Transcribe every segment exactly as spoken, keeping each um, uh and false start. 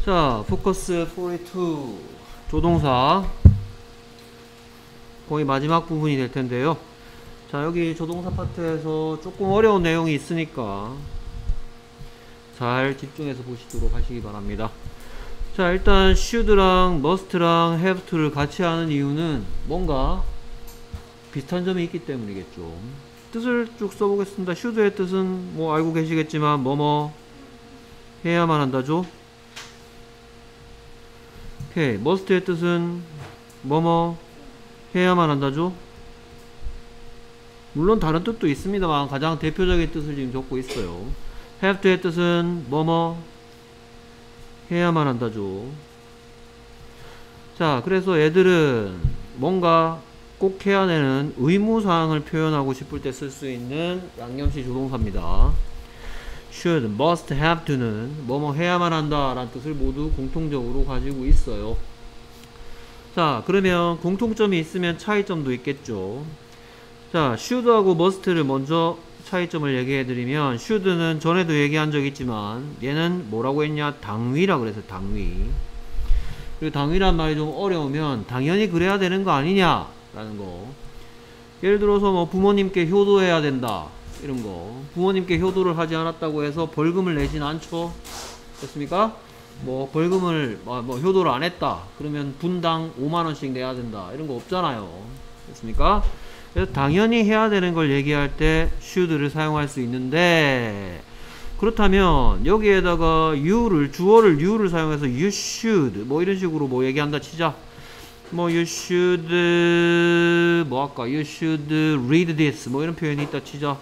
자, 포커스 사십이 조동사 거의 마지막 부분이 될 텐데요. 자, 여기 조동사 파트에서 조금 어려운 내용이 있으니까 잘 집중해서 보시도록 하시기 바랍니다. 자, 일단 should랑 must랑 have to를 같이 하는 이유는 뭔가 비슷한 점이 있기 때문이겠죠. 뜻을 쭉 써보겠습니다. should의 뜻은 뭐 알고 계시겠지만 뭐뭐 해야만 한다죠. 오케이. must의 뜻은 뭐뭐 해야만 한다죠. 물론 다른 뜻도 있습니다만 가장 대표적인 뜻을 지금 적고 있어요. have to의 뜻은 뭐뭐 해야만 한다죠. 자, 그래서 애들은 뭔가 꼭 해야 되는 의무사항을 표현하고 싶을 때 쓸 수 있는 양념식 조동사입니다. should, must, have to는 뭐뭐 해야만 한다 라는 뜻을 모두 공통적으로 가지고 있어요. 자, 그러면 공통점이 있으면 차이점도 있겠죠. 자, should하고 must를 먼저 차이점을 얘기해 드리면, should는 전에도 얘기한 적 있지만 얘는 뭐라고 했냐, 당위라 그래서 당위. 그리고 당위란 말이 좀 어려우면 당연히 그래야 되는 거 아니냐 라는 거. 예를 들어서 뭐 부모님께 효도해야 된다 이런 거. 부모님께 효도를 하지 않았다고 해서 벌금을 내진 않죠. 됐습니까? 뭐 벌금을 뭐 효도를 안 했다 그러면 분당 오만 원씩 내야 된다 이런 거 없잖아요. 됐습니까? 그래서 당연히 해야 되는 걸 얘기할 때 should를 사용할 수 있는데, 그렇다면 여기에다가 you를, 주어를 you를 사용해서 you should 뭐 이런 식으로 뭐 얘기한다 치자. 뭐 you should 뭐 할까, you should read this 뭐 이런 표현이 있다 치자.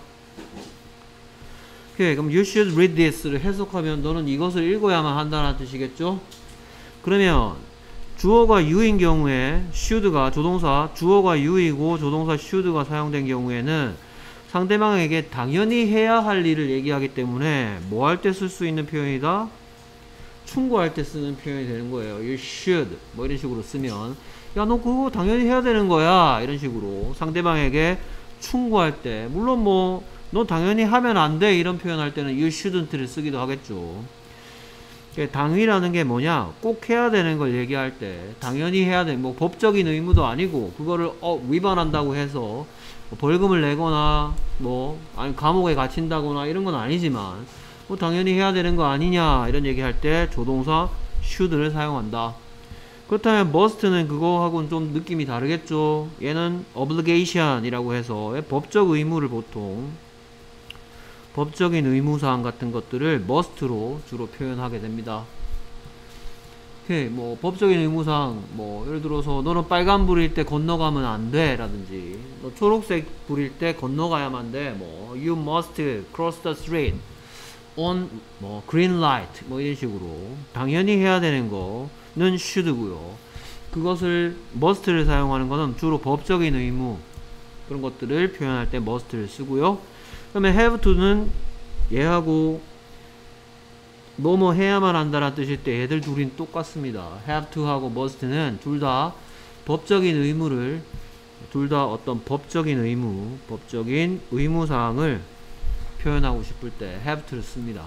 오케이, 그럼 you should read this를 해석하면 너는 이것을 읽어야만 한다는 뜻이겠죠. 그러면 주어가 you인 경우에 should가 조동사, 주어가 you이고 조동사 should가 사용된 경우에는 상대방에게 당연히 해야 할 일을 얘기하기 때문에 뭐 할 때 쓸 수 있는 표현이다? 충고할 때 쓰는 표현이 되는 거예요. You should 뭐 이런 식으로 쓰면, 야 너 그거 당연히 해야 되는 거야 이런 식으로 상대방에게 충고할 때, 물론 뭐 너 당연히 하면 안 돼 이런 표현할 때는 you shouldn't를 쓰기도 하겠죠. 당위라는 게 뭐냐, 꼭 해야 되는 걸 얘기할 때 당연히 해야 돼, 뭐 법적인 의무도 아니고 그거를 어 위반한다고 해서 뭐 벌금을 내거나 뭐 아니 감옥에 갇힌다거나 이런 건 아니지만 뭐 당연히 해야 되는 거 아니냐 이런 얘기할 때 조동사 should를 사용한다. 그렇다면 must는 그거하고는 좀 느낌이 다르겠죠. 얘는 obligation이라고 해서 법적 의무를 보통 법적인 의무사항 같은 것들을 must로 주로 표현하게 됩니다. 오케이, 뭐 법적인 의무사항, 뭐 예를 들어서 너는 빨간불일 때 건너가면 안 돼 라든지, 너 초록색 불일 때 건너가야만 돼, 뭐 you must cross the street on 뭐 green light 뭐 이런 식으로 당연히 해야 되는 거는 should고요. 그것을 must를 사용하는 것은 주로 법적인 의무 그런 것들을 표현할 때 must를 쓰고요. 그 다음에 have to는 얘하고 뭐뭐 해야만 한다라는 뜻일 때 얘들 둘이 똑같습니다. have to하고 must는 둘 다 법적인 의무를, 둘 다 어떤 법적인 의무, 법적인 의무사항을 표현하고 싶을 때 have to를 씁니다.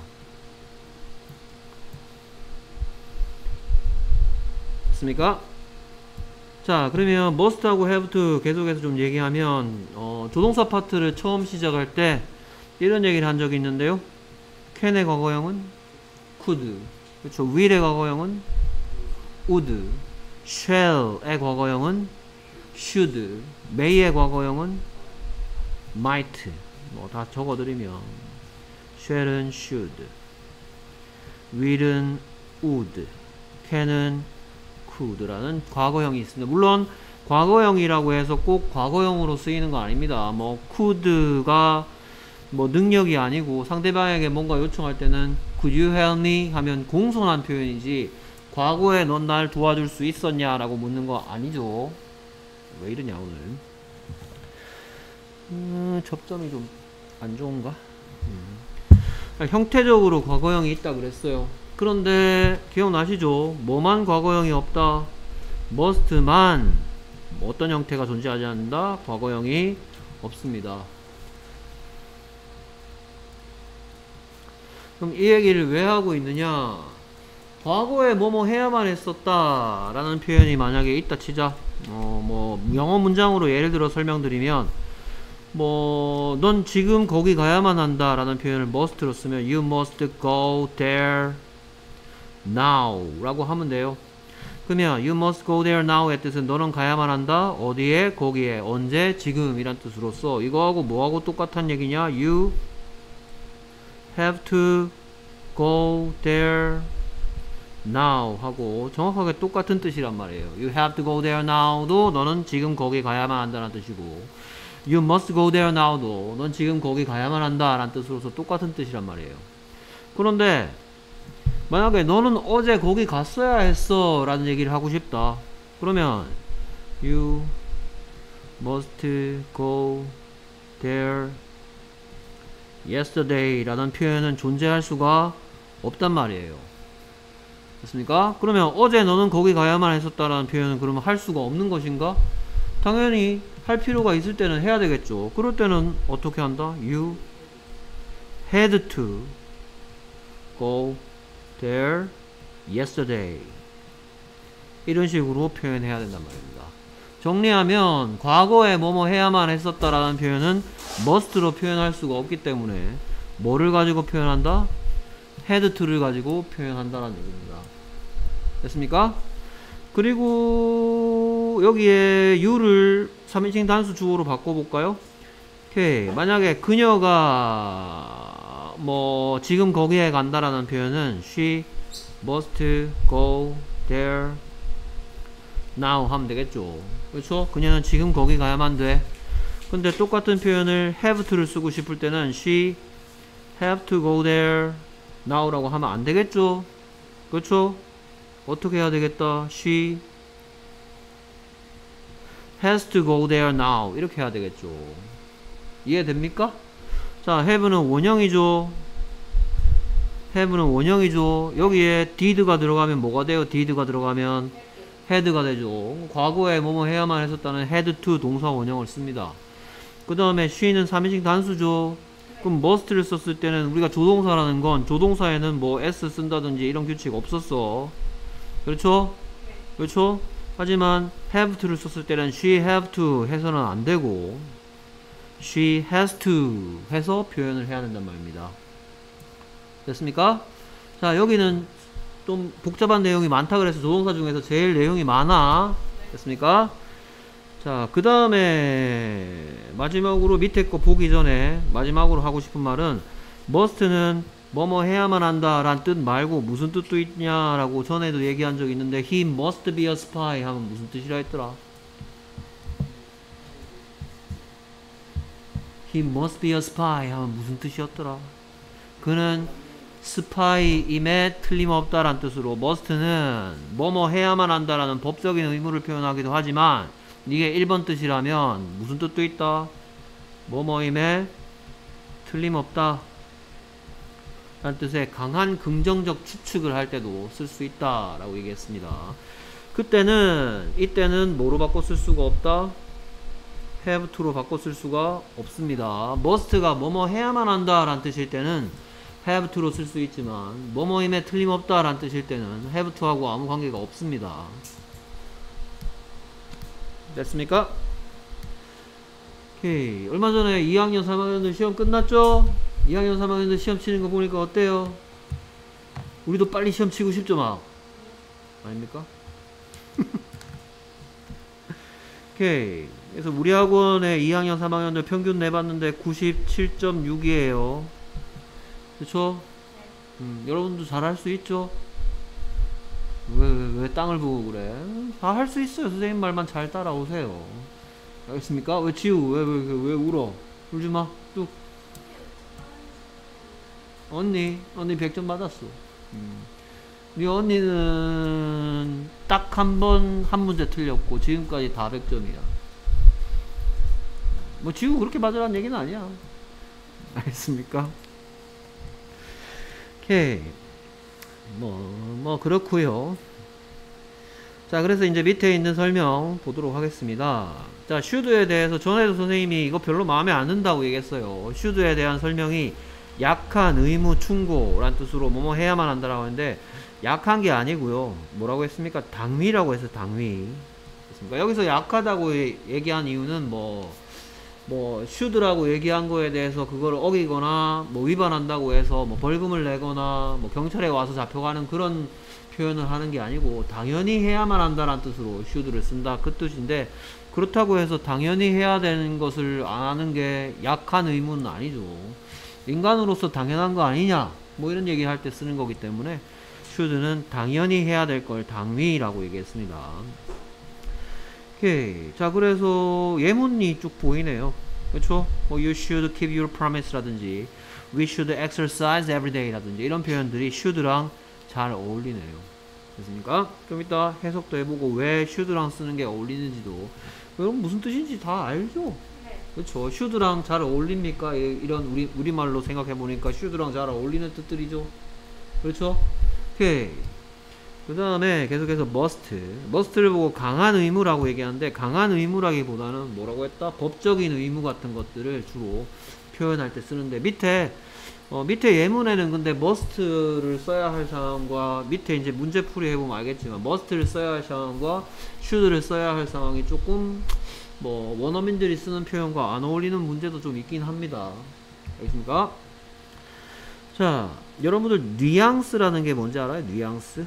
됐습니까? 자, 그러면 must하고 have to 계속해서 좀 얘기하면, 어, 조동사 파트를 처음 시작할 때 이런 얘기를 한 적이 있는데요. can의 과거형은 could, 그렇죠. will의 과거형은 would, shall의 과거형은 should, may의 과거형은 might. 뭐 다 적어드리면 shall은 should, will은 would, can은 could라는 과거형이 있습니다. 물론 과거형이라고 해서 꼭 과거형으로 쓰이는 거 아닙니다. 뭐 could가 뭐 능력이 아니고 상대방에게 뭔가 요청할 때는 could you help me 하면 공손한 표현이지, 과거에 넌 날 도와줄 수 있었냐 라고 묻는 거 아니죠. 왜 이러냐 오늘. 음, 접점이 좀 안 좋은가? 음. 형태적으로 과거형이 있다 그랬어요. 그런데 기억나시죠? 뭐만 과거형이 없다? must만 어떤 형태가 존재하지 않는다? 과거형이 없습니다. 그럼 이 얘기를 왜 하고 있느냐? 과거에 뭐뭐 해야만 했었다 라는 표현이 만약에 있다 치자. 어 뭐 영어 문장으로 예를 들어 설명드리면 뭐 넌 지금 거기 가야만 한다 라는 표현을 must로 쓰면 you must go there now 라고 하면 돼요. 그러면 you must go there now의 뜻은 너는 가야만 한다. 어디에? 거기에. 언제? 지금 이란 뜻으로써 이거하고 뭐하고 똑같은 얘기냐? You have to go there now 하고 정확하게 똑같은 뜻이란 말이에요. You have to go there now도 너는 지금 거기 가야만 한다는 뜻이고 You must go there now도 넌 지금 거기 가야만 한다 라는 뜻으로서 똑같은 뜻이란 말이에요. 그런데 만약에 너는 어제 거기 갔어야 했어 라는 얘기를 하고 싶다. 그러면 You must go there yesterday 라는 표현은 존재할 수가 없단 말이에요. 됐습니까? 그러면 어제 너는 거기 가야만 했었다라는 표현은 그러면 할 수가 없는 것인가? 당연히 할 필요가 있을 때는 해야 되겠죠. 그럴 때는 어떻게 한다? You had to go there yesterday 이런 식으로 표현해야 된단 말입니다. 정리하면 과거에 뭐뭐 해야만 했었다라는 표현은 must로 표현할 수가 없기 때문에 뭐를 가지고 표현한다? had to를 가지고 표현한다라는 얘기입니다. 됐습니까? 그리고 여기에 you를 삼인칭 단수 주어로 바꿔볼까요? 오케이. 만약에 그녀가 뭐 지금 거기에 간다라는 표현은 she must go there now 하면 되겠죠. 그렇죠? 그녀는 지금 거기 가야만 돼. 근데 똑같은 표현을 have to를 쓰고 싶을 때는 she have to go there now 라고 하면 안 되겠죠. 그렇죠? 어떻게 해야 되겠다? she has to go there now 이렇게 해야 되겠죠. 이해됩니까? 자, have는 원형이죠. have는 원형이죠. 여기에 did가 들어가면 뭐가 돼요? did가 들어가면 had가 되죠. 과거에 뭐뭐 해야만 했었다는 had to 동사 원형을 씁니다. 그 다음에 she는 삼인칭 단수죠. 그럼 must를 썼을 때는 우리가 조동사라는 건 조동사에는 뭐 s 쓴다든지 이런 규칙 없었어. 그렇죠? 그렇죠? 하지만 have to를 썼을 때는 she have to 해서는 안 되고 she has to 해서 표현을 해야 된단 말입니다. 됐습니까? 자, 여기는 좀 복잡한 내용이 많다 그래서 조동사 중에서 제일 내용이 많아. 됐습니까? 자, 그 다음에 마지막으로 밑에 거 보기 전에 마지막으로 하고 싶은 말은 must는 뭐뭐 해야만 한다 라는 뜻 말고 무슨 뜻도 있냐라고 전에도 얘기한 적이 있는데 he must be a spy 하면 무슨 뜻이라 했더라? he must be a spy 하면 무슨 뜻이었더라? 그는 스파이임에 틀림없다 라는 뜻으로 must는 뭐뭐 해야만 한다 라는 법적인 의무를 표현하기도 하지만 이게 일 번 뜻이라면 무슨 뜻도 있다? 뭐뭐임에 틀림없다 라는 뜻의 강한 긍정적 추측을 할 때도 쓸 수 있다 라고 얘기했습니다. 그때는 이때는 뭐로 바꿔 쓸 수가 없다? have to로 바꿔 쓸 수가 없습니다. must가 뭐뭐 해야만 한다 라는 뜻일 때는 have to로 쓸 수 있지만 뭐뭐임에 틀림없다 라는 뜻일 때는 have to하고 아무 관계가 없습니다. 됐습니까? 오케이. 얼마 전에 이 학년 삼 학년들 시험 끝났죠? 이 학년 삼 학년들 시험 치는 거 보니까 어때요? 우리도 빨리 시험 치고 싶죠 막? 아닙니까? 오케이. 그래서 우리 학원의 이 학년 삼 학년들 평균 내봤는데 구십칠 점 육이에요 그쵸? 음, 여러분도 잘 할 수 있죠? 왜, 왜, 왜 땅을 보고 그래? 다 할 수 있어요. 선생님 말만 잘 따라오세요. 알겠습니까? 왜 지우? 왜, 왜, 왜, 왜 울어? 울지 마. 뚝. 언니, 언니 백 점 받았어. 음. 우리 언니는 딱 한 번, 한 문제 틀렸고, 지금까지 다 백 점이야. 뭐, 지우 그렇게 맞으라는 얘기는 아니야. 알겠습니까? 오케이. 뭐, 뭐, 그렇구요. 자, 그래서 이제 밑에 있는 설명 보도록 하겠습니다. 자, should에 대해서 전에도 선생님이 이거 별로 마음에 안 든다고 얘기했어요. should에 대한 설명이 약한 의무 충고라는 뜻으로 뭐뭐 해야만 한다라고 하는데, 약한 게 아니고요. 뭐라고 했습니까? 당위라고 해서 당위. 그렇습니까? 여기서 약하다고 얘기한 이유는 뭐, 뭐, should라고 얘기한 거에 대해서 그걸 어기거나, 뭐, 위반한다고 해서 뭐, 벌금을 내거나, 뭐, 경찰에 와서 잡혀가는 그런 표현을 하는 게 아니고, 당연히 해야만 한다는 뜻으로 should를 쓴다. 그 뜻인데, 그렇다고 해서 당연히 해야 되는 것을 안 하는 게 약한 의무는 아니죠. 인간으로서 당연한 거 아니냐? 뭐, 이런 얘기 할 때 쓰는 거기 때문에, should는 당연히 해야 될 걸 당위라고 얘기했습니다. 오케이. 자, 그래서 예문이 쭉 보이네요. 그렇죠? 뭐 you should keep your promise라든지 we should exercise every day라든지 이런 표현들이 should랑 잘 어울리네요. 됐습니까? 좀 이따 해석도 해보고 왜 should랑 쓰는 게 어울리는지도 여러분 무슨 뜻인지 다 알죠? 그렇죠? should랑 잘 어울립니까? 이런 우리 우리말로 생각해 보니까 should랑 잘 어울리는 뜻들이죠. 그렇죠? 오케이. 그 다음에 계속해서 must. must를 보고 강한 의무라고 얘기하는데 강한 의무라기보다는 뭐라고 했다? 법적인 의무 같은 것들을 주로 표현할 때 쓰는데 밑에 어, 밑에 예문에는 근데 must를 써야 할 상황과 밑에 이제 문제풀이 해보면 알겠지만 must를 써야 할 상황과 should를 써야 할 상황이 조금 뭐 원어민들이 쓰는 표현과 안 어울리는 문제도 좀 있긴 합니다. 알겠습니까? 자, 여러분들 뉘앙스라는 게 뭔지 알아요? 뉘앙스?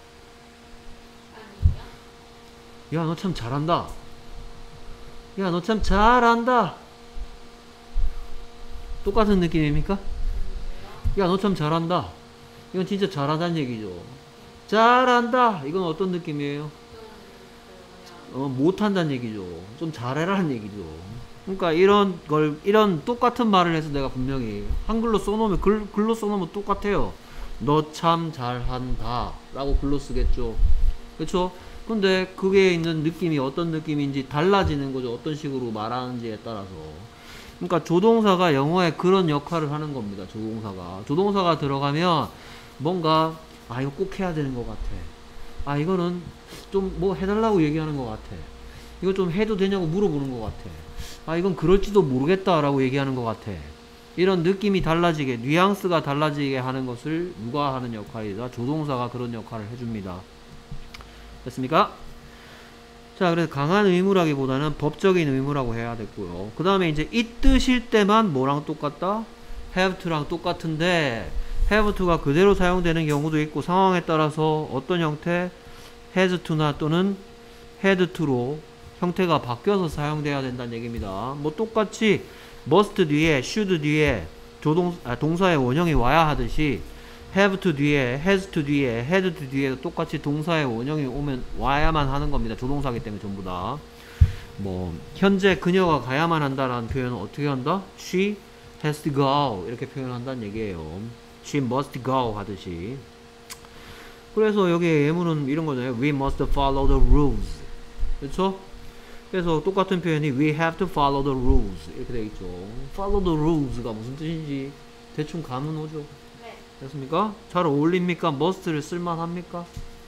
야, 너 참 잘한다. 야, 너 참 잘한다. 똑같은 느낌입니까? 야, 너 참 잘한다. 이건 진짜 잘한다는 얘기죠. 잘한다. 이건 어떤 느낌이에요? 어, 못한다는 얘기죠. 좀 잘해라는 얘기죠. 그러니까 이런 걸, 이런 똑같은 말을 해서 내가 분명히 한글로 써놓으면, 글, 글로 써놓으면 똑같아요. 너 참 잘한다. 라고 글로 쓰겠죠. 그쵸? 근데 그게 있는 느낌이 어떤 느낌인지 달라지는 거죠. 어떤 식으로 말하는지에 따라서. 그러니까 조동사가 영어에 그런 역할을 하는 겁니다. 조동사가. 조동사가 들어가면 뭔가 아 이거 꼭 해야 되는 것 같아. 아 이거는 좀 뭐 해달라고 얘기하는 것 같아. 이거 좀 해도 되냐고 물어보는 것 같아. 아 이건 그럴지도 모르겠다라고 얘기하는 것 같아. 이런 느낌이 달라지게 뉘앙스가 달라지게 하는 것을 누가 하는 역할이다? 조동사가 그런 역할을 해줍니다. 됐습니까? 자, 그래서 강한 의무라기보다는 법적인 의무라고 해야 됐고요. 그 다음에 이제 이 뜻일 때만 뭐랑 똑같다? have to랑 똑같은데 have to가 그대로 사용되는 경우도 있고 상황에 따라서 어떤 형태? has to나 또는 had to로 형태가 바뀌어서 사용돼야 된다는 얘기입니다. 뭐 똑같이 must 뒤에 should 뒤에 조동, 아, 동사의 원형이 와야 하듯이 have to 뒤에, has to 뒤에, had to 뒤에 똑같이 동사의 원형이 오면 와야만 하는 겁니다. 조동사기 때문에 전부 다. 뭐 현재 그녀가 가야만 한다라는 표현은 어떻게 한다? She has to go 이렇게 표현한다는 얘기예요. She must go 하듯이. 그래서 여기 예문은 이런 거잖아요. We must follow the rules. 그렇죠? 그래서 똑같은 표현이 we have to follow the rules 이렇게 되어 있죠. follow the rules가 무슨 뜻인지 대충 감은 오죠. 됐습니까? 잘 어울립니까? must를 쓸만합니까?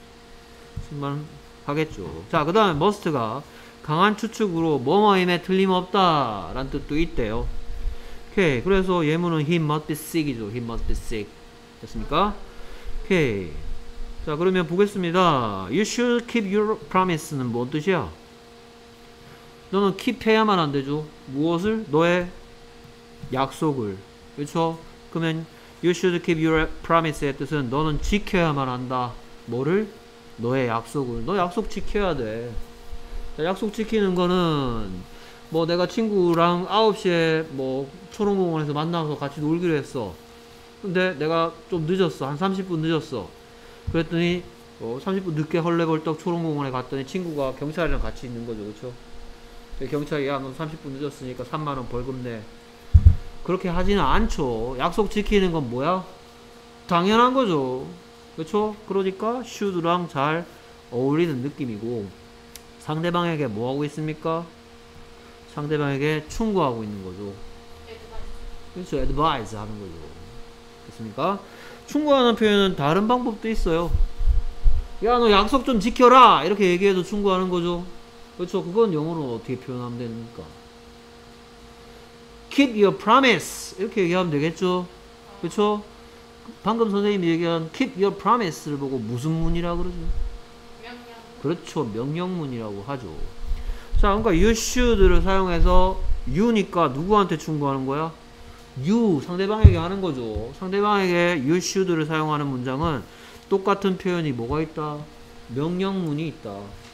쓸만하겠죠. 자, 그 다음에 must가 강한 추측으로 뭐뭐임에 틀림없다 라는 뜻도 있대요. 오케이. 그래서 예문은 he must be sick이죠. he must be sick. 됐습니까? 오케이. 자, 그러면 보겠습니다. you should keep your promise는 뭔 뜻이야? 너는 keep 해야만 안 되죠. 무엇을? 너의 약속을. 그렇죠? 그러면 You should keep your promise의 뜻은 너는 지켜야만 한다. 뭐를? 너의 약속을. 너 약속 지켜야 돼. 약속 지키는 거는 뭐 내가 친구랑 아홉 시에 뭐 초롱공원에서 만나서 같이 놀기로 했어. 근데 내가 좀 늦었어. 한 삼십 분 늦었어. 그랬더니 어 삼십 분 늦게 헐레벌떡 초롱공원에 갔더니 친구가 경찰이랑 같이 있는 거죠. 그쵸? 경찰이 야 너 삼십 분 늦었으니까 삼만 원 벌금 내. 그렇게 하지는 않죠. 약속 지키는 건 뭐야? 당연한 거죠. 그렇죠? 그러니까 should랑 잘 어울리는 느낌이고 상대방에게 뭐 하고 있습니까? 상대방에게 충고하고 있는 거죠. 그렇죠. advise 하는 거죠. 됐습니까? 충고하는 표현은 다른 방법도 있어요. 야, 너 약속 좀 지켜라! 이렇게 얘기해도 충고하는 거죠. 그렇죠. 그건 영어로 어떻게 표현하면 됩니까? keep your promise 이렇게 얘기하면 되겠죠. 그렇죠? 방금 선생님이 얘기한 keep your promise를 보고 무슨 문이라 그러죠? 명령. 그렇죠. 명령문이라고 하죠. 자, 그러니까 you should를 사용해서 you니까 누구한테 충고하는 거야? you, 상대방에게 하는 거죠. 상대방에게 you should를 사용하는 문장은 똑같은 표현이 뭐가 있다? 명령문이 있다.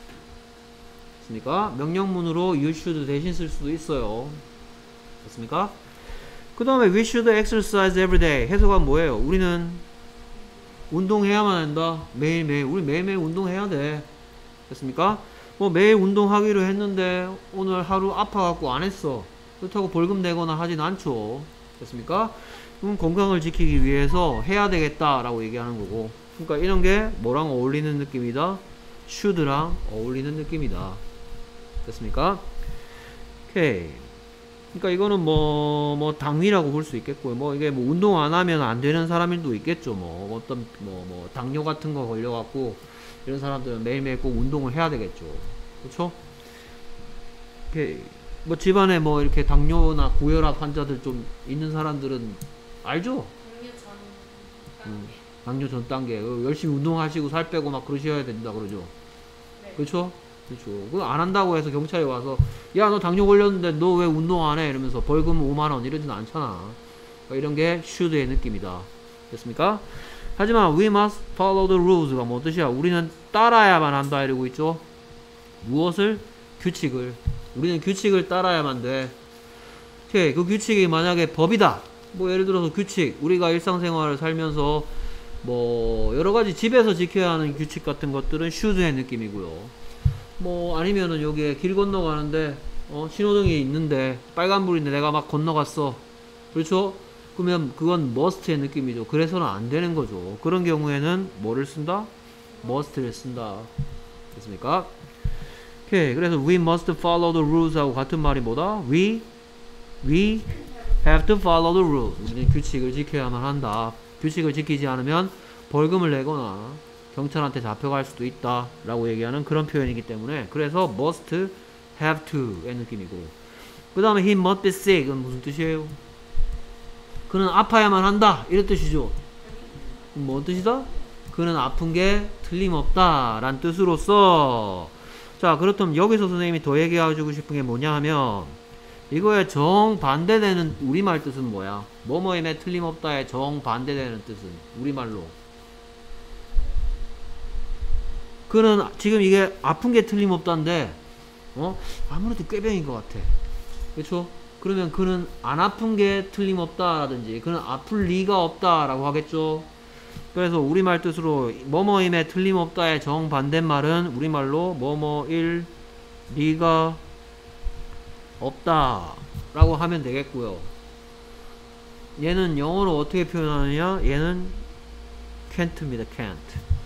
됐습니까? 명령문으로 you should 대신 쓸 수도 있어요. 됐습니까? 그 다음에 we should exercise every day. 해석은 뭐예요? 우리는 운동해야만 한다. 매일매일. 우리 매일매일 운동해야 돼. 됐습니까? 뭐 매일 운동하기로 했는데 오늘 하루 아파갖고 안 했어. 그렇다고 벌금 내거나 하진 않죠. 됐습니까? 그럼 건강을 지키기 위해서 해야 되겠다라고 얘기하는 거고. 그러니까 이런 게 뭐랑 어울리는 느낌이다? should랑 어울리는 느낌이다. 됐습니까? 오케이. 그러니까 이거는 뭐, 뭐, 당위라고 볼 수 있겠고요. 뭐, 이게 뭐, 운동 안 하면 안 되는 사람들도 있겠죠. 뭐, 어떤, 뭐, 뭐, 당뇨 같은 거 걸려갖고, 이런 사람들은 매일매일 꼭 운동을 해야 되겠죠. 그쵸? 이렇게, 뭐, 집안에 뭐, 이렇게 당뇨나 고혈압 환자들 좀 있는 사람들은 알죠? 당뇨 전 단계. 음, 당뇨 전 단계. 열심히 운동하시고 살 빼고 막 그러셔야 된다 그러죠. 네. 그쵸? 그렇죠. 그거 안 한다고 해서 경찰이 와서 야, 너 당뇨 걸렸는데 너 왜 운동 안 해? 이러면서 벌금 오만 원 이러진 않잖아. 그러니까 이런 게 should의 느낌이다. 됐습니까? 하지만 we must follow the rules가 뭐 뜻이야? 우리는 따라야만 한다 이러고 있죠. 무엇을? 규칙을. 우리는 규칙을 따라야만 돼. 오케이. 그 규칙이 만약에 법이다. 뭐 예를 들어서 규칙. 우리가 일상생활을 살면서 뭐 여러 가지 집에서 지켜야 하는 규칙 같은 것들은 should의 느낌이고요. 뭐 아니면은 여기에 길 건너가는데 어 신호등이 있는데 빨간불인데 내가 막 건너갔어. 그렇죠? 그러면 그건 must의 느낌이죠. 그래서는 안 되는 거죠. 그런 경우에는 뭐를 쓴다? must를 쓴다. 됐습니까? 오케이. 그래서 we must follow the rules 하고 같은 말이 뭐다? we we have to follow the rules. 우리는 규칙을 지켜야만 한다. 규칙을 지키지 않으면 벌금을 내거나 경찰한테 잡혀갈 수도 있다 라고 얘기하는 그런 표현이기 때문에 그래서 must, have to의 느낌이고 그 다음에 he must be sick은 무슨 뜻이에요? 그는 아파야만 한다 이런 뜻이죠. 뭔 뜻이다? 그는 아픈 게 틀림없다 라는 뜻으로서 자 그렇다면 여기서 선생님이 더 얘기해주고 싶은 게 뭐냐 하면 이거에 정반대되는 우리말 뜻은 뭐야? 뭐뭐임에 틀림없다에 정반대되는 뜻은 우리말로 그는 지금 이게 아픈 게 틀림없다인데 어? 아무래도 꾀병인 것 같아. 그렇죠? 그러면 그는 안 아픈 게 틀림없다라든지 그는 아플 리가 없다라고 하겠죠. 그래서 우리말 뜻으로 뭐뭐임에 틀림없다의 정반대말은 우리말로 뭐뭐일 리가 없다라고 하면 되겠고요. 얘는 영어로 어떻게 표현하느냐? 얘는 can't입니다. can't.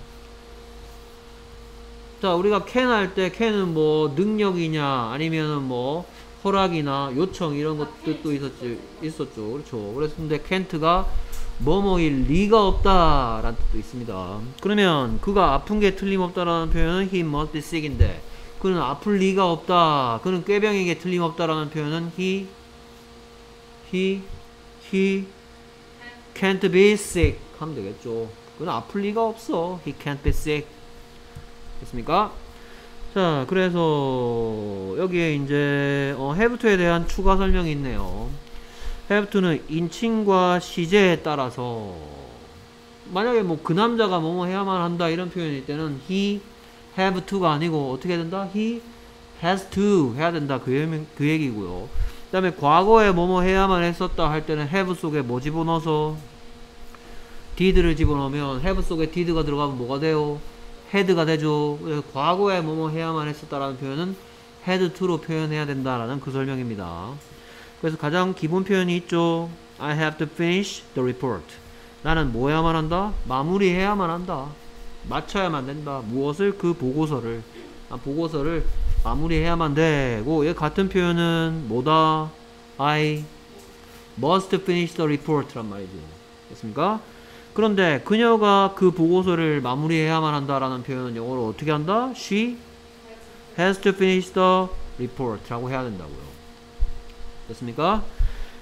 자, 우리가 can 할 때 can은 뭐 능력이냐 아니면은 뭐 허락이나 요청 이런 것들도 있었지, 있었죠. 그렇죠. 그래서 근데 can't가 뭐뭐일 리가 없다 라는 뜻도 있습니다. 그러면 그가 아픈 게 틀림없다라는 표현은 he must be sick인데 그는 아플 리가 없다. 그는 꾀병인 게 틀림없다라는 표현은 he he he can't be sick 하면 되겠죠. 그는 아플 리가 없어. he can't be sick. 됐습니까? 자, 그래서 여기에 이제 어, have to에 대한 추가 설명이 있네요. have to는 인칭과 시제에 따라서 만약에 뭐 그 남자가 뭐뭐 해야만 한다 이런 표현일 때는 he have to가 아니고 어떻게 된다? he has to 해야 된다 그, 얘기, 그 얘기고요. 그 다음에 과거에 뭐뭐 해야만 했었다 할 때는 have 속에 뭐 집어넣어서 did를 집어넣으면 have 속에 did가 들어가면 뭐가 돼요? had가 되죠. 과거에 뭐뭐 해야만 했었다라는 표현은 had to로 표현해야 된다라는 그 설명입니다. 그래서 가장 기본 표현이 있죠. I have to finish the report. 나는 뭐 해야만 한다? 마무리해야만 한다. 마쳐야만 된다. 무엇을? 그 보고서를. 아, 보고서를 마무리해야만 되고 얘 같은 표현은 뭐다? I must finish the report 란 말이죠. 됐습니까? 그런데 그녀가 그 보고서를 마무리해야만 한다라는 표현은 영어로 어떻게 한다? She has to finish the report 라고 해야 된다고요. 됐습니까?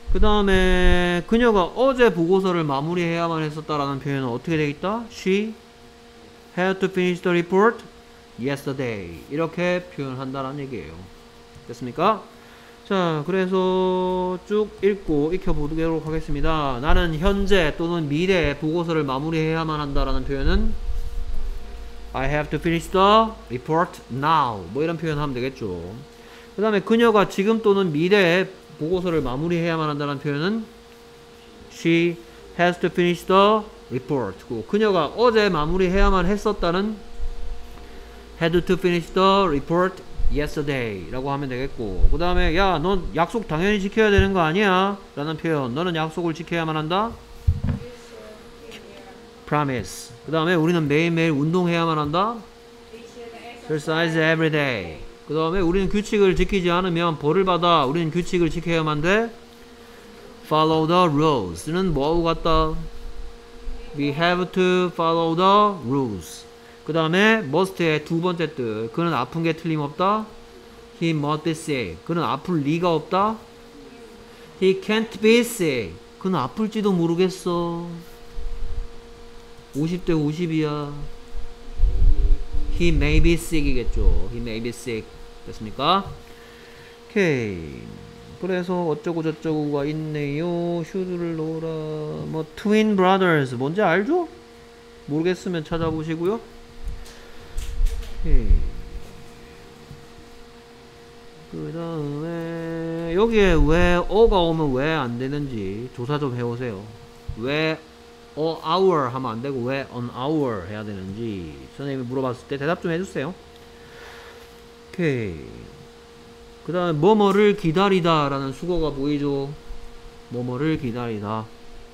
그 다음에 그녀가 어제 보고서를 마무리해야만 했었다라는 표현은 어떻게 되겠다? She had to finish the report yesterday. 이렇게 표현한다는 얘기예요. 됐습니까? 자, 그래서 쭉 읽고 익혀보도록 하겠습니다. 나는 현재 또는 미래에 보고서를 마무리해야만 한다라는 표현은 I have to finish the report now. 뭐 이런 표현 하면 되겠죠. 그 다음에 그녀가 지금 또는 미래에 보고서를 마무리해야만 한다는 표현은 She has to finish the report. 그녀가 어제 마무리해야만 했었다는 had to finish the report yesterday 라고 하면 되겠고, 그 다음에 야, 넌 약속 당연히 지켜야 되는 거 아니야? 라는 표현. 너는 약속을 지켜야만 한다? promise. 그 다음에 우리는 매일매일 운동해야만 한다? exercise every day. 그 다음에 우리는 규칙을 지키지 않으면 벌을 받아. 우리는 규칙을 지켜야만 돼? follow the rules. 는 뭐하고 같다? we have to follow the rules. 그 다음에 must의 두 번째 뜻. 그는 아픈 게 틀림없다? he must be sick. 그는 아플 리가 없다? he can't be sick. 그는 아플지도 모르겠어. 오십 대 오십이야. he may be sick 이겠죠. he may be sick. 됐습니까? 오케이. 그래서 어쩌고 저쩌고가 있네요. 슈즈를 놓으라. 뭐 twin brothers 뭔지 알죠? 모르겠으면 찾아보시고요. 오케이. 그 다음에 여기에 왜 어가 오면 왜 안 되는지 조사 좀 해오세요. 왜 어 hour 하면 안 되고 왜 on hour 해야 되는지 선생님이 물어봤을 때 대답 좀 해주세요. 오케이. 그 다음에 뭐뭐를 기다리다 라는 수거가 보이죠? 뭐뭐를 기다리다.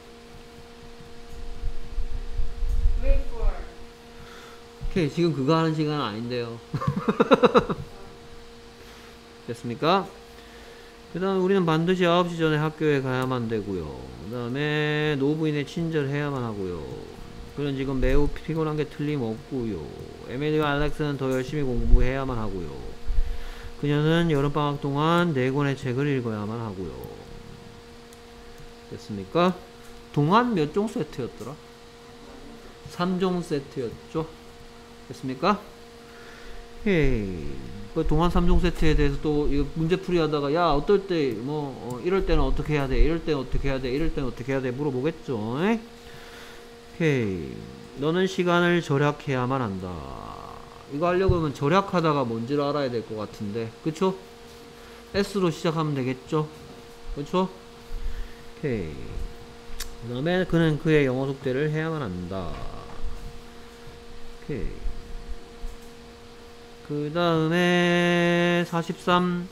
wait for. 오케이. 지금 그거 하는 시간은 아닌데요. 됐습니까? 그 다음에 우리는 반드시 아홉 시 전에 학교에 가야만 되고요. 그 다음에 노부인의 친절해야만 하고요. 그는 지금 매우 피곤한 게 틀림없고요. 에밀리와 알렉스는 더 열심히 공부해야만 하고요. 그녀는 여름방학 동안 네 권의 책을 읽어야만 하고요. 됐습니까? 동안 몇 종 세트였더라? 삼 종 세트였죠? 됐습니까? 헤이. 그 동안 삼 종 세트에 대해서 또 이거 문제풀이 하다가 야 어떨 때 뭐 어, 이럴 때는 어떻게 해야 돼, 이럴 때는 어떻게 해야 돼, 이럴 때는 어떻게 해야 돼 물어보겠죠. 에이? 오케이. 너는 시간을 절약해야만 한다. 이거 하려고 하면 절약하다가 뭔지를 알아야 될 것 같은데, 그쵸? S로 시작하면 되겠죠? 그쵸? 오케이. 그 다음에 그는 그의 영어 숙제를 해야만 한다. 오케이. 그 다음에 사십삼.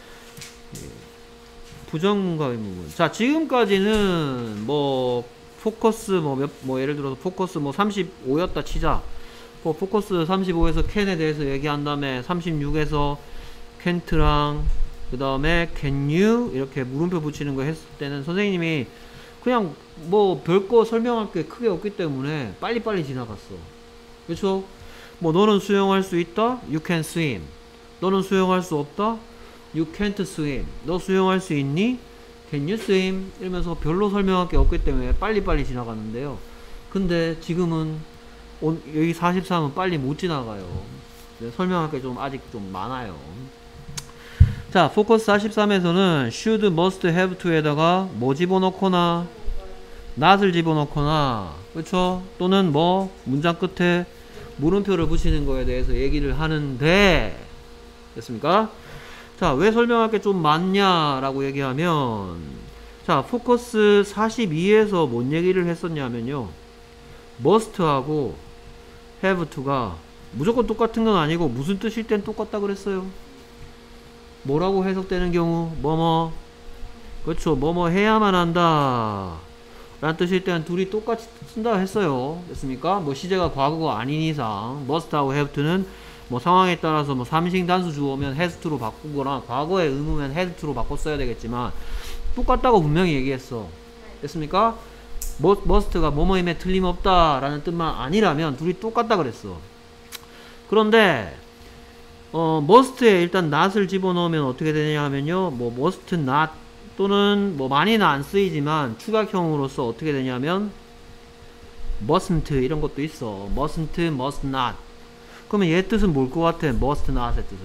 부정문과 의문문. 자, 지금까지는 뭐 포커스 뭐 몇 뭐 예를 들어서 포커스 뭐 삼십오였다 치자. 뭐 포커스 삼십오에서 캔에 대해서 얘기한 다음에 삼십육에서 캔트랑 그 다음에 can you 이렇게 물음표 붙이는 거 했을 때는 선생님이 그냥 뭐 별거 설명할 게 크게 없기 때문에 빨리빨리 지나갔어. 그쵸? 뭐 너는 수영할 수 있다? You can swim. 너는 수영할 수 없다? You can't swim. 너 수영할 수 있니? Can you swim? 이러면서 별로 설명할 게 없기 때문에 빨리빨리 지나갔는데요. 근데 지금은 여기 사십삼은 빨리 못 지나가요. 설명할 게 좀 아직 좀 많아요. 자, 포커스 사십삼에서는 should, must, have to에다가 뭐 집어넣거나 not을 집어넣거나, 그쵸? 또는 뭐 문장 끝에 물음표를 붙이는 거에 대해서 얘기를 하는데, 됐습니까? 자, 왜 설명할 게 좀 많냐라고 얘기하면, 자, 포커스 사십이에서 뭔 얘기를 했었냐면요, must하고 have to가 무조건 똑같은 건 아니고 무슨 뜻일 땐 똑같다 그랬어요. 뭐라고 해석되는 경우 뭐뭐, 그렇죠, 뭐뭐 해야만 한다 라는 뜻일 때는 둘이 똑같이 쓴다 했어요. 됐습니까? 뭐 시제가 과거가 아닌 이상 must하고 have to는 뭐 상황에 따라서 뭐 삼식 단수 주어면 has to로 바꾸거나 과거의 의무면 had to로 바꿨어야 되겠지만 똑같다고 분명히 얘기했어. 됐습니까? must가 뭐뭐임에 틀림없다 라는 뜻만 아니라면 둘이 똑같다 그랬어. 그런데 어 must에 일단 not을 집어넣으면 어떻게 되냐 하면요, 뭐 must not 또는 뭐 많이는 안 쓰이지만 추가형으로서 어떻게 되냐면 mustn't 이런 것도 있어. mustn't, must not. 그러면 얘 뜻은 뭘 것 같아? must not의 뜻은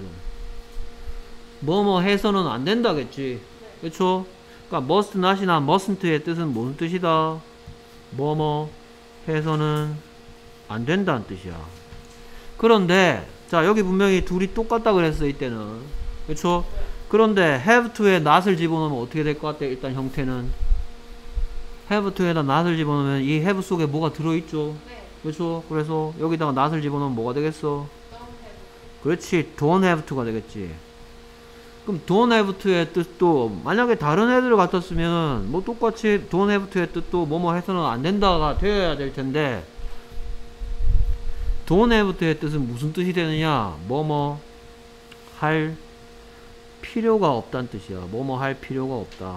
뭐뭐 해서는 안 된다겠지. 그쵸? 그러니까 must not이나 mustn't의 뜻은 무슨 뜻이다? 뭐뭐 해서는 안 된다는 뜻이야. 그런데 자 여기 분명히 둘이 똑같다 그랬어 이때는. 그쵸? 그런데 have to에 not을 집어넣으면 어떻게 될 것 같아? 일단 형태는 have to에다 not을 집어넣으면 이 have 속에 뭐가 들어있죠? 네. 그렇죠? 그래서 여기다가 not을 집어넣으면 뭐가 되겠어? Don't have. 그렇지. don't have to가 되겠지. 그럼 don't have to의 뜻도 만약에 다른 애들 같았으면 뭐 똑같이 don't have to의 뜻도 뭐뭐 해서는 안 된다가 되어야 될 텐데 don't have to의 뜻은 무슨 뜻이 되느냐? 뭐뭐 할 필요가 없다는 뜻이야. 뭐뭐 할 필요가 없다.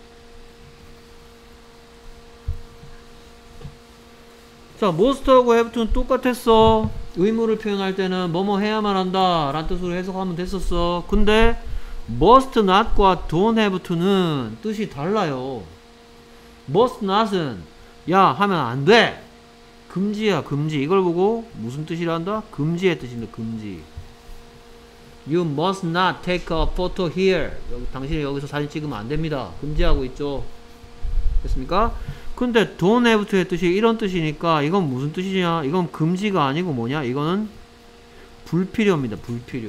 자, must하고 have to는 똑같았어. 의무를 표현할 때는 뭐뭐 해야만 한다 라는 뜻으로 해석하면 됐었어. 근데 must not과 don't have to는 뜻이 달라요. must not은 야 하면 안 돼. 금지야 금지. 이걸 보고 무슨 뜻이라 한다? 금지의 뜻입니다. 금지. You must not take a photo here. 여기, 당신이 여기서 사진 찍으면 안 됩니다. 금지하고 있죠. 됐습니까? 근데 don't have to의 뜻이 이런 뜻이니까 이건 무슨 뜻이냐? 이건 금지가 아니고 뭐냐? 이거는 불필요입니다. 불필요.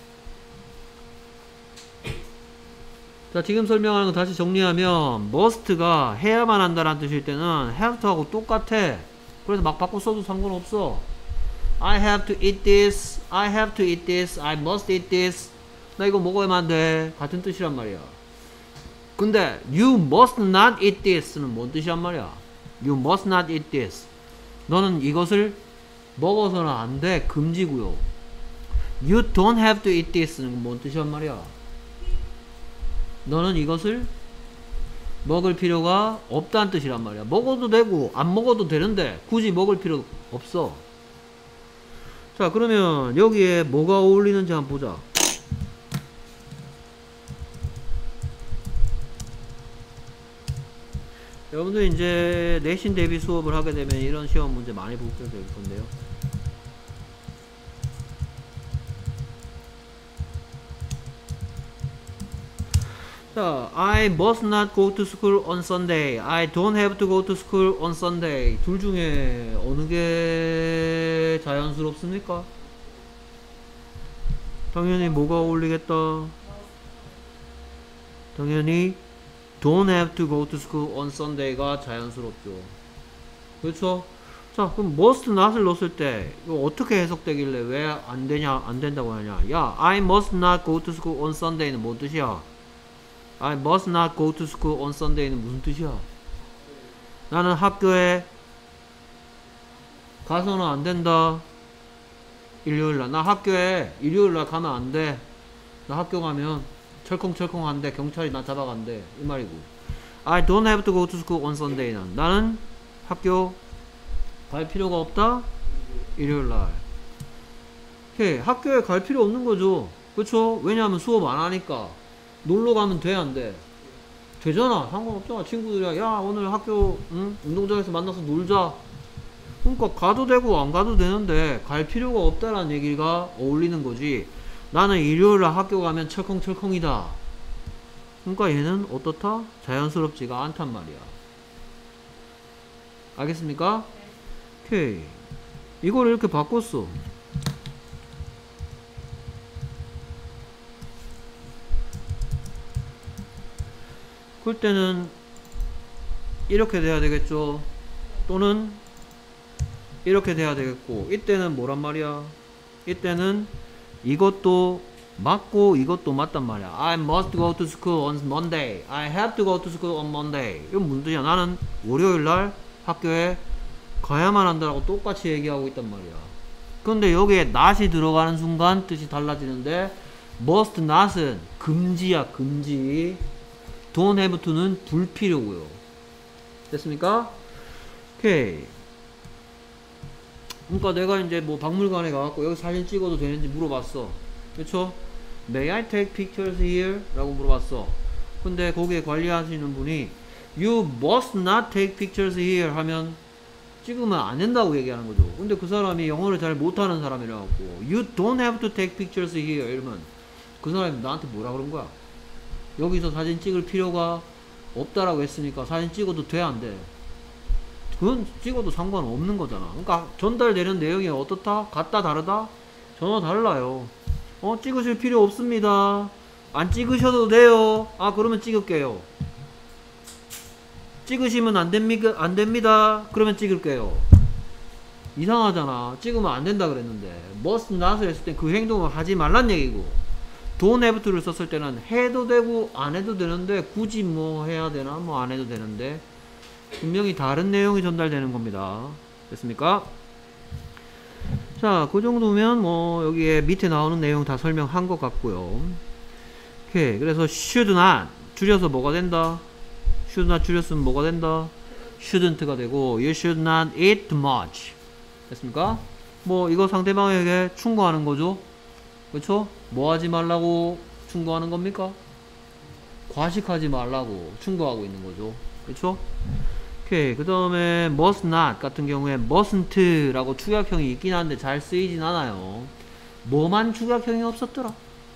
자, 지금 설명하는 거 다시 정리하면 must가 해야만 한다라는 뜻일 때는 have to하고 똑같아. 그래서 막 바꿔 써도 상관없어. I have to eat this. I have to eat this. I must eat this. 나 이거 먹어야만 안 돼. 같은 뜻이란 말이야. 근데 you must not eat this는 뭔 뜻이란 말이야? You must not eat this. 너는 이것을 먹어서는 안 돼. 금지고요. You don't have to eat this는 뭔 뜻이란 말이야? 너는 이것을 먹을 필요가 없다는 뜻이란 말이야. 먹어도 되고 안 먹어도 되는데 굳이 먹을 필요 없어. 자, 그러면 여기에 뭐가 어울리는지 한번 보자. 여러분들 이제 내신 대비 수업을 하게 되면 이런 시험 문제 많이 보게 될 건데요. 자, I must not go to school on Sunday. I don't have to go to school on Sunday. 둘 중에 어느 게 자연스럽습니까? 당연히 뭐가 어울리겠다? 당연히 don't have to go to school on Sunday가 자연스럽죠. 그렇죠? 자, 그럼 must not을 넣었을 때 이거 어떻게 해석되길래 왜 안 되냐, 안 된다고 하냐? 야, I must not go to school on Sunday는 뭔 뜻이야? I must not go to school on Sunday는 무슨 뜻이야? 나는 학교에 가서는 안 된다. 일요일날 나 학교에 일요일날 가면 안 돼. 나 학교 가면 철컹철컹한데 경찰이 나 잡아간대. 이 말이고. I don't have to go to school on Sunday는 나는 학교 갈 필요가 없다. 일요일날. 해 학교에 갈 필요 없는 거죠. 그렇죠? 왜냐하면 수업 안 하니까. 놀러 가면 돼, 안 돼? 되잖아. 상관없잖아. 친구들이야. 야, 오늘 학교 응? 운동장에서 만나서 놀자. 그러니까 가도 되고 안 가도 되는데 갈 필요가 없다라는 얘기가 어울리는 거지. 나는 일요일날 학교 가면 철컹철컹이다. 그러니까 얘는 어떻다? 자연스럽지가 않단 말이야. 알겠습니까? 오케이. 이걸 이렇게 바꿨어. 그럴 때는 이렇게 돼야 되겠죠. 또는 이렇게 돼야 되겠고, 이때는 뭐란 말이야? 이때는 이것도 맞고 이것도 맞단 말이야. I must go to school on Monday. I have to go to school on Monday. 이건 무슨 뜻이야? 나는 월요일날 학교에 가야만 한다라고 똑같이 얘기하고 있단 말이야. 근데 여기에 not이 들어가는 순간 뜻이 달라지는데 must not은 금지야. 금지. don't have to는 불필요고요. 됐습니까? 오케이. 그러니까 내가 이제 뭐 박물관에 가갖고 여기 사진 찍어도 되는지 물어봤어. 그쵸? May I take pictures here? 라고 물어봤어. 근데 거기에 관리하시는 분이 You must not take pictures here 하면 찍으면 안 된다고 얘기하는 거죠. 근데 그 사람이 영어를 잘 못하는 사람이라고 You don't have to take pictures here 이러면 그 사람이 나한테 뭐라 그런 거야? 여기서 사진 찍을 필요가 없다라고 했으니까 사진 찍어도 돼, 안 돼? 그건 찍어도 상관없는 거잖아. 그러니까 전달되는 내용이 어떻다? 같다, 다르다? 전혀 달라요. 어, 찍으실 필요 없습니다. 안 찍으셔도 돼요. 아, 그러면 찍을게요. 찍으시면 안 됩니까? 안 됩니다. 그러면 찍을게요. 이상하잖아. 찍으면 안 된다 그랬는데 must not을 했을 때 그 행동을 하지 말란 얘기고 don't have to를 썼을 때는 해도 되고 안 해도 되는데 굳이 뭐 해야 되나 뭐 안 해도 되는데 분명히 다른 내용이 전달되는 겁니다. 됐습니까? 자, 그 정도면 뭐 여기에 밑에 나오는 내용 다 설명한 것 같고요. 오케이. 그래서 should not 줄여서 뭐가 된다? should not 줄였으면 뭐가 된다? shouldn't가 되고 you should not eat too much. 됐습니까? 뭐 이거 상대방에게 충고하는 거죠. 그렇죠? 뭐 하지 말라고 충고하는 겁니까? 과식하지 말라고 충고하고 있는 거죠. 그렇죠? 오케이. 그 다음에 must not 같은 경우에 mustn't 라고 축약형이 있긴 한데 잘 쓰이진 않아요. 뭐만 축약형이 없었더라?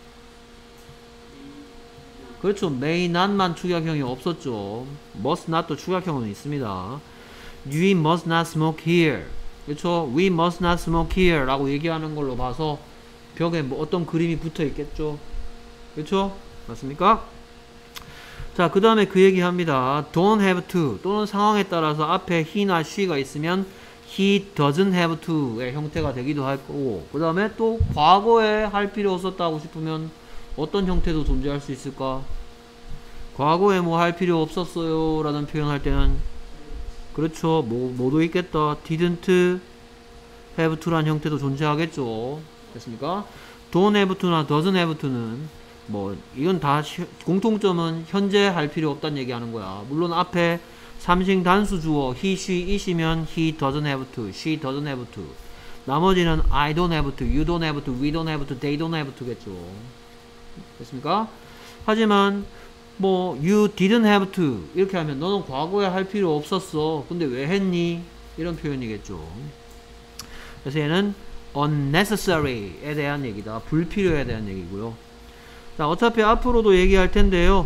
그렇죠. may not만 축약형이 없었죠. must not도 축약형은 있습니다. We must not smoke here. 그렇죠. We must not smoke here 라고 얘기하는 걸로 봐서 벽에 뭐 어떤 그림이 붙어 있겠죠. 그렇죠? 맞습니까? 자, 그 다음에 그 얘기 합니다. don't have to 또는 상황에 따라서 앞에 he나 she가 있으면 he doesn't have to의 형태가 되기도 할 거고, 그 다음에 또 과거에 할 필요 없었다고 싶으면 어떤 형태도 존재할 수 있을까? 과거에 뭐 할 필요 없었어요 라는 표현할 때는 그렇죠. 뭐, 뭐도 있겠다. didn't have to 라는 형태도 존재하겠죠. 됐습니까? don't have to나 doesn't have to는 뭐 이건 다 시, 공통점은 현재 할 필요 없다는 얘기하는 거야. 물론 앞에 삼식 단수 주어 he, she, it이면 he doesn't have to, she doesn't have to. 나머지는 I don't have to, you don't have to, we don't have to, they don't have to겠죠. 됐습니까? 하지만 뭐 you didn't have to 이렇게 하면 너는 과거에 할 필요 없었어. 근데 왜 했니? 이런 표현이겠죠. 그래서 얘는 unnecessary에 대한 얘기다. 불필요에 대한 얘기고요. 자, 어차피 앞으로도 얘기할 텐데요.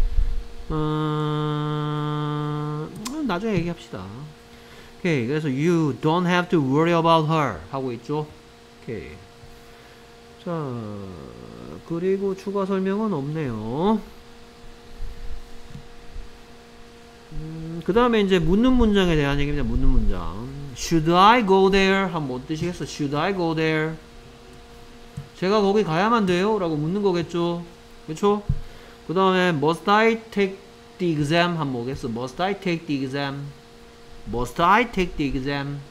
어... 나중에 얘기합시다. 오케이. 그래서 you don't have to worry about her 하고 있죠. 오케이. 자, 그리고 추가 설명은 없네요. 음, 그 다음에 이제 묻는 문장에 대한 얘기입니다. 묻는 문장. Should I go there? 하면 뭔 뜻이겠어? Should I go there? 제가 거기 가야만 돼요? 라고 묻는 거겠죠. 그쵸? 그 다음에 Must I take the exam? 하면 뭐겠어? Must I take the exam? Must I take the exam?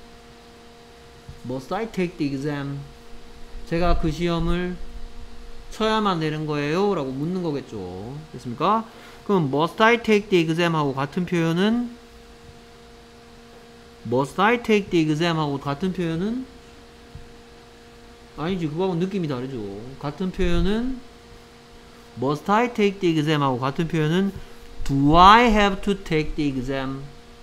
Must I take the exam? 제가 그 시험을 쳐야만 되는 거예요? 라고 묻는 거겠죠. 됐습니까? 그럼 must I take the exam 하고 같은 표현은 must I take the exam 하고 같은 표현은 아니지, 그거하고 느낌이 다르죠. 같은 표현은 must I take the exam 하고 같은 표현은 do I have to take the exam?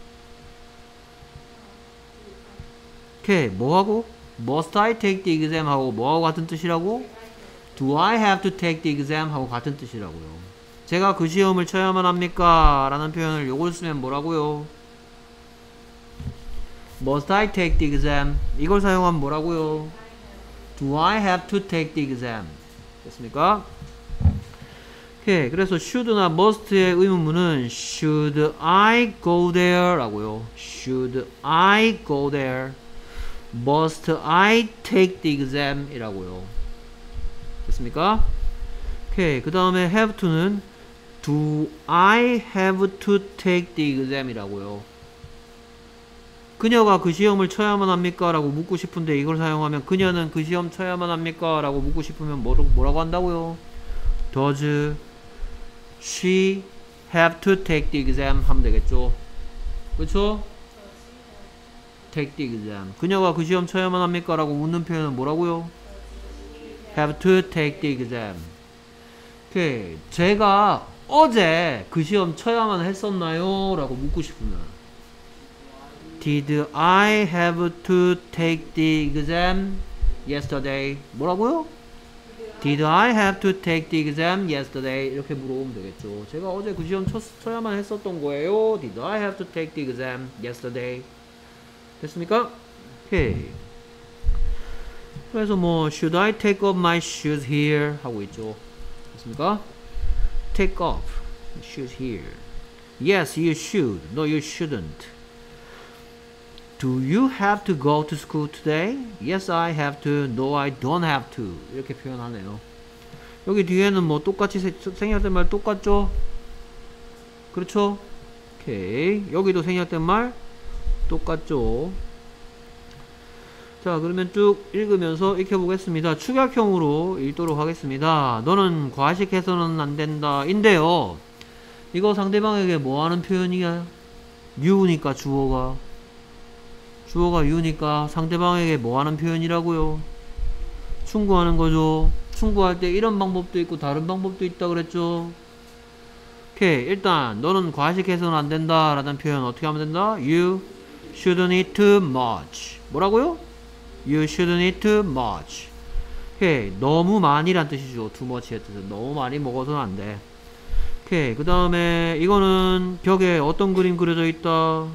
오케이. 뭐하고? must I take the exam 하고 뭐하고 같은 뜻이라고? do I have to take the exam 하고 같은 뜻이라고요. 제가 그 시험을 쳐야만 합니까? 라는 표현을 요걸 쓰면 뭐라고요? must I take the exam? 이걸 사용하면 뭐라고요? do I have to take the exam? 됐습니까? 오케이. 그래서 should나 must의 의문문은 should I go there? 라고요. should I go there? must I take the exam? 이라고요. 됐습니까? 오케이. 그 다음에 have to는 do I have to take the exam? 이라고요. 그녀가 그 시험을 쳐야만 합니까? 라고 묻고 싶은데 이걸 사용하면 그녀는 그 시험 쳐야만 합니까? 라고 묻고 싶으면 뭐라고, 뭐라고 한다고요? Does she have to take the exam? 하면 되겠죠. 그렇죠? take the exam. 그녀가 그 시험 쳐야만 합니까? 라고 묻는 표현은 뭐라고요? have to take the exam. 오케이. 제가 어제 그 시험 쳐야만 했었나요? 라고 묻고 싶으면 Did I have to take the exam yesterday? 뭐라고요? Did I have to take the exam yesterday? 이렇게 물어보면 되겠죠. 제가 어제 그 시험 쳤, 쳐야만 했었던 거예요. Did I have to take the exam yesterday? 됐습니까? 오케이. 그래서 뭐 Should I take off my shoes here? 하고 있죠. 됐습니까? Take off shoes here. Yes, you should. No, you shouldn't. Do you have to go to school today? Yes, I have to. No, I don't have to. 이렇게 표현하네요. 여기 뒤에는 뭐 똑같이 생략된 말 똑같죠? 그렇죠? 오케이. 여기도 생략된 말 똑같죠? 자, 그러면 쭉 읽으면서 익혀보겠습니다. 축약형으로 읽도록 하겠습니다. 너는 과식해서는 안 된다. 인데요. 이거 상대방에게 뭐 하는 표현이야? you니까 주어가. 주어가 you니까 상대방에게 뭐 하는 표현이라고요? 충고하는 거죠. 충고할 때 이런 방법도 있고 다른 방법도 있다 그랬죠. 오케이. 일단 너는 과식해서는 안 된다 라는 표현 어떻게 하면 된다? You shouldn't eat too much. 뭐라고요? You shouldn't eat too much. 오케이. 너무 많이란 뜻이죠. too much의 뜻은 너무 많이 먹어서는 안 돼. 오케이. 그 다음에 이거는 벽에 어떤 그림 그려져 있다?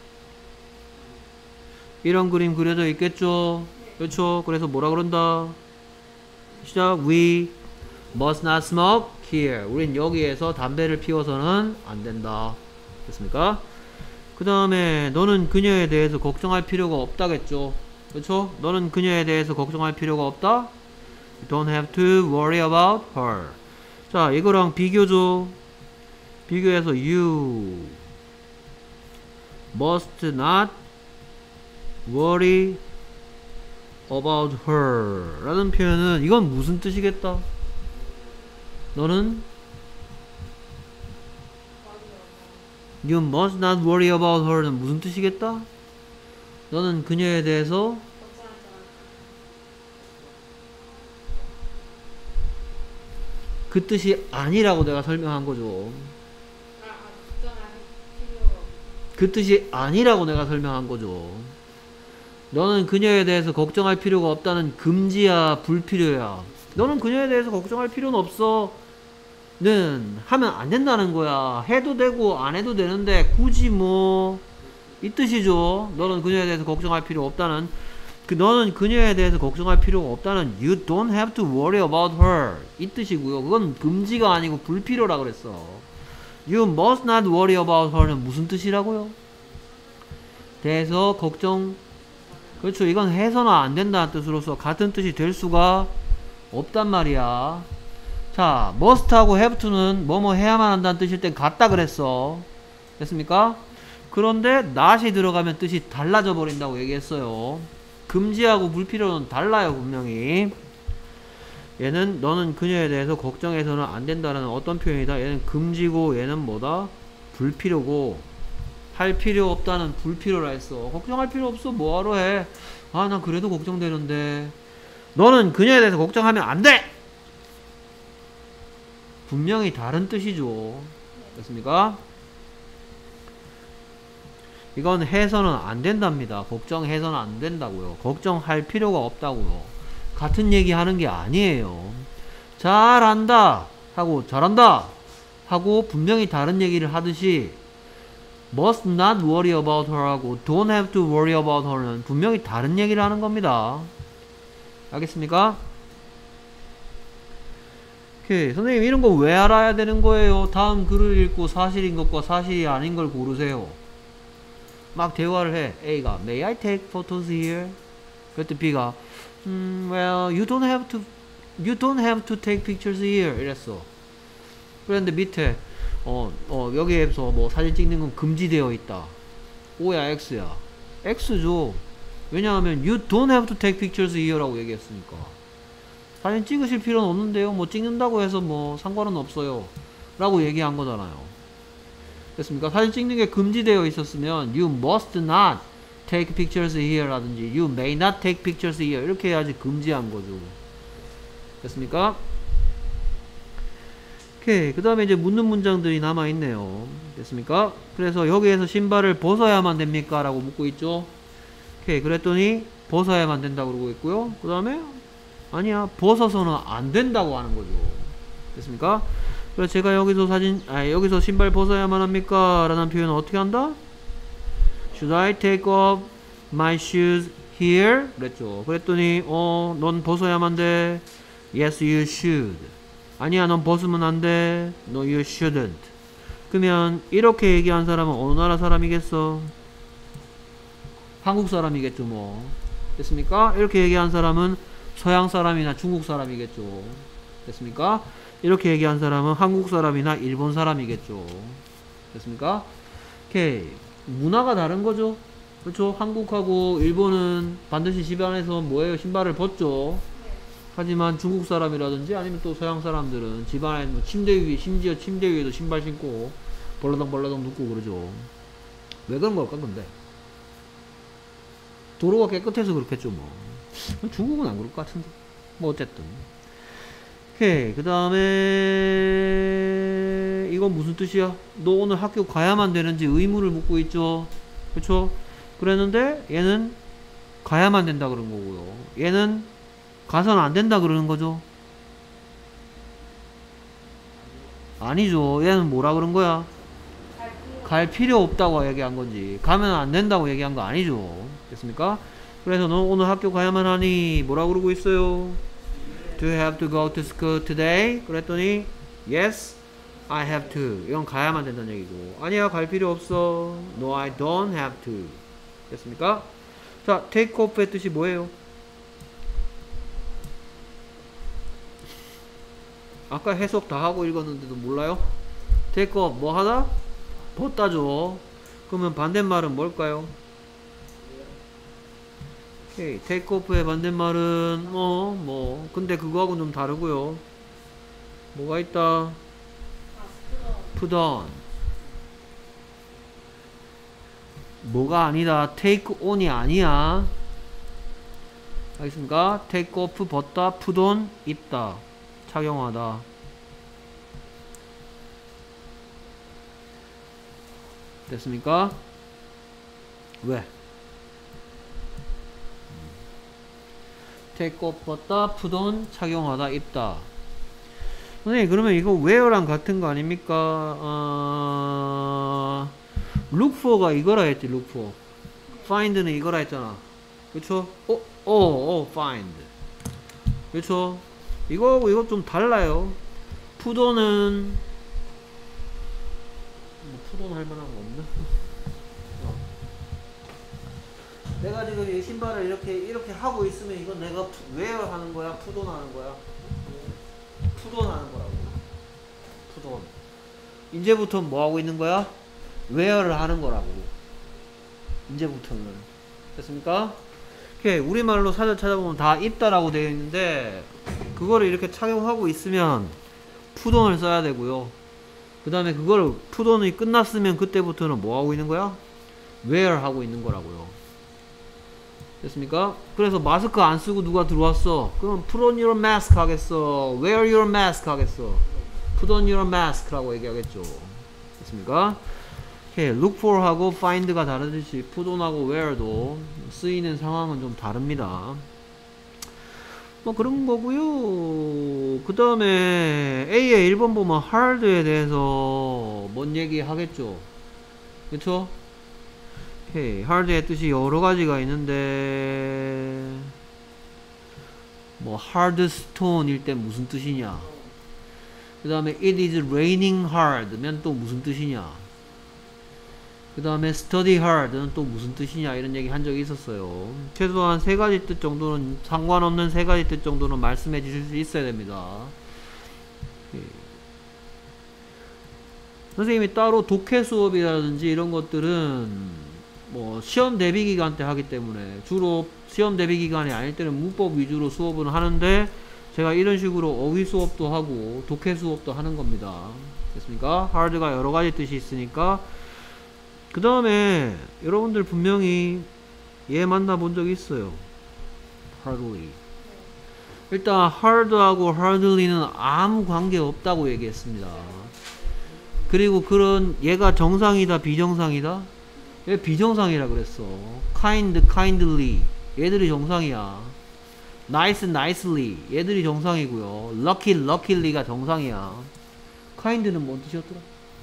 이런 그림 그려져 있겠죠? 그렇죠? 그래서 뭐라 그런다? 시작. We must not smoke here. 우린 여기에서 담배를 피워서는 안 된다. 됐습니까? 그 다음에 너는 그녀에 대해서 걱정할 필요가 없다겠죠? 그렇죠? 너는 그녀에 대해서 걱정할 필요가 없다? You don't have to worry about her. 자, 이거랑 비교죠. 비교해서 you must not worry about her 라는 표현은 이건 무슨 뜻이겠다? 너는 You must not worry about her는 무슨 뜻이겠다? 너는 그녀에 대해서 그 뜻이 아니라고 내가 설명한 거죠. 그 뜻이 아니라고 내가 설명한 거죠. 너는 그녀에 대해서 걱정할 필요가 없다는 금지야, 불필요야. 너는 그녀에 대해서 걱정할 필요는 없어. 는 하면 안 된다는 거야. 해도 되고 안 해도 되는데 굳이 뭐 이 뜻이죠. 너는 그녀에 대해서 걱정할 필요 없다는 그 너는 그녀에 대해서 걱정할 필요가 없다는 You don't have to worry about her 이 뜻이고요. 그건 금지가 아니고 불필요라 그랬어. You must not worry about her는 무슨 뜻이라고요? 대해서 걱정 그렇죠. 이건 해서는 안 된다는 뜻으로서 같은 뜻이 될 수가 없단 말이야. 자, must하고 have to는 뭐뭐 해야만 한다는 뜻일 땐 같다 그랬어. 됐습니까? 그런데 not이 들어가면 뜻이 달라져 버린다고 얘기했어요. 금지하고 불필요는 달라요, 분명히. 얘는 너는 그녀에 대해서 걱정해서는 안 된다는 어떤 표현이다. 얘는 금지고 얘는 뭐다? 불필요고 할 필요 없다는 불필요라 했어. 걱정할 필요 없어. 뭐하러 해? 아, 난 그래도 걱정되는데. 너는 그녀에 대해서 걱정하면 안 돼! 분명히 다른 뜻이죠. 됐습니까? 이건 해서는 안 된답니다. 걱정해서는 안 된다고요. 걱정할 필요가 없다고요. 같은 얘기 하는 게 아니에요. 잘한다 하고 잘한다 하고 분명히 다른 얘기를 하듯이 must not worry about her 하고 don't have to worry about her는 분명히 다른 얘기를 하는 겁니다. 알겠습니까? 오케이. 선생님 이런 거 왜 알아야 되는 거예요? 다음 글을 읽고 사실인 것과 사실이 아닌 걸 고르세요. 막 대화를 해. A가 May I take photos here? 그랬더니 B가 음, well, you don't have to you don't have to take pictures here 이랬어. 그런데 밑에 어, 어, 여기에서 뭐 사진 찍는 건 금지되어 있다. O야 X야. X죠. 왜냐하면 you don't have to take pictures here 라고 얘기했으니까. 사진 찍으실 필요는 없는데요. 뭐 찍는다고 해서 뭐 상관은 없어요. 라고 얘기한 거잖아요. 됐습니까? 사진 찍는 게 금지되어 있었으면 you must not take pictures here 라든지 you may not take pictures here 이렇게 해야지 금지한 거죠. 됐습니까? 오케이. 그 다음에 이제 묻는 문장들이 남아있네요. 됐습니까? 그래서 여기에서 신발을 벗어야만 됩니까? 라고 묻고 있죠. 오케이. 그랬더니 벗어야만 된다고 그러고 있고요. 그 다음에 아니야. 벗어서는 안 된다고 하는 거죠. 됐습니까? 그래서 제가 여기서 사진, 아, 여기서 신발 벗어야만 합니까? 라는 표현은 어떻게 한다? Should I take off my shoes here? 그랬죠. 그랬더니, 어, 넌 벗어야만 돼. Yes, you should. 아니야, 넌 벗으면 안 돼. No, you shouldn't. 그러면 이렇게 얘기한 사람은 어느 나라 사람이겠어? 한국 사람이겠죠, 뭐. 됐습니까? 이렇게 얘기한 사람은 서양 사람이나 중국 사람이겠죠. 됐습니까? 이렇게 얘기한 사람은 한국 사람이나 일본 사람이겠죠. 됐습니까? 오케이. 문화가 다른 거죠. 그렇죠? 한국하고 일본은 반드시 집안에서 뭐예요? 신발을 벗죠. 하지만 중국 사람이라든지 아니면 또 서양 사람들은 집안에 뭐 침대 위에, 심지어 침대 위에도 신발 신고 벌러덩 벌러덩 눕고 그러죠. 왜 그런 걸까 근데? 도로가 깨끗해서 그렇겠죠 뭐. 중국은 안 그럴 것 같은데. 뭐 어쨌든. 오케이. 그 다음에 이건 무슨 뜻이야? 너 오늘 학교 가야만 되는지 의무를 묻고 있죠. 그쵸? 그랬는데 얘는 가야만 된다 그런 거고요. 얘는 가서는 안 된다 그러는 거죠. 아니죠. 얘는 뭐라 그런 거야? 갈 필요 없다고 얘기한 건지 가면 안 된다고 얘기한 거 아니죠. 됐습니까? 그래서 너 오늘 학교 가야만 하니 뭐라 그러고 있어요? Do you have to go to school today? 그랬더니 Yes, I have to. 이건 가야만 된다는 얘기고 아니야 갈 필요 없어. No, I don't have to. 됐습니까? 자, take off의 뜻이 뭐예요? 아까 해석 다 하고 읽었는데도 몰라요? take off 뭐 하다? 벗다죠. 그러면 반대말은 뭘까요? 오케이. take off의 반대말은 어, 뭐 근데 그거하고는 좀 다르고요. 뭐가 있다? put on. 뭐가 아니다. take on이 아니야. 알겠습니까? take off 벗다, put on 입다, 착용하다. 됐습니까? 왜? take off 벗다, put on 착용하다, 입다. 선생님 그러면 이거 wear랑 같은 거 아닙니까? 어... look for가 이거라 했지. look for. find는 이거라 했잖아. 그쵸? 어? 어, 어, find. 그쵸? 이거하고 이거 좀 달라요. put on은 뭐 put on 할 만한 거 없나? 어. 내가 지금 이 신발을 이렇게 이렇게 하고 있으면 이건 내가 wear 하는 거야? put on 하는 거야? put on 하는 거라고. put on. 이제부터 뭐 하고 있는 거야? wear를 하는 거라고. 이제부터는. 됐습니까? 오케이. 우리말로 사전 찾아보면 다 입다라고 되어 있는데 그거를 이렇게 착용하고 있으면 put on을 써야 되고요. 그 다음에 그거를 put on이 끝났으면 그때부터는 뭐 하고 있는 거야? wear 하고 있는 거라고요. 됐습니까? 그래서 마스크 안 쓰고 누가 들어왔어. 그럼 put on your mask 하겠어? wear your mask 하겠어? put on your mask 라고 얘기하겠죠. 됐습니까? 오케이. look for 하고 find가 다르듯이 put on하고 wear도 쓰이는 상황은 좀 다릅니다. 뭐 그런 거고요. 그 다음에 A의 일 번 보면 hard에 대해서 뭔 얘기 하겠죠. 그쵸? 오케이. hard의 뜻이 여러 가지가 있는데 뭐 hard stone 일 때 무슨 뜻이냐. 그 다음에 it is raining hard 면 또 무슨 뜻이냐. 그 다음에 study hard는 또 무슨 뜻이냐 이런 얘기 한 적이 있었어요. 최소한 세 가지 뜻 정도는 상관없는 세 가지 뜻 정도는 말씀해 주실 수 있어야 됩니다. 예. 선생님이 따로 독해 수업이라든지 이런 것들은 뭐 시험 대비 기간 때 하기 때문에 주로 시험 대비 기간이 아닐 때는 문법 위주로 수업을 하는데 제가 이런 식으로 어휘 수업도 하고 독해 수업도 하는 겁니다. 됐습니까? hard가 여러 가지 뜻이 있으니까. 그 다음에 여러분들 분명히 얘 만나본 적 있어요. hardly. 일단 hard하고 hardly는 아무 관계 없다고 얘기했습니다. 그리고 그런 얘가 정상이다 비정상이다? 얘 비정상이라 그랬어. kind, kindly 얘들이 정상이야. nice, nicely 얘들이 정상이고요. lucky, luckily가 정상이야. kind는 뭔 뜻이었더라?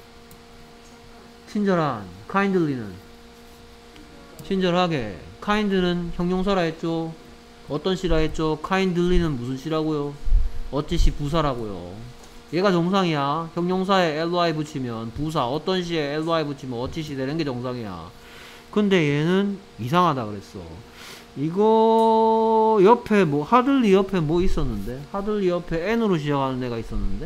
친절한. kindly는 친절하게. kind는 형용사라 했죠. 어떤 시라 했죠? kindly는 무슨 시라고요? 어찌시 부사라고요. 얘가 정상이야. 형용사에 ly 붙이면 부사, 어떤 시에 ly 붙이면 어찌시 되는 게 정상이야. 근데 얘는 이상하다 그랬어. 이거 옆에 뭐 하들리 옆에 뭐 있었는데? 하들리 옆에 n으로 시작하는 애가 있었는데?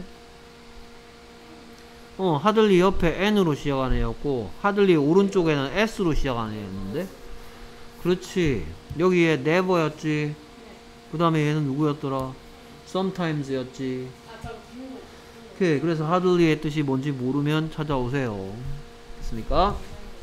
어 하들리 옆에 n으로 시작하는 애였고 하들리 오른쪽에는 s로 시작하는 애였는데? 그렇지. 여기에 never였지. 그 다음에 얘는 누구였더라? sometimes였지. 오케이. 그래서 hardly의 뜻이 뭔지 모르면 찾아오세요. 됐습니까?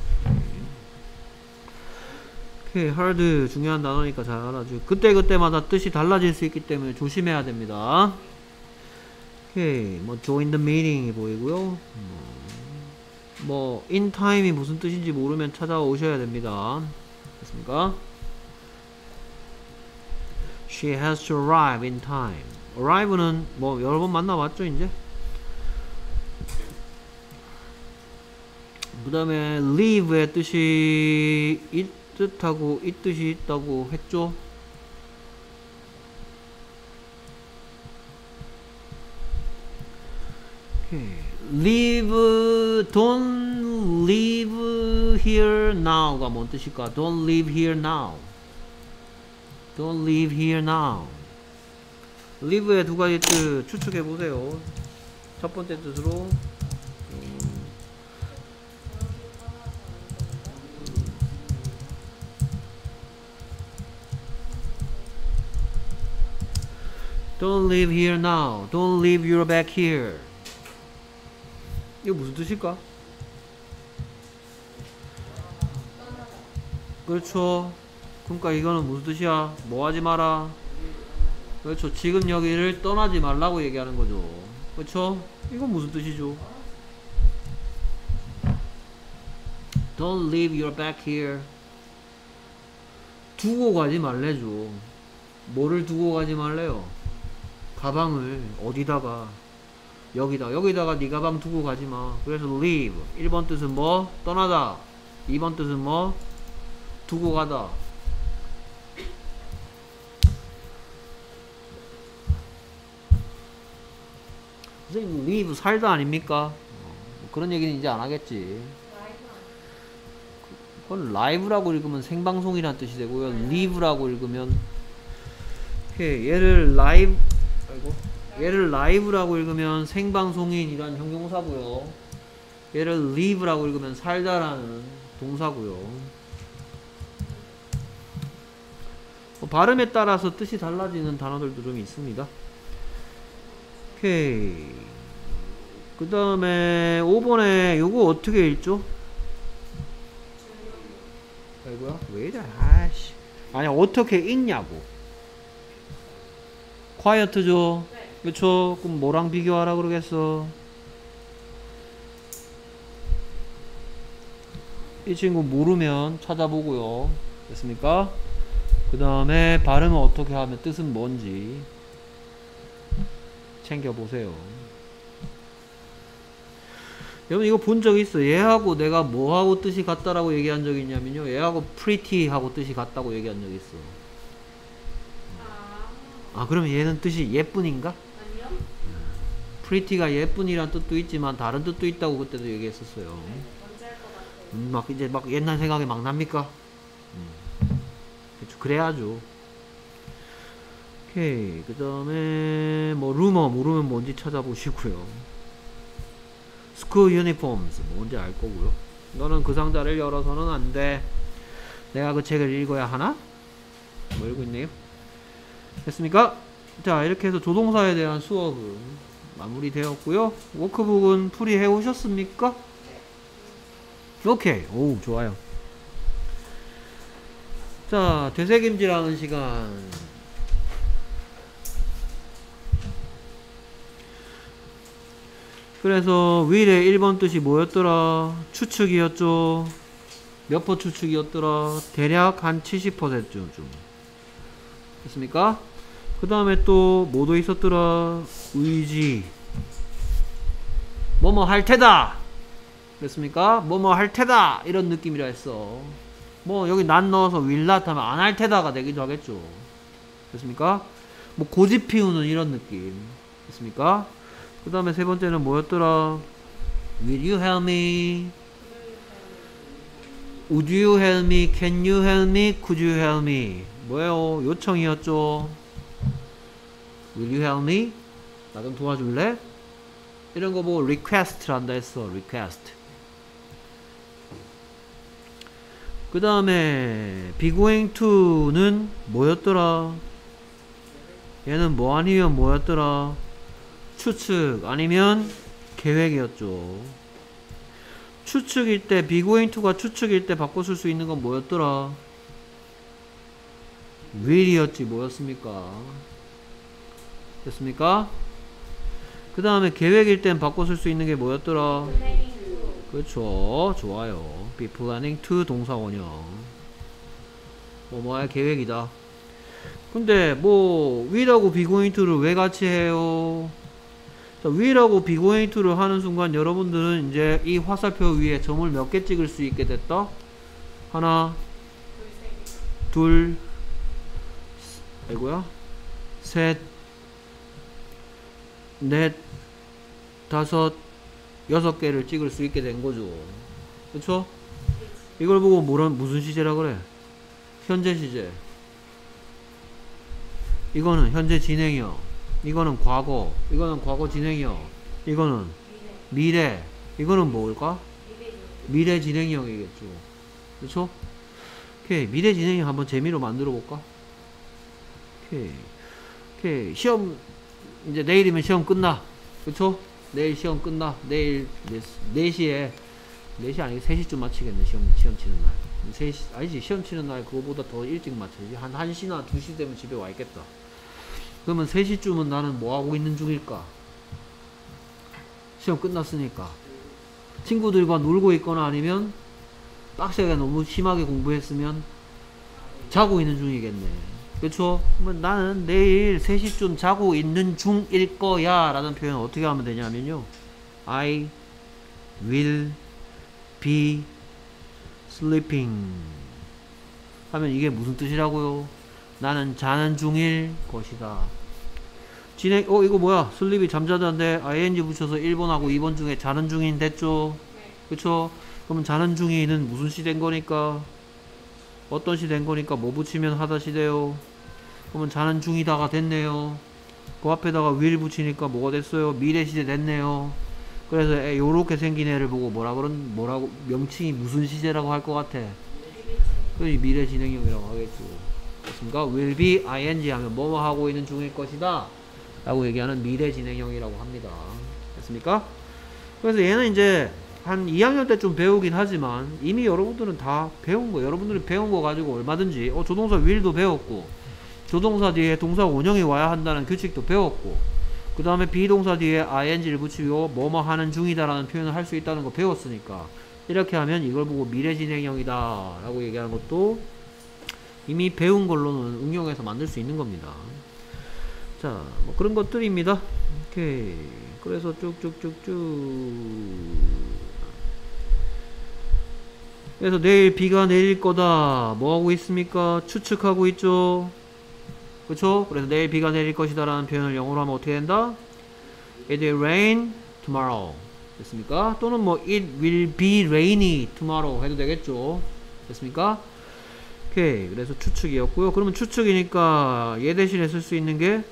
오케이. hard 중요한 단어니까 잘 알아줘. 그때그때마다 뜻이 달라질 수 있기 때문에 조심해야 됩니다. 오케이. 뭐 join the meeting이 보이고요. 뭐 in time이 무슨 뜻인지 모르면 찾아오셔야 됩니다. 됐습니까? She has to arrive in time. arrive는 뭐 여러 번 만나봤죠 이제? 그 다음에 leave의 뜻이 이 뜻하고 이 뜻이 있다고 했죠? 오케이. leave, don't leave here now가 뭔 뜻일까? don't leave here now. don't leave here now. leave의 두 가지 뜻 추측해 보세요. 첫 번째 뜻으로 don't leave here now. don't leave your back here. 이거 무슨 뜻일까? 그렇죠. 그러니까 이거는 무슨 뜻이야? 뭐 하지 마라. 그렇죠. 지금 여기를 떠나지 말라고 얘기하는 거죠. 그렇죠? 이건 무슨 뜻이죠? Don't leave your back here. 두고 가지 말래죠. 뭐를 두고 가지 말래요? 가방을 어디다가 여기다 여기다가 네 가방 두고 가지 마. 그래서 leave 일 번 뜻은 뭐? 떠나다. 이 번 뜻은 뭐? 두고 가다. 선생님 leave 살다 아닙니까? 어, 그런 얘기는 이제 안 하겠지. 그건 live라고 읽으면 생방송이란 뜻이 되고요. live라고 읽으면 오케이, 얘를 live 아이고 얘를 live라고 읽으면 생방송인이란 형용사고요. 얘를 live라고 읽으면 살다라는 동사고요. 뭐 발음에 따라서 뜻이 달라지는 단어들도 좀 있습니다. 오케이. 그 다음에 오 번에 요거 어떻게 읽죠? 아이고야 왜 이래 아씨 아니 어떻게 읽냐고. quiet죠? 네. 그쵸? 그럼 뭐랑 비교하라 그러겠어? 이 친구 모르면 찾아보고요. 됐습니까? 그 다음에 발음은 어떻게 하면 뜻은 뭔지 챙겨보세요. 여러분 이거 본 적 있어. 얘하고 내가 뭐하고 뜻이 같다라고 얘기한 적이 있냐면요. 얘하고 pretty하고 뜻이 같다고 얘기한 적이 있어. 아 그러면 얘는 뜻이 예쁜인가? 아니요. pretty가 예쁜이란 뜻도 있지만 다른 뜻도 있다고 그때도 얘기했었어요. 네, 뭔지 알 것 같아요. 음, 막 이제 막 옛날 생각이 막 납니까? 음. 그쵸, 그래야죠. 오케이. 그 다음에 뭐 루머 모르면 뭔지 찾아보시고요. school uniforms 뭔지 알 거고요. 너는 그 상자를 열어서는 안 돼. 내가 그 책을 읽어야 하나? 뭐 읽고 있네요. 됐습니까? 자 이렇게 해서 조동사에 대한 수업은 마무리되었고요. 워크북은 풀이해 오셨습니까? 오케이. 오 좋아요. 자 되새김질하는 시간. 그래서 will의 일 번 뜻이 뭐였더라? 추측이었죠. 몇 퍼 추측이었더라? 대략 한 칠십 퍼센트쯤 됐습니까? 그 다음에 또 뭐도 있었더라? 의지. 뭐뭐 할 테다 됐습니까? 뭐뭐 할 테다 이런 느낌이라 했어. 뭐 여기 난 넣어서 will not 하면 안 할 테다가 되기도 하겠죠. 됐습니까? 뭐 고집 피우는 이런 느낌 됐습니까? 그 다음에 세 번째는 뭐였더라? Will you help me? Would you help me? Can you help me? Could you help me? 뭐예요? 요청이었죠. Will you help me? 나 좀 도와줄래? 이런 거 보고 request를 한다 했어. request. 그 다음에 be going to는 뭐였더라? 얘는 뭐 아니면 뭐였더라? 추측 아니면 계획이었죠. 추측일 때 be going to가 추측일 때 바꿔 쓸 수 있는 건 뭐였더라? will이었지 뭐였습니까? 됐습니까? 그 다음에 계획일 땐 바꿔 쓸 수 있는 게 뭐였더라? planning to. 그렇죠. 좋아요. be planning to 동사 원형. 뭐 뭐야 계획이다. 근데 뭐 will하고 be going to를 왜 같이 해요? 자, will하고 be going to를 하는 순간 여러분들은 이제 이 화살표 위에 점을 몇 개 찍을 수 있게 됐다? 하나, 둘, 아이고야, 셋, 넷, 다섯, 여섯 개를 찍을 수 있게 된 거죠. 그쵸? 이걸 보고 뭐란, 무슨 시제라 그래? 현재 시제. 이거는 현재 진행형. 이거는 과거. 이거는 과거 진행형. 이거는 미래. 이거는 뭘까? 미래 진행형이겠죠. 그쵸? 오케이. 미래 진행형 한번 재미로 만들어 볼까? 오케이. 오케이. 시험, 이제 내일이면 시험 끝나. 그쵸? 내일 시험 끝나. 내일 네 시에, 네 시 아니고 세 시쯤 마치겠네. 시험, 시험 치는 날. 세 시, 아니지. 시험 치는 날 그거보다 더 일찍 마쳐야지. 한 한 시나 두 시 되면 집에 와 있겠다. 그러면 세 시쯤은 나는 뭐 하고 있는 중일까? 시험 끝났으니까. 친구들과 놀고 있거나 아니면 빡세게 너무 심하게 공부했으면 자고 있는 중이겠네. 그쵸? 그러면 나는 내일 세 시쯤 자고 있는 중일 거야 라는 표현 어떻게 하면 되냐면요, I will be sleeping 하면 이게 무슨 뜻이라고요? 나는 자는 중일 것이다. 진행, 어 이거 뭐야, 슬립이 잠자다인데 ing 붙여서 일 번하고 이 번 중에 자는 중인 됐죠? 네. 그쵸? 그러면 자는 중이는 무슨 시 된 거니까? 어떤 시 된 거니까 뭐 붙이면 하다 시 돼요? 그러면 자는 중이다가 됐네요. 그 앞에다가 will 붙이니까 뭐가 됐어요? 미래 시제 됐네요. 그래서 에, 요렇게 생긴 애를 보고 뭐라 그런, 뭐라고, 명칭이 무슨 시제라고 할 것 같아? 그 미래 진행형이라고 하겠죠. 됐습니까? will be ing 하면 뭐뭐 하고 있는 중일 것이다 라고 얘기하는 미래 진행형이라고 합니다. 됐습니까? 그래서 얘는 이제 한 이 학년 때좀 배우긴 하지만 이미 여러분들은 다 배운 거, 여러분들이 배운 거 가지고 얼마든지 어 조동사 will도 배웠고, 조동사 뒤에 동사 원형이 와야 한다는 규칙도 배웠고, 그 다음에 비동사 뒤에 ing를 붙이고 뭐뭐 하는 중이다 라는 표현을 할 수 있다는 거 배웠으니까, 이렇게 하면 이걸 보고 미래 진행형이다 라고 얘기하는 것도 이미 배운 걸로는 응용해서 만들 수 있는 겁니다. 자, 뭐 그런 것들입니다. 오케이. 그래서 쭉쭉쭉쭉. 그래서 내일 비가 내릴 거다. 뭐 하고 있습니까? 추측하고 있죠. 그쵸? 그래서 내일 비가 내릴 것이다 라는 표현을 영어로 하면 어떻게 된다? It will rain tomorrow. 됐습니까? 또는 뭐 It will be rainy tomorrow 해도 되겠죠. 됐습니까? 오케이. 그래서 추측이었고요. 그러면 추측이니까 얘 대신에 쓸 수 있는 게,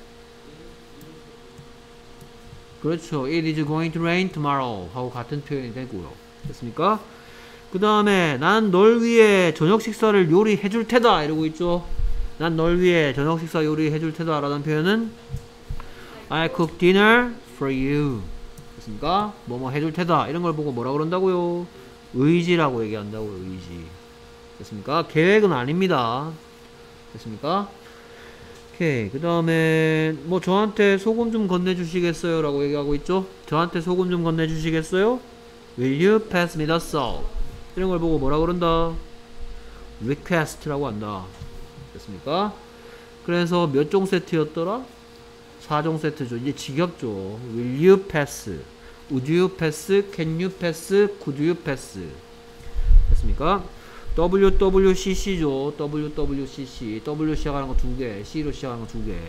그렇죠. It is going to rain tomorrow 하고 같은 표현이 되고요. 됐습니까? 그 다음에 난 널 위해 저녁 식사를 요리해 줄 테다 이러고 있죠. 난 널 위해 저녁 식사 요리해 줄 테다 라는 표현은 I cook dinner for you. 됐습니까? 뭐뭐 해줄 테다 이런 걸 보고 뭐라 그런다고요? 의지라고 얘기한다고요. 의지. 됐습니까? 계획은 아닙니다. 됐습니까? 오케이. 그 다음에 뭐 저한테 소금 좀 건네주시겠어요? 라고 얘기하고 있죠. 저한테 소금 좀 건네주시겠어요? Will you pass me the salt? 이런 걸 보고 뭐라 그런다? request라고 한다. 됐습니까? 그래서 몇 종 세트였더라? 사 종 세트죠. 이제 지겹죠. Will you pass? Would you pass? Can you pass? Could you pass? 됐습니까? 더블유 더블유 씨 씨죠. 더블유 더블유 씨 씨. W 시작하는 거 두 개, C로 시작하는 거 두 개.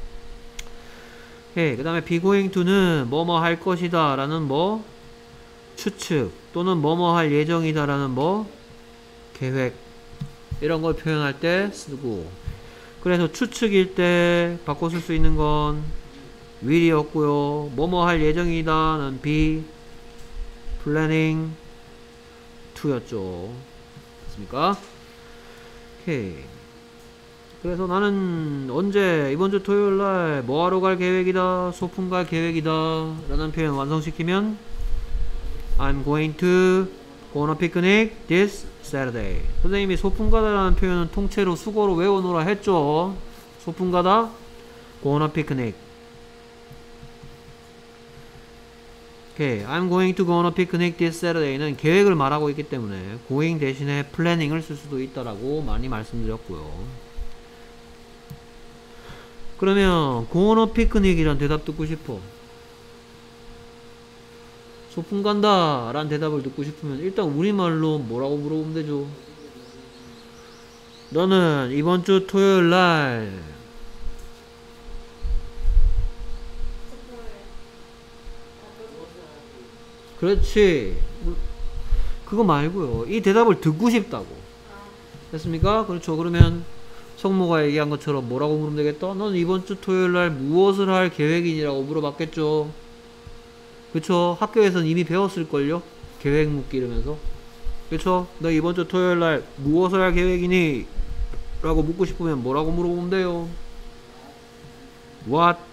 오케이. 그 다음에 be going to는 뭐뭐 할 것이다 라는 뭐 추측 또는 뭐뭐 할 예정이다 라는 뭐 계획 이런 걸 표현할 때 쓰고, 그래서 추측일 때 바꿔 쓸 수 있는 건 will이었고요. 뭐뭐 할 예정이다는 be planning to였죠. 됐습니까? 오케이. 그래서 나는 언제 이번 주 토요일 날 뭐 하러 갈 계획이다, 소풍 갈 계획이다 라는 표현 완성시키면 I'm going to go on a picnic this Saturday. 선생님이 소풍 가다라는 표현은 통째로 수거로 외워놓으라 했죠. 소풍 가다 go on a picnic. 오케이. I'm going to go on a picnic this Saturday는 계획을 말하고 있기 때문에 going 대신에 planning을 쓸 수도 있다라고 많이 말씀드렸고요. 그러면 go on a picnic이란 대답 듣고 싶어. 소풍 간다 라는 대답을 듣고 싶으면 일단 우리말로 뭐라고 물어보면 되죠. 너는 이번 주 토요일 날 그렇지. 그거 말고요. 이 대답을 듣고 싶다고. 됐습니까? 그렇죠. 그러면 성모가 얘기한 것처럼 뭐라고 물으면 되겠다? 너는 이번 주 토요일 날 무엇을 할 계획이니라고 물어봤겠죠. 그쵸? 학교에서는 이미 배웠을걸요? 계획 묻기 이러면서. 그쵸? 너 이번 주 토요일 날 무엇을 할 계획이니? 라고 묻고 싶으면 뭐라고 물어보면 돼요? What?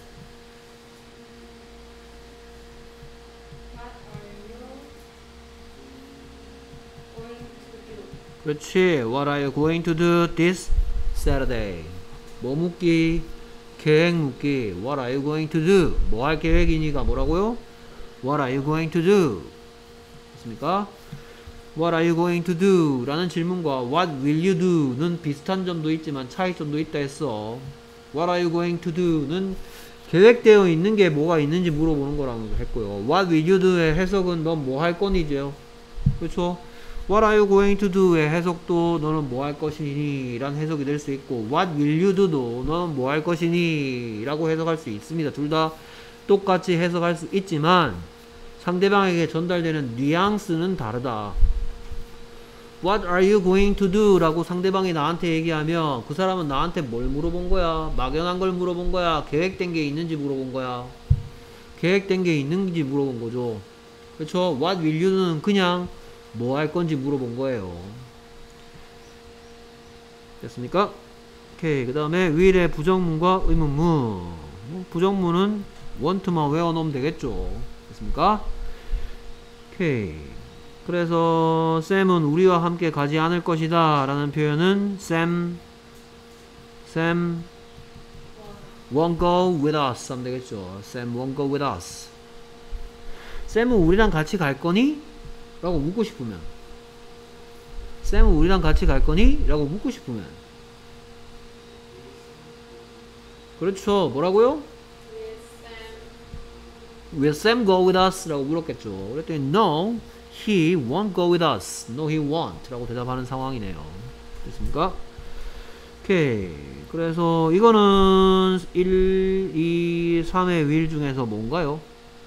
그렇지. What are you going to do this Saturday? 뭐 묻기? 계획 묻기. What are you going to do? 뭐 할 계획이니가 뭐라고요? What are you going to do? 됐습니까? What are you going to do? 라는 질문과 What will you do? 는 비슷한 점도 있지만 차이점도 있다 했어. What are you going to do? 는 계획되어 있는 게 뭐가 있는지 물어보는 거라고 했고요. What will you do의 해석은 넌 뭐 할 거니죠? 그렇죠? What are you going to do의 해석도 너는 뭐 할 것이니? 라는 해석이 될 수 있고, What will you do도 너는 뭐 할 것이니? 라고 해석할 수 있습니다. 둘 다 똑같이 해석할 수 있지만 상대방에게 전달되는 뉘앙스는 다르다. What are you going to do? 라고 상대방이 나한테 얘기하면 그 사람은 나한테 뭘 물어본 거야? 막연한 걸 물어본 거야? 계획된 게 있는지 물어본 거야? 계획된 게 있는지 물어본 거죠. 그렇죠? What will you do는 그냥 뭐 할 건지 물어본 거예요. 됐습니까? 오케이. 그 다음에 will의 부정문과 의문문. 부정문은 want만 외워놓으면 되겠죠. 됐습니까? 오케이. 그래서 쌤은 우리와 함께 가지 않을 것이다 라는 표현은 Sam Sam won't go with us 하면 되겠죠. Sam won't go with us. 쌤은 우리랑 같이 갈 거니? 라고 묻고 싶으면, 쌤은 우리랑 같이 갈 거니? 라고 묻고 싶으면, 그렇죠. 뭐라고요? Will Sam go with us? 라고 물었겠죠. 그랬더니 No, he won't go with us. No, he won't 라고 대답하는 상황이네요. 됐습니까? 오케이. 그래서 이거는 일, 이, 삼의 will 중에서 뭔가요?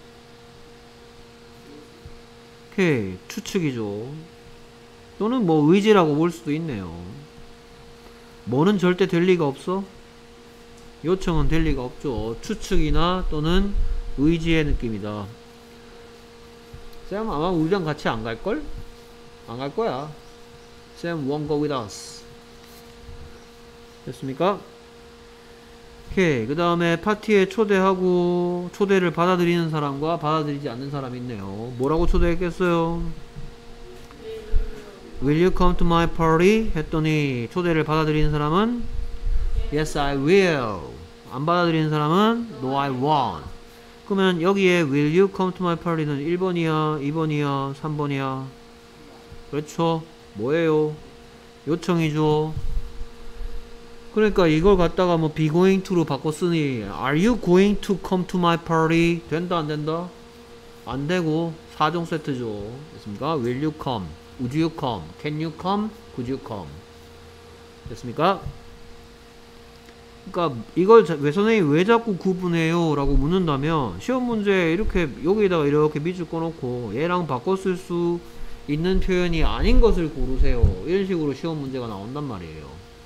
오케이. 추측이죠. 또는 뭐 의지라고 볼 수도 있네요. 뭐는 절대 될 리가 없어? 요청은 될 리가 없죠. 추측이나 또는 의지의 느낌이다. 쌤 아마 우리랑 같이 안 갈걸? 안 갈 거야. Sam won't go with us. 됐습니까? 오케이. 그 다음에 파티에 초대하고 초대를 받아들이는 사람과 받아들이지 않는 사람이 있네요. 뭐라고 초대했겠어요? Will you come to my party? 했더니 초대를 받아들이는 사람은 Yes, I will. 안 받아들이는 사람은 No, I won't. 그러면 여기에 Will you come to my party는 일 번이야, 이 번이야, 삼 번이야. 그렇죠? 뭐예요? 요청이죠. 그러니까 이걸 갖다가 뭐 be going to로 바꿔 쓰니 Are you going to come to my party? 된다 안 된다? 안 되고 사 종 세트죠. 됐습니까? Will you come? Would you come? Can you come? Could you come? 됐습니까? 그러니까 이걸 자, 왜 선생님이 왜 자꾸 구분해요? 라고 묻는다면 시험 문제에 이렇게 여기다가 이렇게 밑줄 꺼놓고 얘랑 바꿔 쓸 수 있는 표현이 아닌 것을 고르세요. 이런 식으로 시험 문제가 나온단 말이에요.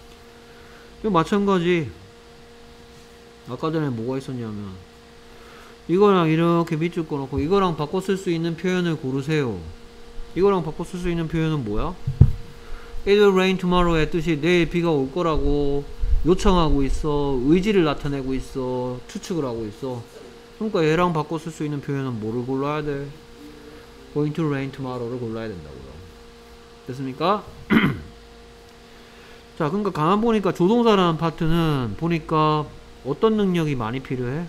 마찬가지 아까 전에 뭐가 있었냐면 이거랑 이렇게 밑줄 꺼놓고 이거랑 바꿔 쓸 수 있는 표현을 고르세요. 이거랑 바꿔 쓸 수 있는 표현은 뭐야? It will rain tomorrow의 뜻이 내일 비가 올 거라고 요청하고 있어. 의지를 나타내고 있어. 추측을 하고 있어. 그러니까 얘랑 바꿔 쓸 수 있는 표현은 뭐를 골라야 돼? Going to rain tomorrow를 골라야 된다고요. 됐습니까? 자, 그러니까 가만 보니까 조동사라는 파트는 보니까 어떤 능력이 많이 필요해?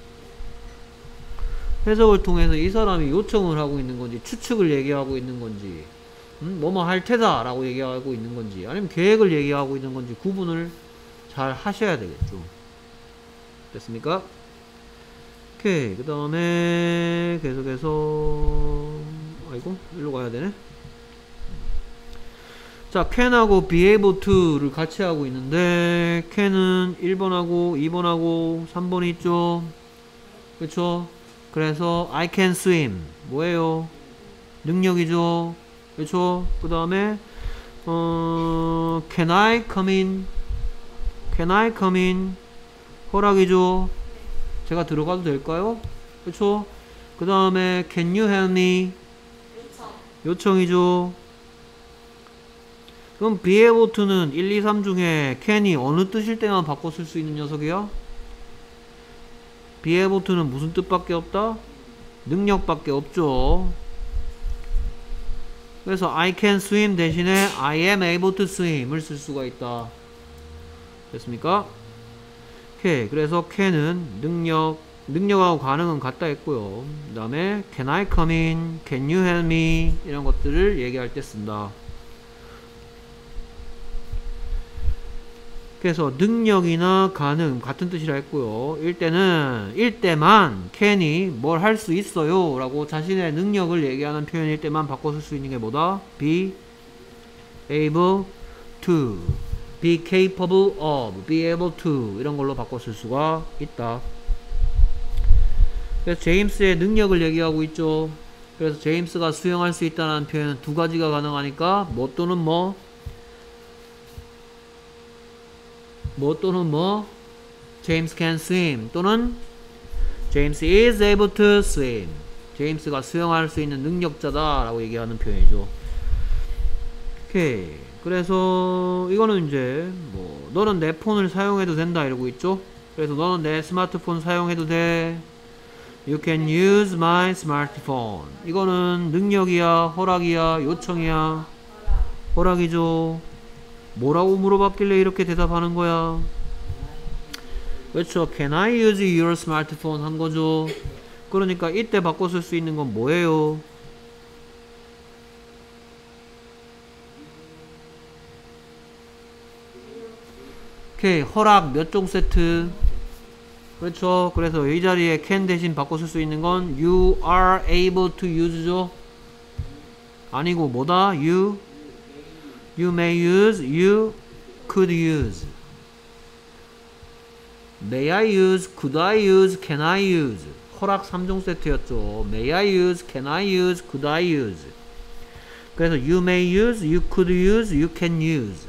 해석을 통해서 이 사람이 요청을 하고 있는 건지 추측을 얘기하고 있는 건지 음? 뭐뭐 할 테다 라고 얘기하고 있는 건지 아니면 계획을 얘기하고 있는 건지 구분을 잘 하셔야 되겠죠. 됐습니까? 오케이. 그 다음에 계속해서 아이고 일로 가야 되네. 자, can하고 be able to를 같이 하고 있는데 can은 일 번하고 이 번하고 삼 번이 있죠. 그렇죠? 그래서 I can swim 뭐예요? 능력이죠. 그렇죠? 그 다음에 어, can I come in? Can I come in? 허락이죠. 제가 들어가도 될까요? 그렇죠? 그 다음에 can you help me? 요청. 요청이죠. 그럼 be able to는 일, 이, 삼 중에 can이 어느 뜻일 때만 바꿔 쓸 수 있는 녀석이야? be able to는 무슨 뜻밖에 없다? 능력밖에 없죠. 그래서 I can swim 대신에 I am able to swim을 쓸 수가 있다. 됐습니까? 오케이. 그래서 can은 능력, 능력하고 가능은 같다 했고요. 그 다음에 can I come in? Can you help me? 이런 것들을 얘기할 때 쓴다. 그래서 능력이나 가능 같은 뜻이라 했고요. 일 때는 일 때만 can이 뭘 할 수 있어요 라고 자신의 능력을 얘기하는 표현일 때만 바꿔 쓸 수 있는 게 뭐다? be able to, be capable of, be able to 이런 걸로 바꿔 쓸 수가 있다. 그래서 제임스의 능력을 얘기하고 있죠. 그래서 제임스가 수영할 수 있다는 표현은 두 가지가 가능하니까 뭐 또는 뭐 뭐 또는 뭐 James can swim 또는 James is able to swim. 제임스가 수영할 수 있는 능력자다 라고 얘기하는 표현이죠. 오케이. 그래서 이거는 이제 뭐 너는 내 폰을 사용해도 된다 이러고 있죠. 그래서 너는 내 스마트폰 사용해도 돼. You can use my smartphone. 이거는 능력이야, 허락이야, 요청이야? 허락이죠. 뭐라고 물어봤길래 이렇게 대답하는 거야? 그렇죠. Can I use your smartphone 한 거죠. 그러니까 이때 바꿔 쓸 수 있는 건 뭐예요? 오케이. 허락 몇 종 세트? 그렇죠. 그래서 이 자리에 can 대신 바꿔 쓸 수 있는 건 you are able to use죠. 아니고 뭐다? you You may use, you could use. May I use, could I use, can I use. 허락 삼 종 세트였죠. May I use, can I use, could I use. 그래서 you may use, you could use, you can use.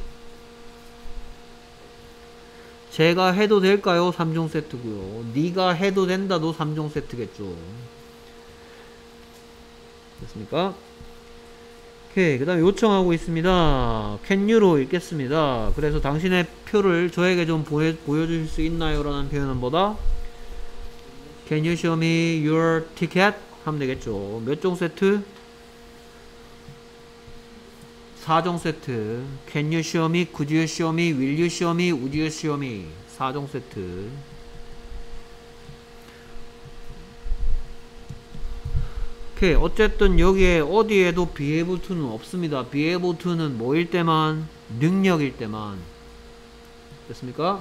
제가 해도 될까요? 삼 종 세트고요. 네가 해도 된다도 삼 종 세트겠죠. 됐습니까? 오케이. 그 다음에 요청하고 있습니다. can you로 읽겠습니다. 그래서 당신의 표를 저에게 좀 보여, 보여주실 수 있나요? 라는 표현은 뭐다? Can you show me your ticket? 하면 되겠죠. 몇 종 세트? 사 종 세트. Can you show me? Could you show me? Will you show me? Would you show me? 사 종 세트. 오케이. 어쨌든 여기에 어디에도 be able to는 없습니다. be able to는 뭐일 때만? 능력일 때만. 됐습니까?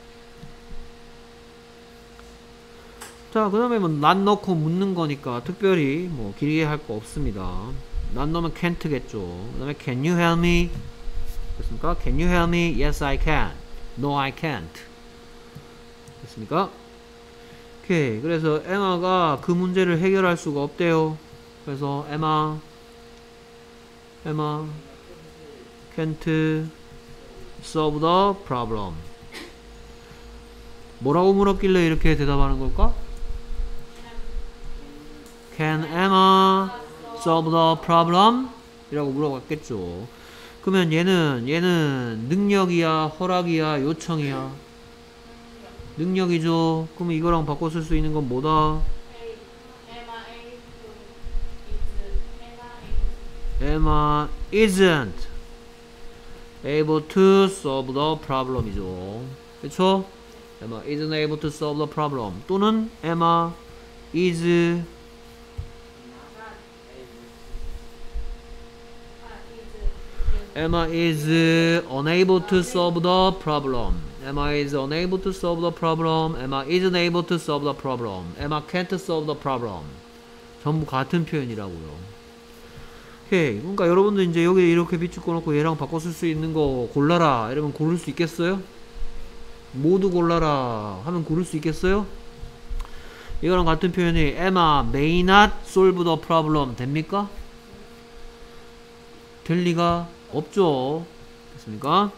자, 그 다음에 뭐 난 넣고 묻는 거니까 특별히 뭐 길게 할 거 없습니다. 난 넣으면 can't겠죠. 그 다음에 can you help me? 됐습니까? Can you help me? Yes, I can. No, I can't. 됐습니까? 오케이. 그래서 Emma가 그 문제를 해결할 수가 없대요. 그래서 Emma, Emma can't solve the problem. 뭐라고 물었길래 이렇게 대답하는 걸까? Can Emma solve the problem? 이라고 물어봤겠죠. 그러면 얘는 얘는 능력이야, 허락이야, 요청이야? 능력이죠. 그러면 이거랑 바꿔 쓸 수 있는 건 뭐다? Emma isn't able to solve the problem이죠. 그쵸? Emma isn't able to solve the problem. 또는 Emma is Emma is unable to solve the problem. Emma is unable to solve the problem. Emma isn't able to solve the problem. Emma can't solve the problem. 전부 같은 표현이라고요. 오케이. 그러니까 여러분들 이제 여기 이렇게 비추고 놓고 얘랑 바꿔 쓸 수 있는 거 골라라 이러면 고를 수 있겠어요? 모두 골라라 하면 고를 수 있겠어요? 이거랑 같은 표현이 Emma may not solve the problem 됩니까? 될 리가 없죠. 됐습니까?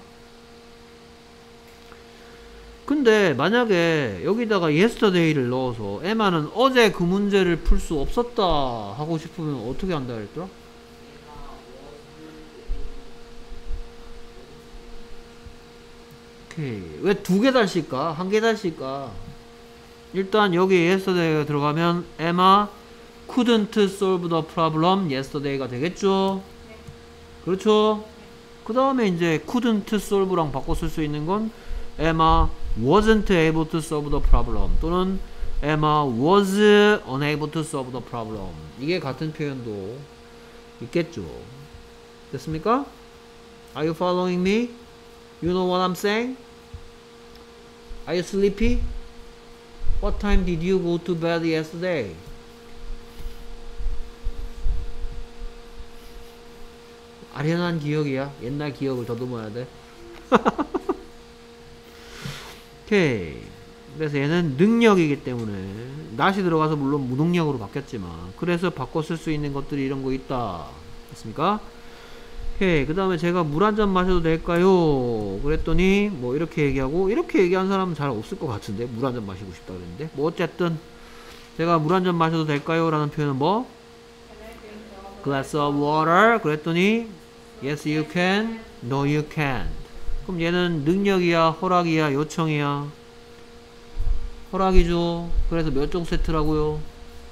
근데 만약에 여기다가 yesterday를 넣어서 Emma는 어제 그 문제를 풀 수 없었다 하고 싶으면 어떻게 한다 그랬더라? 오케이. 왜 두 개 달실까? 한 개 달실까? 일단 여기 yesterday가 들어가면 Emma couldn't solve the problem yesterday가 되겠죠? 그렇죠? 그 다음에 이제 couldn't solve랑 바꿔 쓸 수 있는 건 Emma wasn't able to solve the problem 또는 Emma was unable to solve the problem. 이게 같은 표현도 있겠죠. 됐습니까? Are you following me? You know what I'm saying? Are you sleepy? What time did you go to bed yesterday? 아련한 기억이야. 옛날 기억을 더듬어야 돼. 오케이. 그래서 얘는 능력이기 때문에 not이 들어가서 물론 무능력으로 바뀌었지만 그래서 바꿔 쓸 수 있는 것들이 이런 거 있다. 됐습니까? 오케이. 그 다음에 제가 물 한 잔 마셔도 될까요? 그랬더니 뭐 이렇게 얘기하고 이렇게 얘기한 사람은 잘 없을 것 같은데 물 한 잔 마시고 싶다 그랬는데 뭐 어쨌든 제가 물 한 잔 마셔도 될까요? 라는 표현은 뭐? glass of water 그랬더니 yes you can, no you can't. 그럼 얘는 능력이야, 허락이야, 요청이야? 허락이죠. 그래서 몇 종 세트라고요?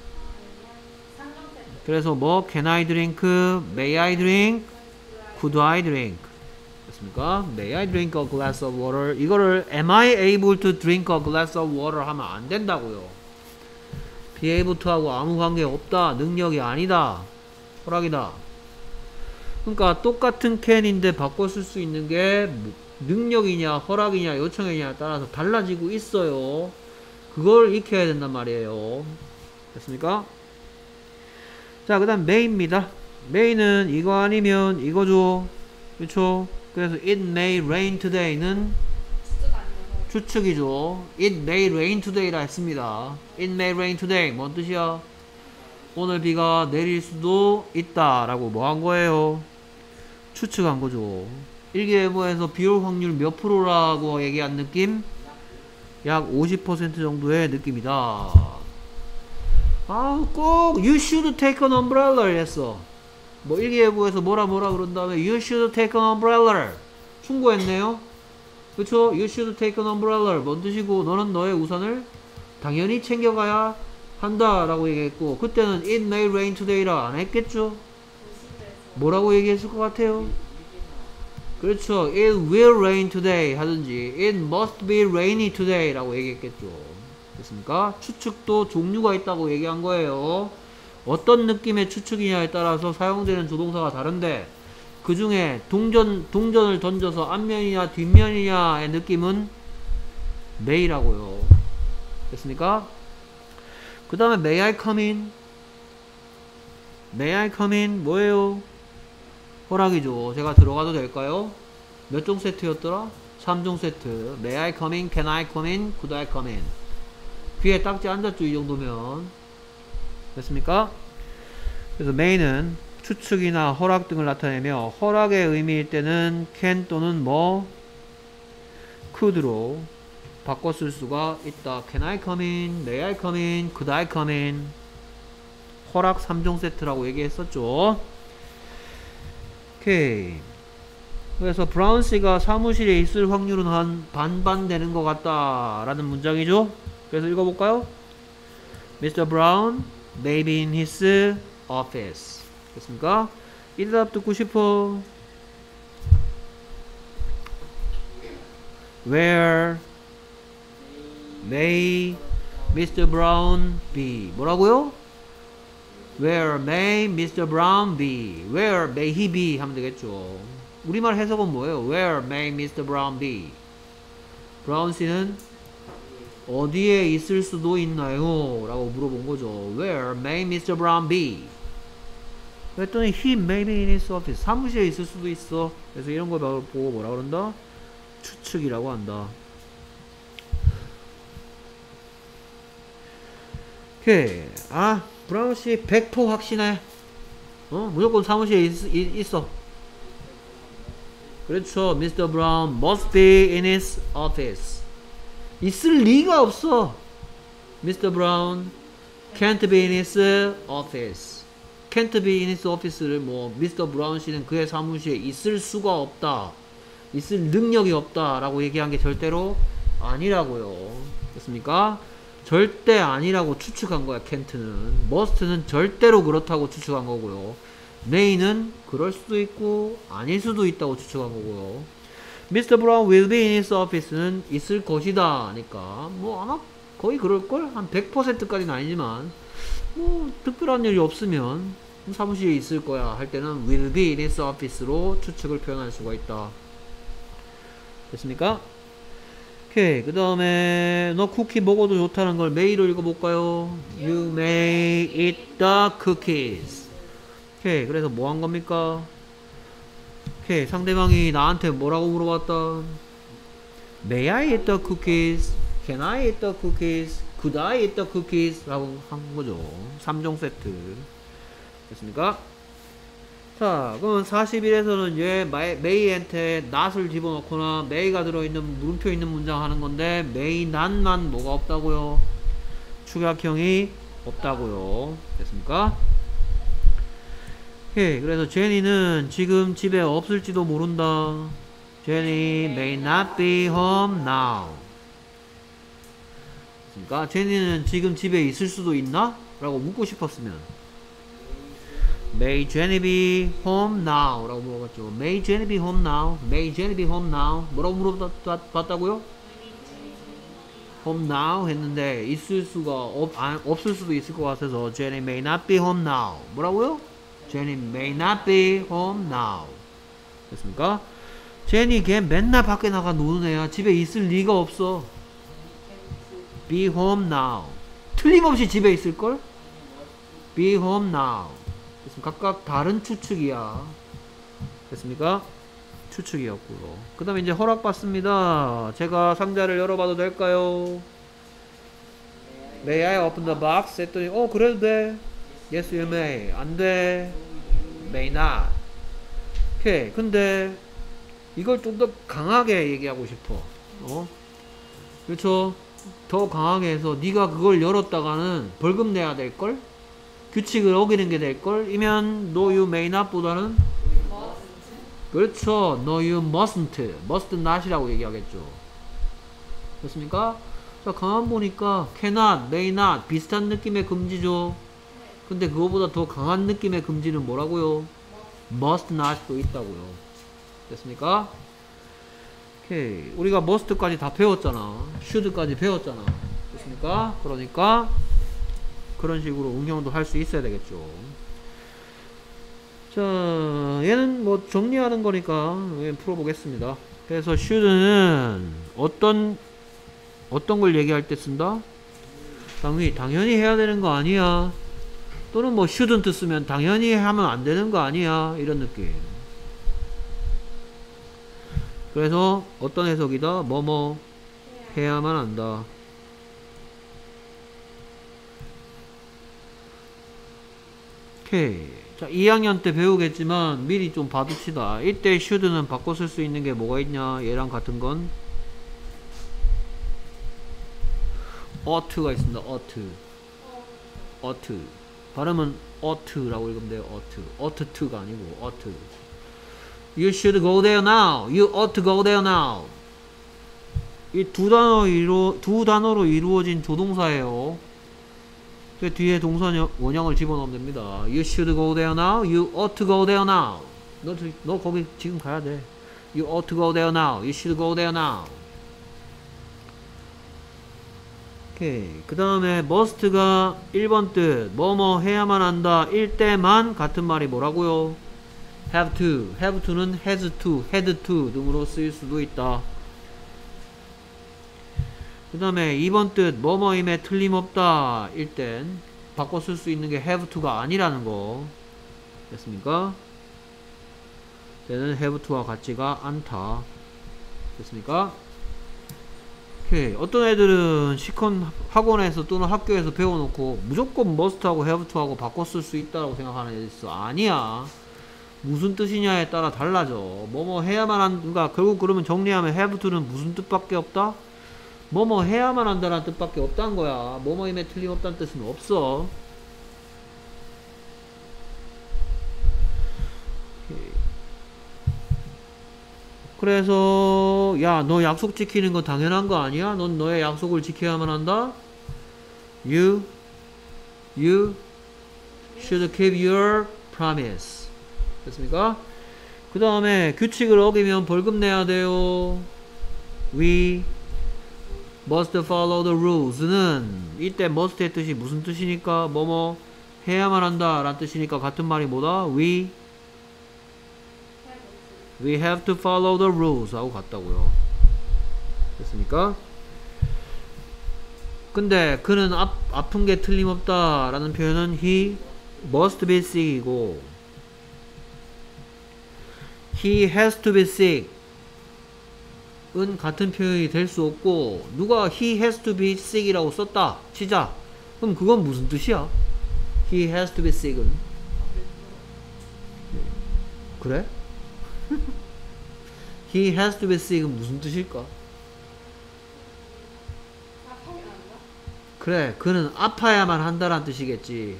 그래서 뭐 can I drink, may I drink, could I drink 됐습니까? may I drink a glass of water 이거를 am I able to drink a glass of water 하면 안 된다고요. be able to 하고 아무 관계 없다. 능력이 아니다. 허락이다. 그러니까 똑같은 can인데 바꿔 쓸 수 있는 게 능력이냐 허락이냐 요청이냐에 따라서 달라지고 있어요. 그걸 익혀야 된단 말이에요. 됐습니까? 자, 그 다음 may입니다. may는 이거 아니면 이거죠. 그렇죠? 그래서 it may rain today는 추측이죠. it may rain today라 했습니다. it may rain today 뭔 뜻이야? 오늘 비가 내릴 수도 있다 라고 뭐 한 거예요? 추측한 거죠. 일기예보에서 비 올 확률 몇 프로라고 얘기한 느낌? 약 오십 퍼센트 정도의 느낌이다. 아, 꼭 you should take an umbrella 했어. 뭐 일기예보에서 뭐라 뭐라 그런 다음에 you should take an umbrella 충고했네요. 그쵸? you should take an umbrella 뭔 뜻이고 너는 너의 우산을 당연히 챙겨가야 한다 라고 얘기했고 그때는 it may rain today라 안 했겠죠? 뭐라고 얘기했을 것 같아요? 그렇죠. It will rain today 하든지 It must be rainy today 라고 얘기했겠죠. 됐습니까? 추측도 종류가 있다고 얘기한 거예요. 어떤 느낌의 추측이냐에 따라서 사용되는 조동사가 다른데 그 중에 동전, 동전을 던져서 앞면이냐 뒷면이냐의 느낌은 may라고요. 됐습니까? 그 다음에 may I come in? may I come in 뭐예요? 허락이죠. 제가 들어가도 될까요? 몇 종 세트였더라? 삼 종 세트. May I come in? Can I come in? Could I come in? 귀에 딱지 앉았죠, 이 정도면. 됐습니까? 그래서 may는 추측이나 허락 등을 나타내며 허락의 의미일 때는 can 또는 뭐 could로 바꿔 쓸 수가 있다. Can I come in? May I come in? Could I come in? 허락 삼 종 세트라고 얘기했었죠. 오케이. 그래서 브라운 씨가 사무실에 있을 확률은 한 반반 되는 것 같다 라는 문장이죠. 그래서 읽어볼까요? Mister Brown may be in his office. 됐습니까? 이 대답 듣고 싶어. Where may Mister Brown be? 뭐라고요? Where may Mister Brown be? Where may he be? 하면 되겠죠. 우리말 해석은 뭐예요? Where may Mister Brown be? 브라운 씨는 어디에 있을 수도 있나요? 라고 물어본 거죠. Where may Mister Brown be? 그랬더니 he may be in his office. 사무실에 있을 수도 있어. 그래서 이런 거 보고 뭐라 그런다? 추측이라고 한다. 오케이. 아, 브라운 씨 백 퍼센트 확신해. 어? 무조건 사무실에 있, 있, 있어. 그렇죠. Mister Brown must be in his office. 있을 리가 없어. Mister Brown can't be in his office. can't be in his office를 뭐 미스터 브라운 씨는 그의 사무실에 있을 수가 없다. 있을 능력이 없다 라고 얘기한 게 절대로 아니라고요. 됐습니까? 절대 아니라고 추측한 거야. can't는. must는 절대로 그렇다고 추측한 거고요. may는 그럴 수도 있고 아닐 수도 있다고 추측한 거고요. Mister Brown will be in his office는 있을 것이다 니까 뭐 아마 거의 그럴걸? 한 백 퍼센트까지는 아니지만 뭐 특별한 일이 없으면 사무실에 있을 거야 할 때는 will be in his office로 추측을 표현할 수가 있다. 됐습니까? 오케이. 그 다음에 너 쿠키 먹어도 좋다는 걸 may로 읽어볼까요? You may eat the cookies. 오케이. 그래서 뭐 한 겁니까? 오케이. 상대방이 나한테 뭐라고 물어봤다? May I eat the cookies? Can I eat the cookies? Could I eat the cookies? 라고 한 거죠. 삼 종 세트. 됐습니까? 자, 그럼 사십일에서는 얘 may한테 not을 집어넣거나 may가 들어있는 물음표 있는 문장 하는 건데 may not만 뭐가 없다고요? 축약형이 없다고요. 됐습니까? 오케이. 그래서 제니는 지금 집에 없을지도 모른다. Jenny may not be home now. 됐습니까? 제니는 지금 집에 있을 수도 있나? 라고 묻고 싶었으면 May Jenny be home now? 라고 물어봤죠. May Jenny be home now? May Jenny be home now? 뭐라고 물어봤다고요? home now 했는데 있을 수가 없, 아, 없을 수도 있을 것 같아서 Jenny may not be home now. 뭐라고요? Jenny may not be home now. 됐습니까? 제니 걔 맨날 밖에 나가 노는 애야. 집에 있을 리가 없어. Be home now. 틀림없이 집에 있을걸? Be home now. 각각 다른 추측이야. 됐습니까? 추측이었고요. 그 다음에 이제 허락받습니다. 제가 상자를 열어봐도 될까요? May I open the box? 했더니 어 그래도 돼. Yes you may. 안 돼. May not. 오케이. 근데 이걸 좀 더 강하게 얘기하고 싶어. 어? 그렇죠? 더 강하게 해서 네가 그걸 열었다가는 벌금 내야 될걸? 규칙을 어기는 게 될걸? 이면 no you may not 보다는 그렇죠. no you mustn't must not이라고 얘기하겠죠. 됐습니까? 자, 강한 보니까 cannot, may not 비슷한 느낌의 금지죠. 근데 그거보다 더 강한 느낌의 금지는 뭐라고요? must not도 있다고요. 됐습니까? 오케이. 우리가 must까지 다 배웠잖아. should까지 배웠잖아. 됐습니까? 그러니까 그런 식으로 응용도 할 수 있어야 되겠죠. 자, 얘는 뭐 정리하는 거니까 풀어보겠습니다. 그래서 should는 어떤 어떤 걸 얘기할 때 쓴다? 당연히 당연히 해야 되는 거 아니야. 또는 뭐 shouldn't 쓰면 당연히 하면 안 되는 거 아니야. 이런 느낌. 그래서 어떤 해석이다? 뭐뭐 해야만 한다. 오케이. 자, 이 학년 때 배우겠지만 미리 좀 봐둡시다. 이때 should는 바꿔 쓸 수 있는 게 뭐가 있냐? 얘랑 같은 건 ought가 있습니다. ought. ought. 발음은 ought라고 읽으면 돼요. ought. ought to가 아니고 ought. You should go there now. You ought to go there now. 이 두 단어 이루 두 단어로 이루어진 조동사예요. 그 뒤에 동사 원형을 집어넣으면 됩니다. You should go there now. You ought to go there now. 너, 너 거기 지금 가야 돼. You ought to go there now. You should go there now. 오케이. 그 다음에 must가 일 번 뜻 뭐뭐 해야만 한다 일 때만 같은 말이 뭐라고요? have to. have to는 has to, had to 등으로 쓰일 수도 있다. 그 다음에 이 번 뜻 뭐뭐임에 틀림없다 일 땐 바꿔 쓸 수 있는 게 have to가 아니라는 거 됐습니까? 얘는 have to와 같지가 않다. 됐습니까? 오케이. 어떤 애들은 시컨 학원에서 또는 학교에서 배워놓고 무조건 must하고 have to하고 바꿔 쓸 수 있다고 생각하는 애들 있어. 아니야. 무슨 뜻이냐에 따라 달라져. 뭐뭐 해야만 한다. 결국 그러면 정리하면 have to는 무슨 뜻밖에 없다? 뭐뭐 해야만 한다는 뜻밖에 없다는 거야. 뭐뭐임에 틀림없다는 뜻은 없어. 그래서 야, 너 약속 지키는 거 당연한 거 아니야? 넌 너의 약속을 지켜야만 한다. You You should keep your promise. 됐습니까? 그 다음에 규칙을 어기면 벌금 내야 돼요. We must follow the rules는 이때 must의 뜻이 무슨 뜻이니까 뭐뭐 해야만 한다 라는 뜻이니까 같은 말이 뭐다? We We have to follow the rules 하고 같다고요. 됐습니까? 근데 그는 아, 아픈 게 틀림없다 라는 표현은 he must be sick이고 he has to be sick 은 같은 표현이 될 수 없고 누가 he has to be sick이라고 썼다 치자. 그럼 그건 무슨 뜻이야? he has to be sick은 그래? he has to be sick은 무슨 뜻일까? 아파야 한다? 그래, 그는 아파야만 한다란 뜻이겠지.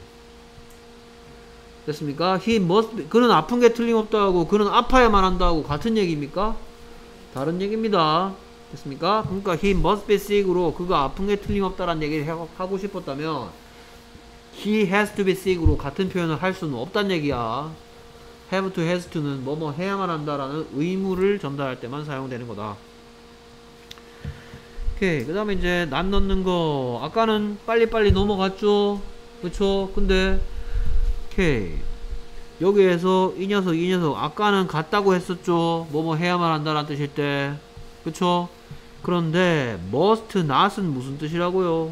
됐습니까? he must be, 그는 아픈 게 틀림없다고 그는 아파야만 한다고 같은 얘기입니까? 다른 얘기입니다. 됐습니까? 그러니까 he must be sick으로 그가 아픈 게 틀림없다란 얘기를 하고 싶었다면 he has to be sick으로 같은 표현을 할 수는 없단 얘기야. have to, has to는 뭐뭐 해야만 한다라는 의무를 전달할 때만 사용되는 거다. 오케이. 그 다음에 이제 난 넣는 거 아까는 빨리빨리 넘어갔죠? 그쵸? 근데 오케이. 여기에서 이 녀석 이 녀석 아까는 같다고 했었죠? 뭐뭐 해야만 한다라는 뜻일 때 그쵸? 그런데 must not은 무슨 뜻이라고요?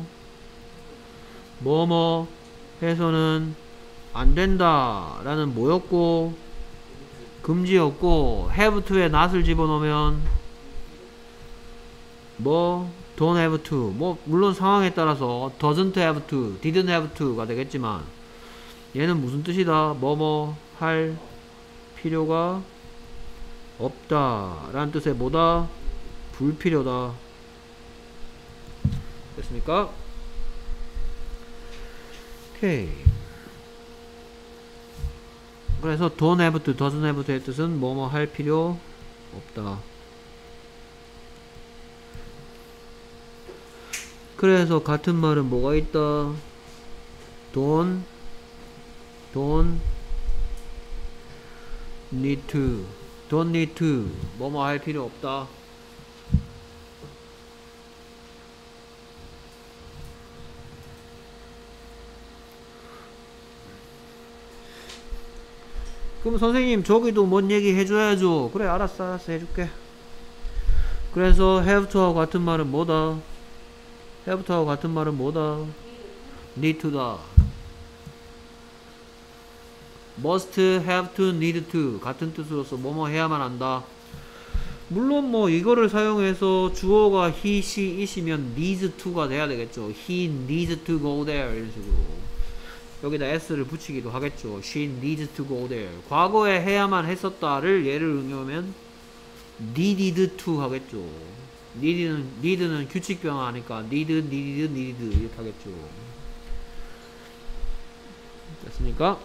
뭐뭐 해서는 안 된다 라는 뭐였고 금지였고 have to에 not을 집어넣으면 뭐 don't have to 뭐 물론 상황에 따라서 doesn't have to, didn't have to가 되겠지만 얘는 무슨 뜻이다? 뭐뭐 할 필요가 없다 라는 뜻의 뭐다? 불필요다. 됐습니까? 오케이. 그래서 don't have to, doesn't have to의 뜻은 뭐뭐 할 필요 없다. 그래서 같은 말은 뭐가 있다? don't don't need to don't need to. 뭐뭐 할 필요 없다. 그럼 선생님 저기도 뭔 얘기 해줘야죠. 그래 알았어 알았어 해줄게. 그래서 have to하고 같은 말은 뭐다? have to하고 같은 말은 뭐다? need to다. must, have to, need to 같은 뜻으로서 뭐뭐 해야만 한다. 물론 뭐 이거를 사용해서 주어가 he, she, it이면 needs to가 돼야 되겠죠. he needs to go there 이런 식으로 여기다 s를 붙이기도 하겠죠. she needs to go there. 과거에 해야만 했었다를 예를 응용하면 needed to 하겠죠. need는, need는 규칙변화하니까 need, needed, needed 이렇게 하겠죠. 됐습니까?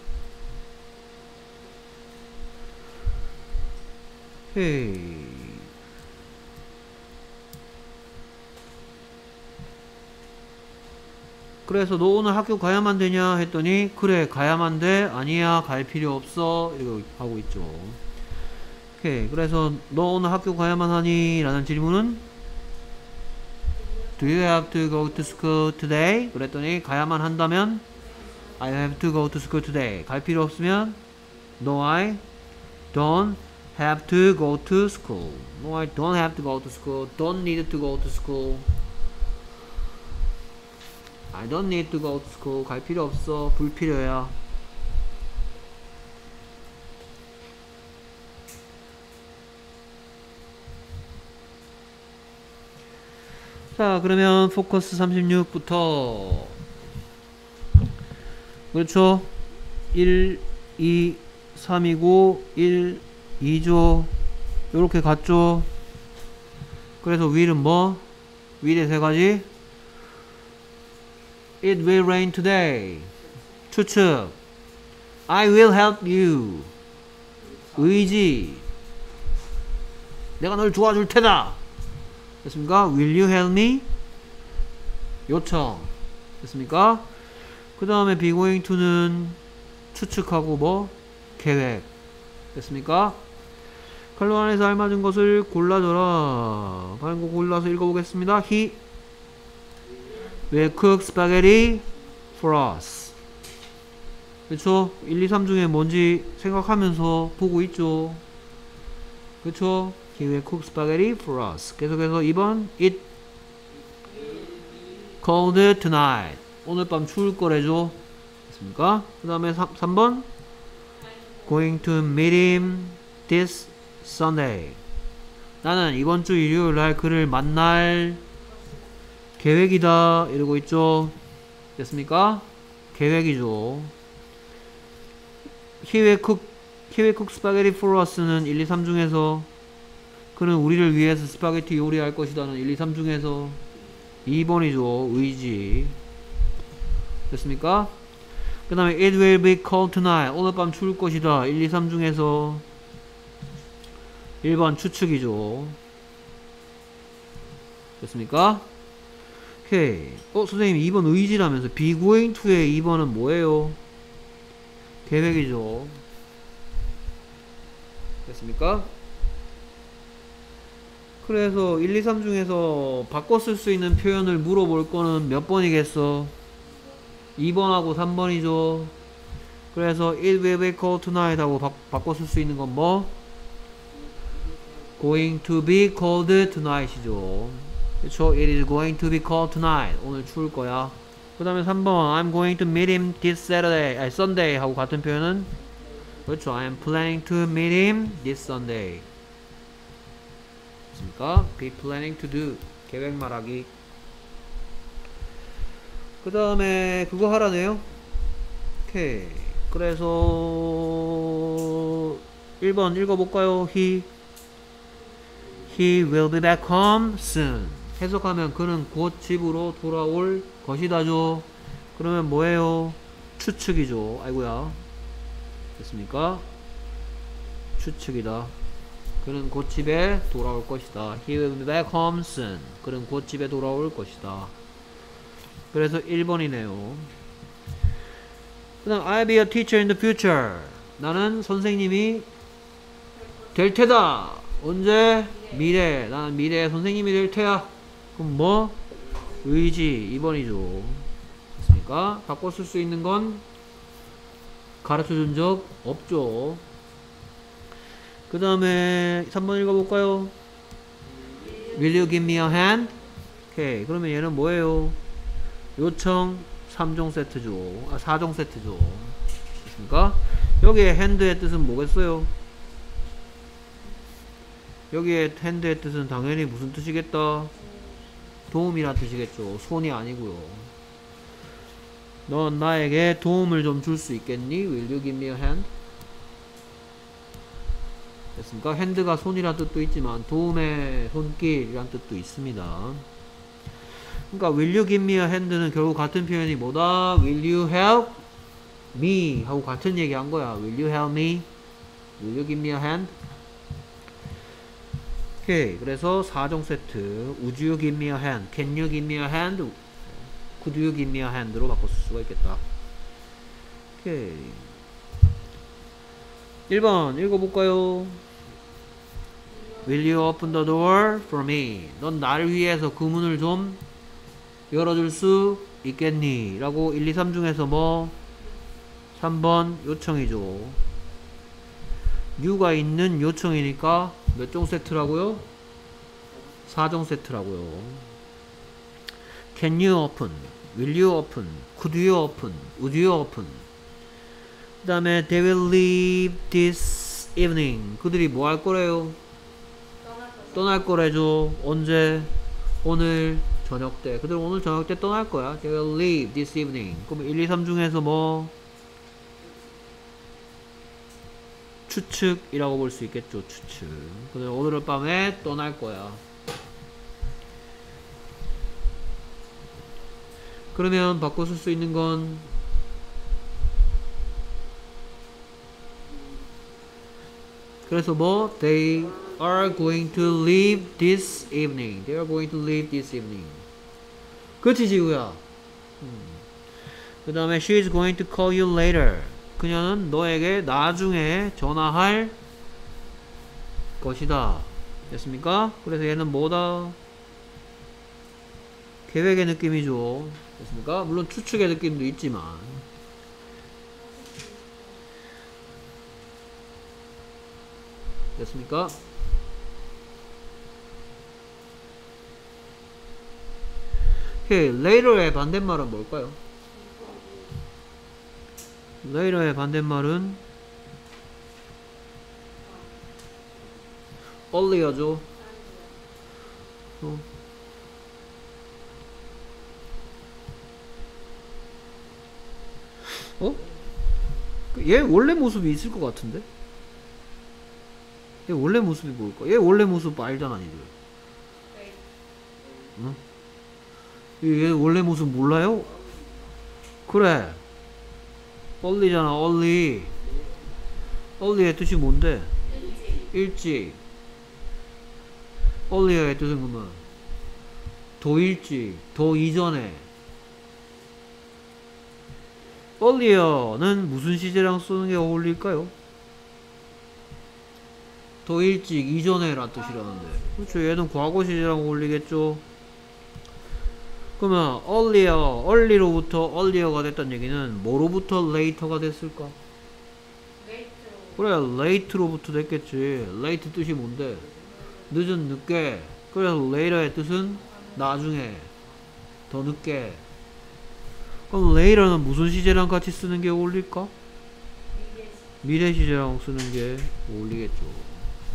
헤이. 그래서 너 오늘 학교 가야만 되냐 했더니 그래 가야만 돼. 아니야 갈 필요 없어 이렇게 하고 있죠. 오케이. 그래서 너 오늘 학교 가야만 하니? 라는 질문은 Do you have to go to school today? 그랬더니 가야만 한다면 I have to go to school today. 갈 필요 없으면 No I don't have to go to school. No I don't have to go to school. Don't need to go to school. I don't need to go to school. 갈 필요 없어. 불필요야. 자, 그러면 포커스 삼십육부터 그렇죠? 일, 이, 삼이고 일, 이죠. 요렇게 갔죠. 그래서 will은 뭐? will의 세 가지. It will rain today. 추측. I will help you. 의지. 내가 널 도와줄 테다. 됐습니까? Will you help me? 요청. 됐습니까? 그 다음에 be going to는 추측하고 뭐? 계획. 됐습니까? 칼럼 안에서 알맞은 것을 골라줘라. 다른 거 골라서 읽어보겠습니다. He will cook spaghetti for us. 그쵸? 일, 이, 삼 중에 뭔지 생각하면서 보고 있죠. 그쵸? He will cook spaghetti for us. 계속해서 이 번 It cold tonight. 오늘 밤 추울 거래죠. 됐습니까? 그 다음에 삼 번 Going to meet him this Sunday. 나는 이번 주 일요일 날 그를 만날 계획이다. 이러고 있죠. 됐습니까? 계획이죠. He will cook, he will cook spaghetti for us는 일, 이, 삼 중에서 그는 우리를 위해서 스파게티 요리할 것이다는 일, 이, 삼 중에서 이 번이죠. 의지. 됐습니까? 그 다음에 It will be cold tonight. 오늘 밤 추울 것이다. 일, 이, 삼 중에서 일 번 추측이죠. 됐습니까? 오케이. 어 선생님 이 번 의지라면서 be going to의 이 번은 뭐예요? 계획이죠. 됐습니까? 그래서 일, 이, 삼 중에서 바꿔 쓸 수 있는 표현을 물어볼 거는 몇 번이겠어? 이 번하고 삼 번이죠. 그래서 It will be cold tonight 하고 바, 바꿔 쓸 수 있는 건 뭐? Going to be cold tonight 이죠. 그쵸? It is going to be cold tonight. 오늘 추울 거야. 그 다음에 삼 번 I'm going to meet him this Saturday 아니 Sunday 하고 같은 표현은 그렇죠. I'm planning to meet him this Sunday. 그러니까 be planning to do 계획 말하기. 그 다음에 그거 하라네요. 오케이. 그래서 일 번 읽어볼까요? He He will be back home soon. 해석하면 그는 곧 집으로 돌아올 것이다죠. 그러면 뭐예요? 추측이죠. 아이고야. 됐습니까? 추측이다. 그는 곧 집에 돌아올 것이다. He will be back home soon. 그는 곧 집에 돌아올 것이다. 그래서 일 번이네요. 그 다음 I'll be a teacher in the future. 나는 선생님이 될 테다. 언제? 미래. 나는 미래의 선생님이 될 테야. 그럼 뭐? 의지. 이 번이죠. 됐습니까? 바꿔 쓸 수 있는 건 가르쳐 준 적 없죠. 그 다음에 삼 번 읽어볼까요? Will you give me a hand? 오케이. 그러면 얘는 뭐예요? 요청 삼 종 세트죠. 아, 사 종 세트죠. 됐습니까? 여기에 hand의 뜻은 뭐겠어요? 여기에 hand의 뜻은 당연히 무슨 뜻이겠다? 도움이란 뜻이겠죠. 손이 아니고요. 넌 나에게 도움을 좀 줄 수 있겠니? Will you give me a hand? 됐습니까? hand가 손이란 뜻도 있지만 도움의 손길이란 뜻도 있습니다. 그러니까 will you give me a hand는 결국 같은 표현이 뭐다? Will you help me? 하고 같은 얘기 한 거야. Will you help me? Will you give me a hand? 오케이. 그래서 사 종 세트. Would you give me a hand? Can you give me a hand? Could you give me a hand로 바꿔 쓸 수가 있겠다. 오케이. 일 번 읽어볼까요? Will you open the door for me? 넌 나를 위해서 그 문을 좀 열어줄 수 있겠니? 라고 일, 이, 삼 중에서 뭐? 삼 번 요청이죠. U가 있는 요청이니까 몇 종 세트라고요? 사 종 세트라고요. Can you open? Will you open? Could you open? Would you open? 그 다음에 They will leave this evening. 그들이 뭐 할 거래요? 떠날 거래죠. 언제? 오늘 저녁 때. 그들 오늘 저녁 때 떠날 거야. They will leave this evening. 그럼 일, 이, 삼 중에서 뭐? 추측이라고 볼 수 있겠죠. 추측. 그들 오늘 밤에 떠날 거야. 그러면 바꿔 쓸 수 있는 건 그래서 뭐? They are going to leave this evening. They are going to leave this evening. 그렇지 지우야. 음. 그 다음에 She is going to call you later. 그녀는 너에게 나중에 전화할 것이다. 됐습니까? 그래서 얘는 뭐다? 계획의 느낌이죠. 됐습니까? 물론 추측의 느낌도 있지만. 됐습니까? 오케이. later의 반대말은 뭘까요? later의 반대말은 earlier죠. 어. 어? 얘 원래 모습이 있을 것 같은데? 얘 원래 모습이 뭘까? 얘 원래 모습 알잖아, 니들. 응? 얘 원래 모습 몰라요? 그래. early잖아, early. early의 뜻이 뭔데? 일찍. earlier의 뜻은 그러면 더 일찍, 더 이전에. earlier는 무슨 시제랑 쓰는 게 어울릴까요? 더 일찍, 이전에 란 뜻이라는데. 그렇죠. 얘는 과거 시제랑 어울리겠죠. 그러면 earlier, early로부터 earlier가 됐다는 얘기는 뭐로부터 later가 됐을까? 그래, late로부터 됐겠지. late 뜻이 뭔데? 늦은, 늦게. 그래서 later의 뜻은 나중에, 더 늦게. 그럼 later는 무슨 시제랑 같이 쓰는 게 어울릴까? 미래 시제랑 쓰는 게 어울리겠죠.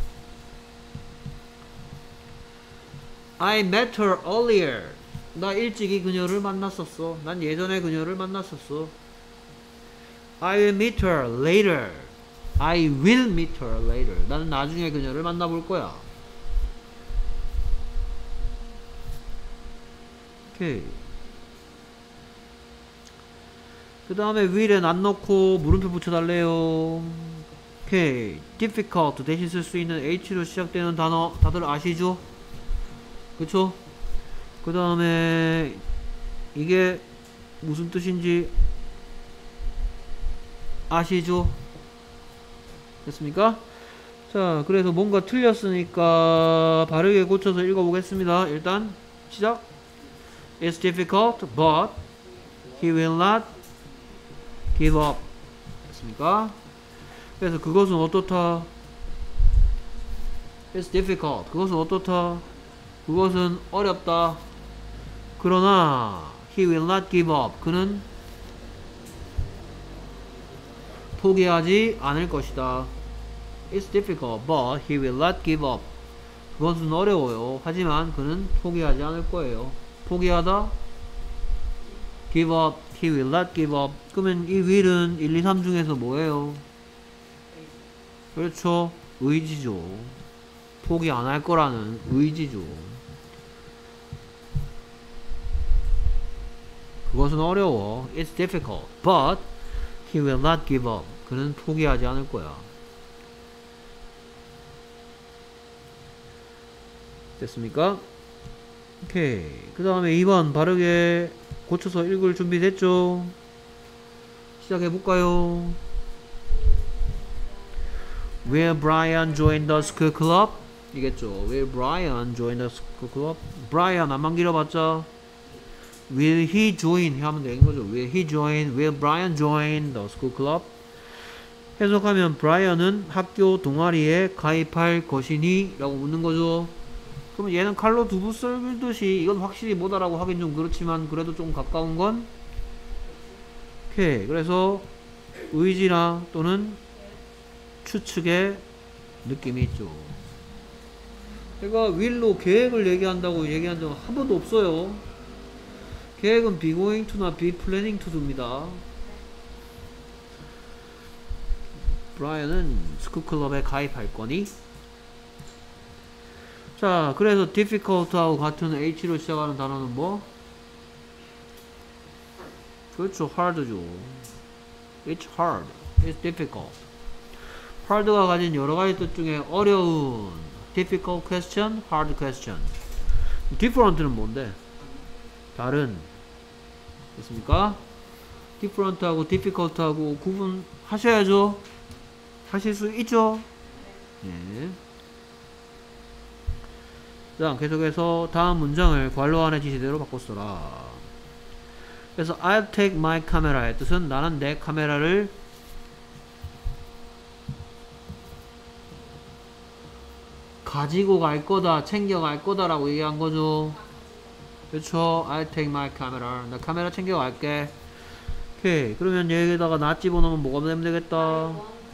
I met her earlier. 나 일찍이 그녀를 만났었어. 난 예전에 그녀를 만났었어. I will meet her later. I will meet her later. 나는 나중에 그녀를 만나볼 거야. 오케이. 그 다음에 will엔 안 넣고 물음표 붙여달래요. 오케이. difficult 대신 쓸 수 있는 H로 시작되는 단어 다들 아시죠? 그쵸? 그 다음에 이게 무슨 뜻인지 아시죠? 됐습니까? 자, 그래서 뭔가 틀렸으니까 바르게 고쳐서 읽어보겠습니다. 일단 시작. It's difficult, but he will not give up. 됐습니까? 그래서 그것은 어떻다? It's difficult. 그것은 어떻다? 그것은 어렵다. 그러나 he will not give up. 그는 포기하지 않을 것이다. It's difficult, but he will not give up. 그것은 어려워요. 하지만 그는 포기하지 않을 거예요. 포기하다? Give up. He will not give up. 그러면 이 will은 일, 이, 삼 중에서 뭐예요? 그렇죠. 의지죠. 포기 안 할 거라는 의지죠. 그것은 어려워. It's difficult, but he will not give up. 그는 포기하지 않을 거야. 됐습니까? 오케이. 그 다음에 이 번 바르게 고쳐서 읽을 준비 됐죠? 시작해볼까요? Will Brian join the school club? 이겠죠. Will Brian join the school club? Brian 안만 길어봤자 Will he join? 하면 되는 거죠. Will he join? Will Brian join the school club? 해석하면 Brian은 학교 동아리에 가입할 것이니? 라고 묻는 거죠. 그러면 얘는 칼로 두부 썰듯이 이건 확실히 뭐다라고 하긴 좀 그렇지만 그래도 좀 가까운 건 오케이. 그래서 의지나 또는 추측의 느낌이 있죠. 제가 will로 계획을 얘기한다고 얘기한 적은 한 번도 없어요. 계획은 be going to나 be planning to 도입니다. 브라이언은 스쿨클럽에 가입할 거니? 자, 그래서 difficult하고 같은 H로 시작하는 단어는 뭐? 그렇죠, hard죠. It's hard. It's difficult. hard가 가진 여러가지 뜻 중에 어려운 difficult question, hard question. different는 뭔데? 다른. 됐습니까? different하고 difficult하고 구분하셔야죠. 하실 수 있죠? 예. 자, 계속해서 다음 문장을 괄호 안의 지시대로 바꿔 써라. 그래서 I'll take my camera의 뜻은 나는 내 카메라를 가지고 갈 거다, 챙겨 갈 거다 라고 얘기한 거죠. 그렇죠. I'll take my camera. 나 카메라 챙겨 갈게. 오케이. 그러면 여기다가 나 집어넣으면 뭐가 되면 되겠다?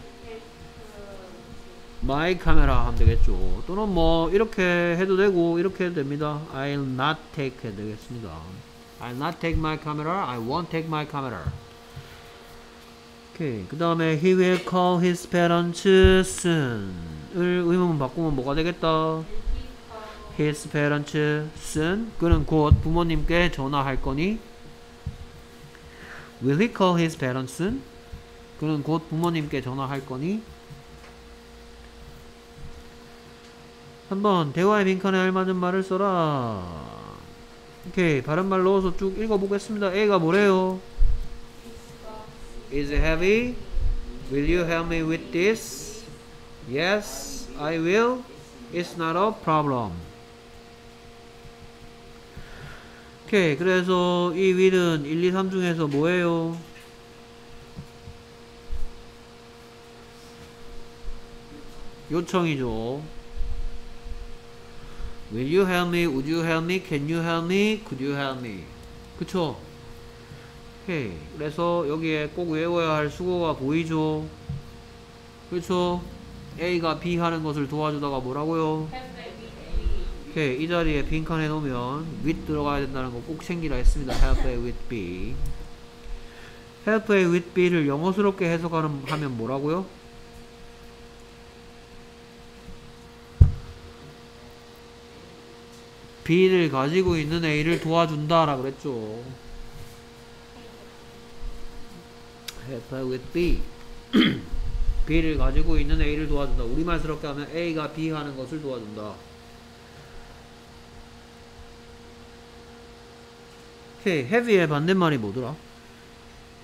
my camera 하면 되겠죠. 또는 뭐 이렇게 해도 되고 이렇게 해도 됩니다. I'll not take 해도 되겠습니다. I'll not take my camera. I won't take my camera. 오케이. 그 다음에 he will call his parents soon 을 의문문 바꾸면 뭐가 되겠다? his parents soon. 그는 곧 부모님께 전화할 거니? will he call his parents soon? 그는 곧 부모님께 전화할 거니? 한번 대화의 빈칸에 알맞은 말을 써라. 오케이. 바른말 넣어서 쭉 읽어보겠습니다. A가 뭐래요? Is it heavy? Will you help me with this? Yes, I will. It's not a problem. 오케이. 그래서 이 will은 일, 이, 삼 중에서 뭐예요? 요청이죠. Will you help me? Would you help me? Can you help me? Could you help me? 그쵸? 오케이. 그래서 여기에 꼭 외워야 할 수거가 보이죠? 그쵸? A가 B 하는 것을 도와주다가 뭐라고요? 오케이. 이 자리에 빈칸에 놓으면 with 들어가야 된다는 거 꼭 챙기라 했습니다. help A with B. help A with B를 영어스럽게 해석하면 하면 뭐라고요? B를 가지고 있는 A를 도와준다 라 그랬죠. help A with B. B를 가지고 있는 A를 도와준다. 우리말스럽게 하면 A가 B 하는 것을 도와준다. 오케이. heavy의 반대말이 뭐더라?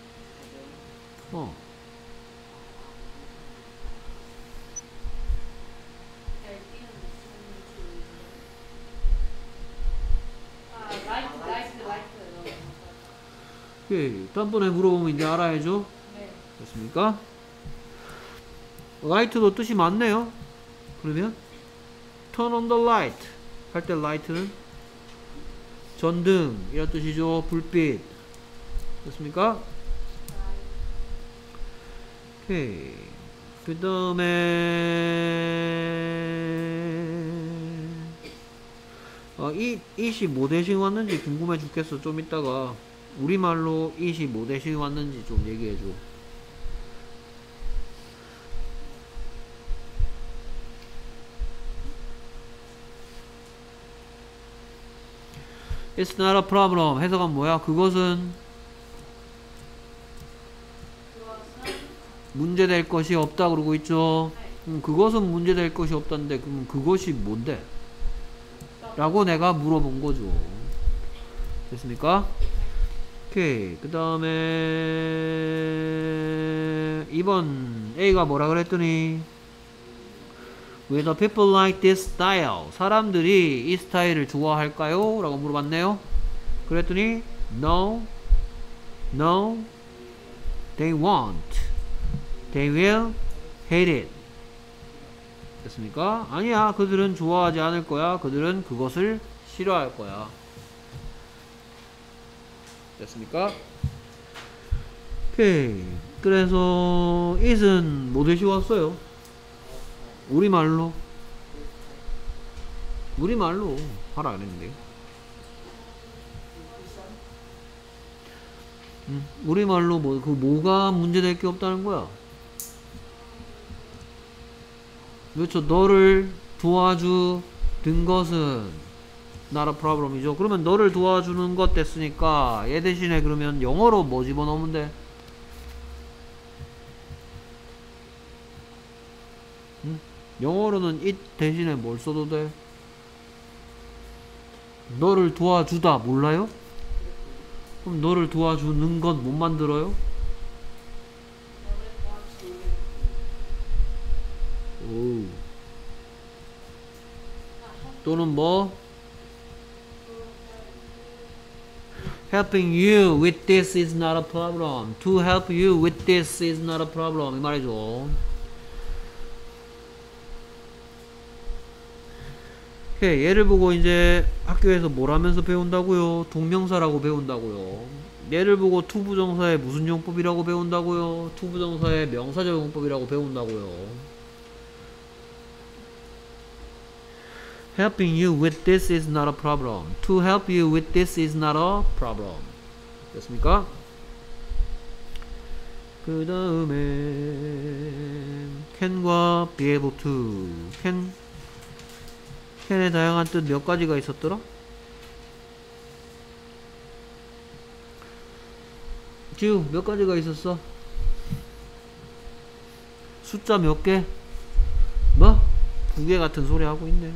어. 오케이. 다음번에 물어보면 이제 알아야죠. 네. 됐습니까? light도 뜻이 많네요. 그러면 turn on the light 할 때 light는 전등 이런 뜻이죠. 불빛. 됐습니까? 오케이. 그 다음에 어, 이, it이 뭐 대신 왔는지 궁금해 죽겠어. 좀 이따가 우리말로 it이 뭐 대신 왔는지 좀 얘기해줘. It's not a problem. 해석은 뭐야? 그것은 그것은 문제될 것이 없다 그러고 있죠. 네. 음, 그것은 문제될 것이 없다는데 그럼 그것이 뭔데? 라고 내가 물어본 거죠. 됐습니까? 오케이. 그 다음에 이 번 A가 뭐라 그랬더니 Whether people like this style. 사람들이 이 스타일을 좋아할까요? 라고 물어봤네요. 그랬더니 No, no, they won't. They will hate it. 됐습니까? 아니야. 그들은 좋아하지 않을 거야. 그들은 그것을 싫어할 거야. 됐습니까? 오케이. 그래서 it은 뭐 대시 왔어요? 우리말로. 우리말로 하라 그랬는데. 음, 우리말로 뭐, 그 뭐가 문제될 게 없다는 거야. 그렇죠. 너를 도와주는 것은 not a problem이죠. 그러면 너를 도와주는 것 됐으니까 얘 대신에 그러면 영어로 뭐 집어넣으면 돼? 응? 영어로는 it 대신에 뭘 써도 돼? 너를 도와주다 몰라요? 그럼 너를 도와주는 건 못 만들어요? 오. 또는 뭐? Helping you with this is not a problem. To help you with this is not a problem. 이 말이죠. 오케이. 얘를 보고 이제 학교에서 뭘 하면서 배운다고요? 동명사라고 배운다고요. 얘를 보고 투부정사의 무슨 용법이라고 배운다고요? 투부정사의 명사적 용법이라고 배운다고요. Helping you with this is not a problem. To help you with this is not a problem. 됐습니까? 그 다음에 can과 be able to. can can의 다양한 뜻 몇 가지가 있었더라? 지우 몇 가지가 있었어? 숫자 몇 개? 뭐? 두 개 같은 소리 하고 있네.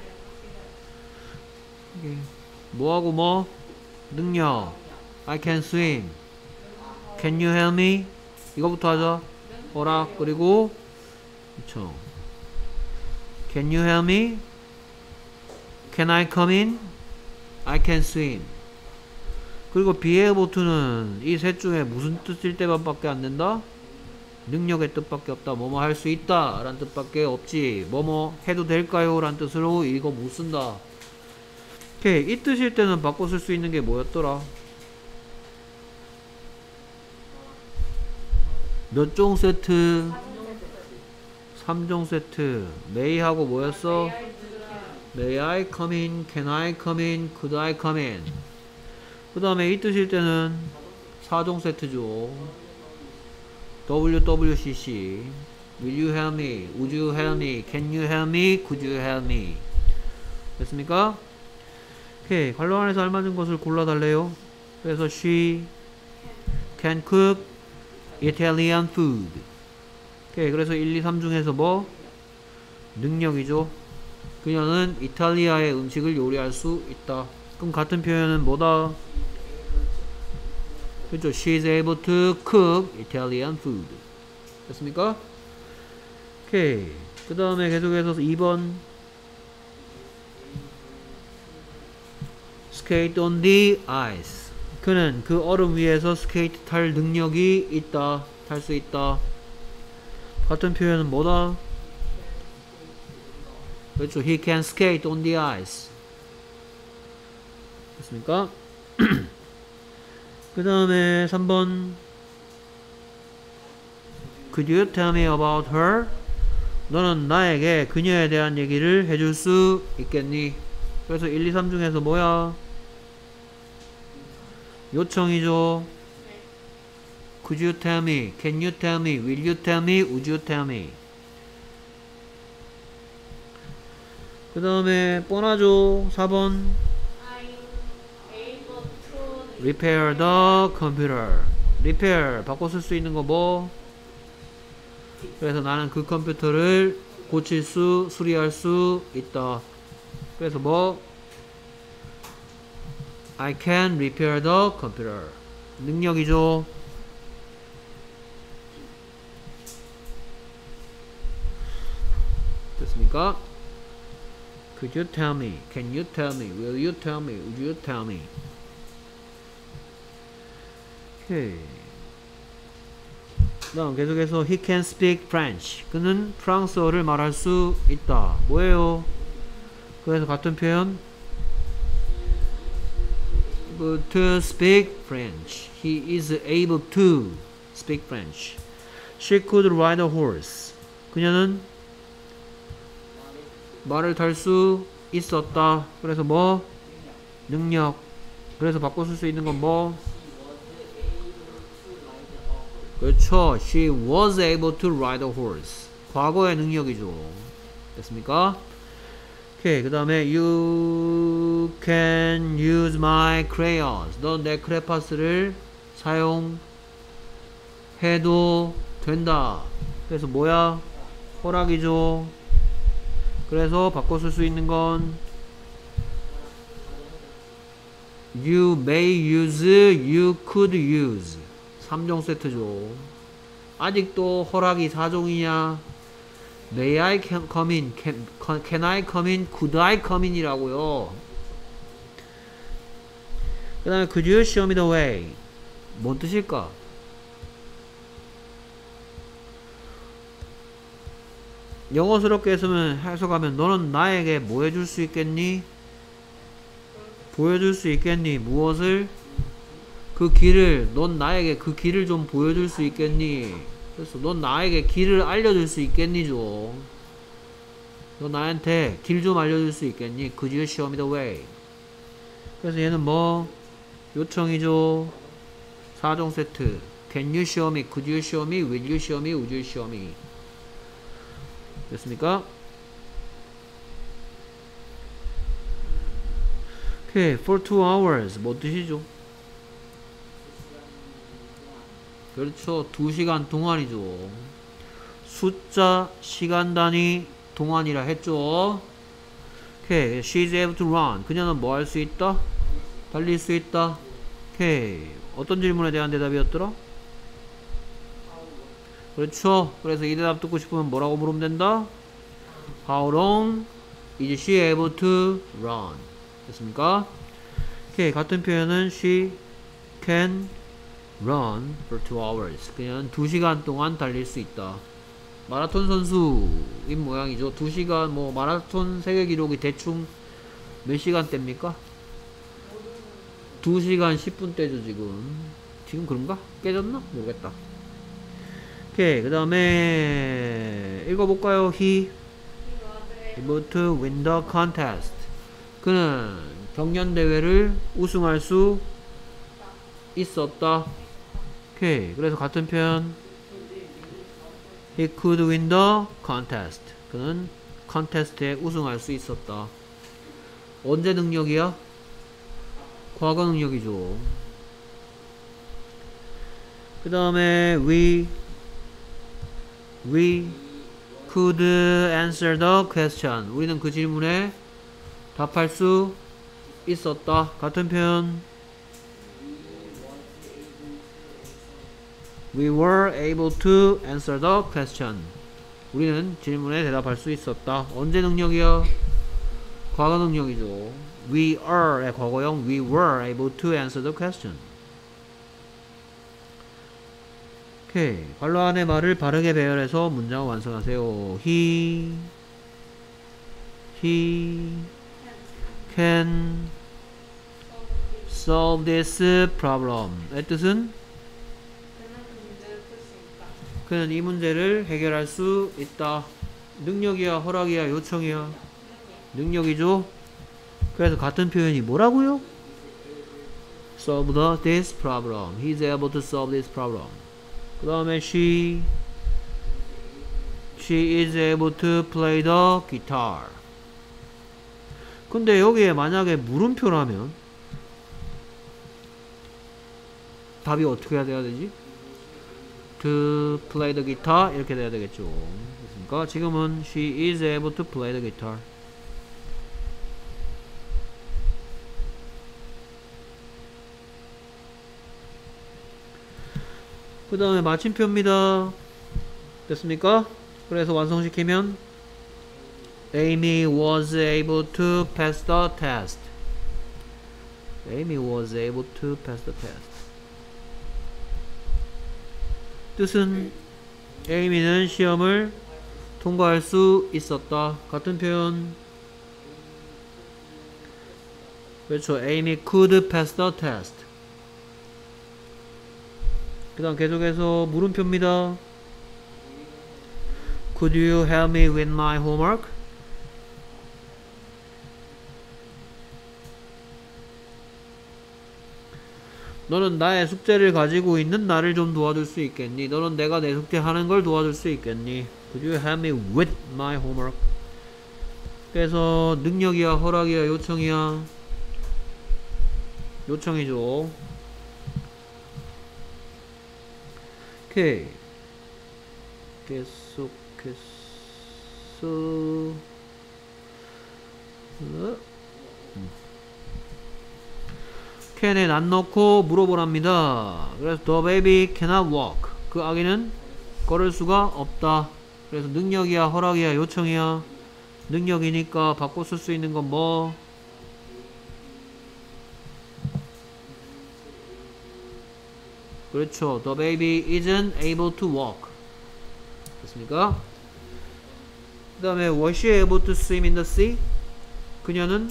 이게 뭐하고 뭐? 능력. I can swim. Can you help me? 이거부터 하자. 허락. 그리고 그쵸. Can you help me? Can I come in? I can swim. 그리고 be able to는 이 셋 중에 무슨 뜻일 때만 밖에 안 된다? 능력의 뜻밖에 없다. 뭐뭐 할 수 있다 라는 뜻밖에 없지. 뭐뭐 해도 될까요? 라는 뜻으로 이거 못 쓴다. 오케이. 이 뜻일 때는 바꿔 쓸 수 있는 게 뭐였더라? 몇 종 세트? 삼 종 세트. may 하고 뭐였어? May I come in? Can I come in? Could I come in? 그 다음에 이 뜻일 때는 사 종 세트죠. 더블유 더블유 씨 씨. Will you help me? Would you help me? Can you help me? Could you help me? 됐습니까? 오케이. 관련 안에서 알맞은 것을 골라달래요. 그래서 she can cook Italian food. 오케이. 그래서 일, 이, 삼 중에서 뭐? 능력이죠. 그녀는 이탈리아의 음식을 요리할 수 있다. 그럼 같은 표현은 뭐다? 그렇죠. She is able to cook Italian food. 됐습니까? 오케이. 그 다음에 계속해서 이 번 skate on the ice. 그는 그 얼음 위에서 스케이트 탈 능력이 있다. 탈 수 있다. 같은 표현은 뭐다? 그렇죠. He can skate on the ice. 됐습니까? 그 다음에 삼 번 Could you tell me about her? 너는 나에게 그녀에 대한 얘기를 해줄 수 있겠니? 그래서 일, 이, 삼 중에서 뭐야? 요청이죠. Could you tell me? Can you tell me? Will you tell me? Would you tell me? 그 다음에 뻔하죠. 사 번 I'm able to Repair the computer. Repair 바꿔 쓸 수 있는 거 뭐? 그래서 나는 그 컴퓨터를 고칠 수, 수리할 수 있다. 그래서 뭐? I can repair the computer. 능력이죠. 됐습니까? Could you tell me? Can you tell me? Will you tell me? Would you tell me? 오케이. 다음 계속해서 He can speak French. 그는 프랑스어를 말할 수 있다. 뭐예요? 그래서 같은 표현 to speak French. He is able to speak French. She could ride a horse. 그녀는 말을 탈 수 있었다. 그래서 뭐? 능력. 그래서 바꿔 쓸 수 있는 건 뭐? 그렇죠. She was able to ride a horse. 과거의 능력이죠. 됐습니까? 오케이. 그 다음에 You can use my crayons. 넌 내 크레파스를 사용해도 된다. 그래서 뭐야? 허락이죠. 그래서 바꿔 쓸 수 있는 건 You may use, you could use. 삼 종 세트죠. 아직도 허락이 사 종이냐? May I come in? Can, can I come in? Could I come in? 이라고요. 그 다음에 Could you show me the way? 뭔 뜻일까? 영어스럽게 했으면 해석하면 너는 나에게 뭐 해줄 수 있겠니? 보여줄 수 있겠니? 무엇을? 그 길을, 넌 나에게 그 길을 좀 보여줄 수 있겠니? 그래서 넌 나에게 길을 알려줄 수 있겠니죠? 너 나한테 길 좀 알려줄 수 있겠니? Could you show me the way? 그래서 얘는 뭐? 요청이죠. 사 종 세트. Can you show me? Could you show me? Will you show me? Would you show me? 됐습니까? 오케이. For two hours. 뭐 뜻이죠? 그렇죠. 두 시간 동안이죠. 숫자, 시간 단위, 동안이라 했죠. 오케이. She's able to run. 그녀는 뭐 할 수 있다? 달릴 수 있다. 오케이. 어떤 질문에 대한 대답이었더라? 그렇죠. 그래서 이 대답 듣고 싶으면 뭐라고 물으면 된다? How long is she able to run? 됐습니까? 오케이. 같은 표현은 she can run for two hours. 그냥 두 시간 동안 달릴 수 있다. 마라톤 선수인 모양이죠. 두 시간 뭐 마라톤 세계 기록이 대충 몇 시간대입니까? 두 시간 십 분대죠 지금. 지금 그런가? 깨졌나? 모르겠다. 오케이. 그 다음에 읽어볼까요? He able to win the contest. 그는 경연대회를 우승할 수 있었다. 오케이. 그래서 같은 표현 He could win the contest. 그는 컨테스트에 우승할 수 있었다. 언제 능력이야? 과거 능력이죠. 그 다음에 we We could answer the question. 우리는 그 질문에 답할 수 있었다. 같은 표현 We were able to answer the question. 우리는 질문에 대답할 수 있었다. 언제 능력이야? 과거 능력이죠. We are의 과거형 We were able to answer the question. 오케이. 관로 안의 말을 바르게 배열해서 문장을 완성하세요. He He can solve this problem. 의 뜻은 그는 그 문제를 풀 수 있다. 그는 이 문제를 해결할 수 있다. 능력이야, 허락이야, 요청이야? 능력이죠. 그래서 같은 표현이 뭐라고요? solve the, this problem. He's able to solve this problem. 그 다음에 she she is able to play the guitar. 근데 여기에 만약에 물음표라면 답이 어떻게 해야 되지? To play the guitar 이렇게 돼야 되겠죠. 그러니까 지금은 she is able to play the guitar. 그 다음에 마침표입니다. 됐습니까? 그래서 완성시키면 Amy was able to pass the test. Amy was able to pass the test. 뜻은 Amy는 시험을 통과할 수 있었다. 같은 표현. 그렇죠. Amy could pass the test. 그 다음 계속해서 물음표입니다. Could you help me with my homework? 너는 나의 숙제를 가지고 있는 나를 좀 도와줄 수 있겠니? 너는 내가 내 숙제 하는 걸 도와줄 수 있겠니? Could you help me with my homework? 그래서 능력이야, 허락이야, 요청이야? 요청이죠. 오케이. 계속해서 can에 안 넣고 물어보랍니다. 그래서 the baby cannot walk. 그 아기는 걸을 수가 없다. 그래서 능력이야, 허락이야, 요청이야? 능력이니까 바꿔 쓸 수 있는 건 뭐? 그렇죠. The baby isn't able to walk. 됐습니까? 그 다음에 was she able to swim in the sea? 그녀는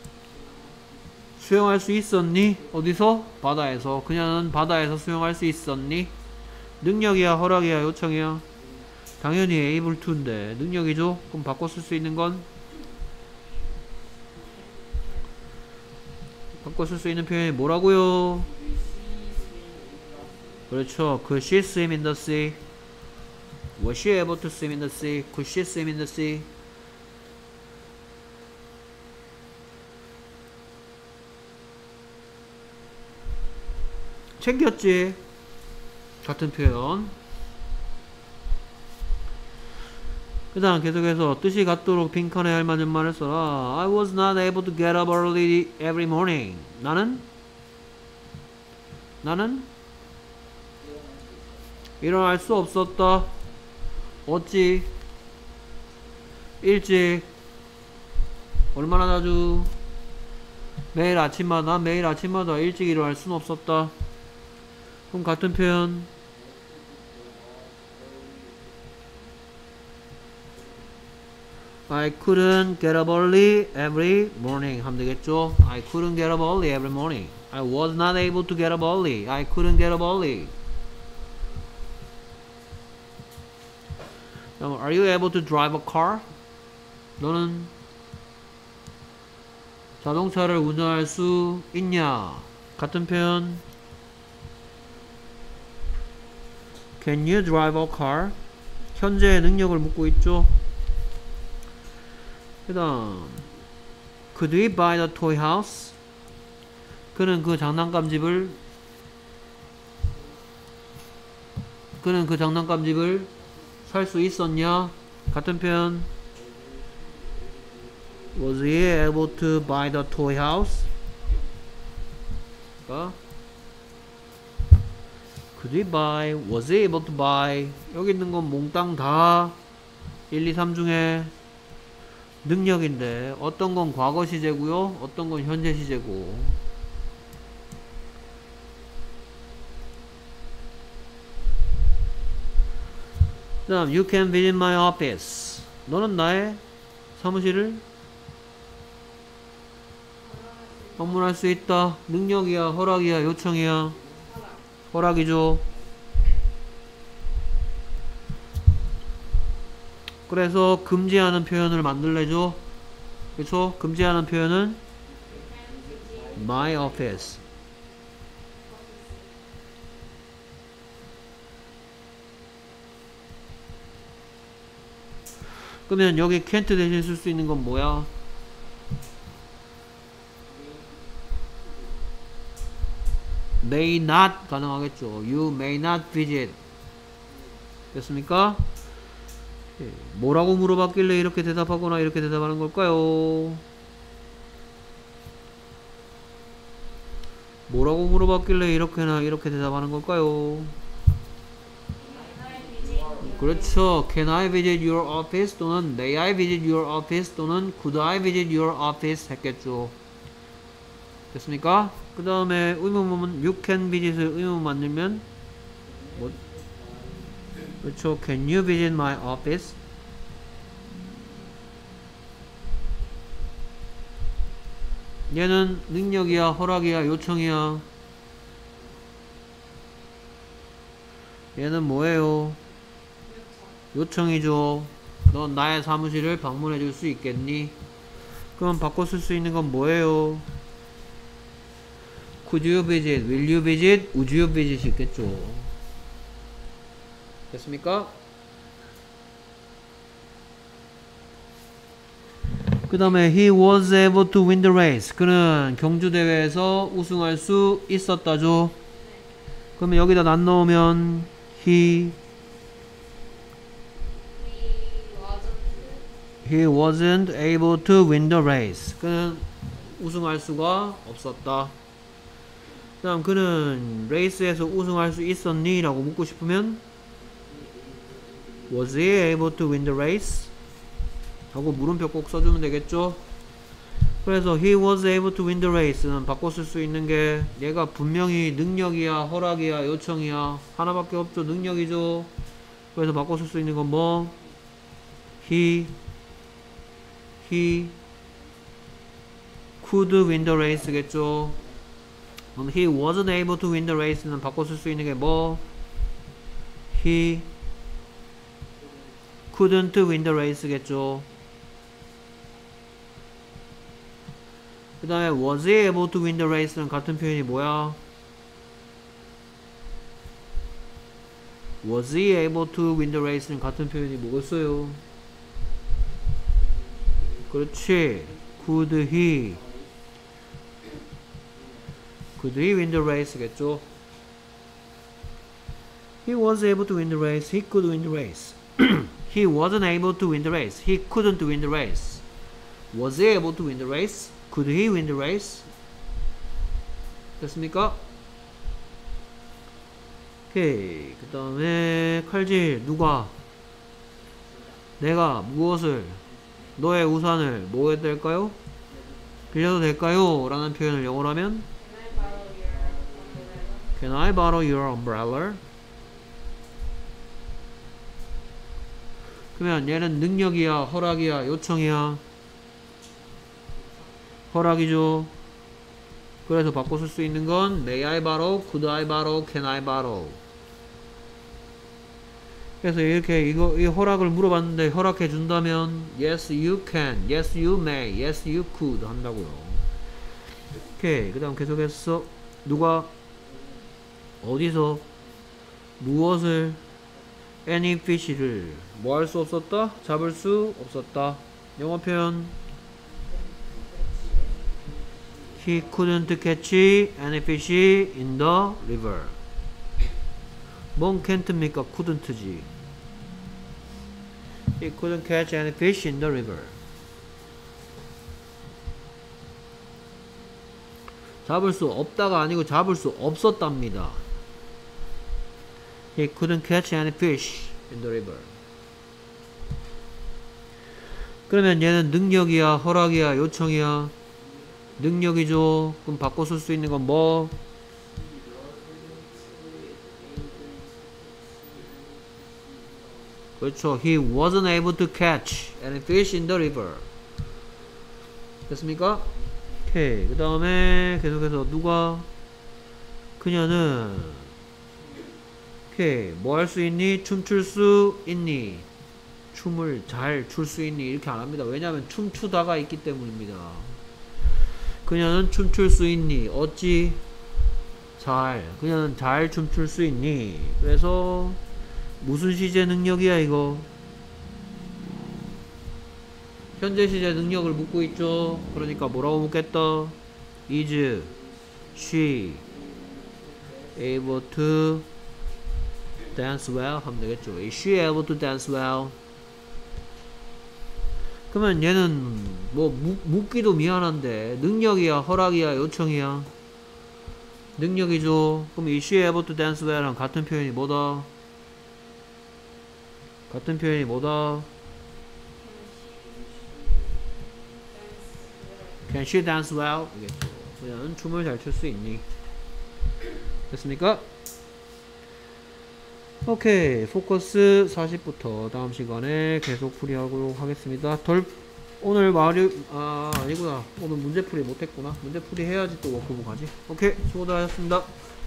수영할 수 있었니? 어디서? 바다에서. 그녀는 바다에서 수영할 수 있었니? 능력이야, 허락이야, 요청이야? 당연히 able to인데 능력이죠? 그럼 바꿔 쓸 수 있는 건? 바꿔 쓸 수 있는 표현이 뭐라고요? 그렇죠. Could she swim in the sea? Was she able to swim in the sea? Could she swim in the sea? 챙겼지? 같은 표현. 그 다음 계속해서 뜻이 같도록 빈칸에 알맞은 말을 써라. I was not able to get up early every morning. 나는? 나는? 일어날 수 없었다. 어찌? 일찍. 얼마나 자주? 매일 아침마다 매일 아침마다 일찍 일어날 수는 없었다. 그럼 같은 표현. I couldn't get up early every morning 하면 되겠죠? I couldn't get up early every morning. I was not able to get up early. I couldn't get up early. Are you able to drive a car? 너는 자동차를 운전할 수 있냐? 같은 표현. Can you drive a car? 현재의 능력을 묻고 있죠. 그 다음 Could we buy the toy house? 그는 그 장난감 집을 그는 그 장난감 집을 살 수 있었냐? 같은 표현. Was he able to buy the toy house? 그러니까 Could he buy? Was he able to buy? 여기 있는 건 몽땅 다 일, 이, 삼 중에 능력인데 어떤 건 과거 시제고요, 어떤 건 현재 시제고. 다음 you can visit my office. 너는 나의 사무실을 방문할 수 있다. 능력이야, 허락이야, 요청이야? 허락이죠. 그래서 금지하는 표현을 만들래죠. 그쵸? 금지하는 표현은 my office. 그러면 여기 can't 대신 쓸 수 있는 건 뭐야? may not 가능하겠죠. You may not visit. 됐습니까? 뭐라고 물어봤길래 이렇게 대답하거나 이렇게 대답하는 걸까요? 뭐라고 물어봤길래 이렇게나 이렇게 대답하는 걸까요? 그렇죠. Can I visit your office? 또는 May I visit your office? 또는 Could I visit your office? 했겠죠. 됐습니까? 그 다음에 의문문은 You can visit을 의문문 만들면 뭐? 그렇죠. Can you visit my office? 얘는 능력이야, 허락이야, 요청이야? 얘는 뭐예요? 요청이죠. 넌 나의 사무실을 방문해 줄 수 있겠니? 그럼 바꿔 쓸 수 있는 건 뭐예요? Could you visit? Will you visit? Would you visit? 있겠죠. 됐습니까? 그 다음에 He was able to win the race. 그는 경주대회에서 우승할 수 있었다죠. 그러면 여기다 난 넣으면 He He wasn't able to win the race. 그는 우승할 수가 없었다. 그 다음 그는 레이스에서 우승할 수 있었니? 라고 묻고 싶으면 Was he able to win the race? 하고 물음표 꼭 써주면 되겠죠? 그래서 He was able to win the race는 바꿔 쓸 수 있는 게 얘가 분명히 능력이야, 허락이야, 요청이야? 하나밖에 없죠. 능력이죠. 그래서 바꿔 쓸 수 있는 건 뭐? He He could win the race겠죠. 그럼 he wasn't able to win the race는 바꿔 쓸 수 있는 게 뭐? He couldn't win the race겠죠. 그 다음에 was he able to win the race는 같은 표현이 뭐야? Was he able to win the race는 같은 표현이 뭐겠어요? 그렇지. Could he Could he win the race겠죠? He was able to win the race. He could win the race. He wasn't able to win the race. He couldn't win the race. Was he able to win the race? Could he win the race? 됐습니까? 오케이. 그 다음에 칼질. 누가? 내가 무엇을? 너의 우산을 뭐 해도 될까요? 빌려도 될까요? 라는 표현을 영어로 하면 Can I borrow your umbrella? 그러면 얘는 능력이야, 허락이야, 요청이야? 허락이죠. 그래서 바꿔 쓸 수 있는 건 May I borrow? Could I borrow? Can I borrow? 그래서 이렇게 이거 이 허락을 물어봤는데 허락해 준다면 Yes you can, Yes you may, Yes you could 한다고요. 오케이. 그 다음 계속해서 누가 어디서 무엇을 any fish를 뭐 할 수 없었다? 잡을 수 없었다. 영어 표현 He couldn't catch any fish in the river. 뭔 can't입니까? couldn't지. He couldn't catch any fish in the river. 잡을 수 없다가 아니고 잡을 수 없었답니다. He couldn't catch any fish in the river. 그러면 얘는 능력이야, 허락이야, 요청이야? 능력이죠. 그럼 바꿔 쓸 수 있는 건 뭐? 그렇죠. He wasn't able to catch any fish in the river. 됐습니까? 오케이. 그 다음에 계속해서 누가 그녀는 오케이 뭐 할 수 있니? 춤출 수 있니? 춤을 잘 출 수 있니? 이렇게 안 합니다. 왜냐하면 춤추다가 있기 때문입니다. 그녀는 춤출 수 있니? 어찌? 잘. 그녀는 잘 춤출 수 있니? 그래서 무슨 시제 능력이야 이거? 현재 시제 능력을 묻고 있죠. 그러니까 뭐라고 묻겠다? Is she able to dance well? 하면 되겠죠. Is she able to dance well? 그러면 얘는 뭐 묻, 묻기도 미안한데 능력이야 허락이야 요청이야? 능력이죠. 그럼 is she able to dance well랑 같은 표현이 뭐다? 같은 표현이 뭐다? Can she dance well? 이겠죠. 그녀는 춤을 잘 출 수 있니? 됐습니까? 오케이. 포커스 사십부터 다음 시간에 계속 풀이하도록 하겠습니다. 덜 오늘 말이 아 아니구나. 오늘 문제풀이 못했구나. 문제풀이 해야지 또 워크북 하지. 오케이. 수고들 하셨습니다.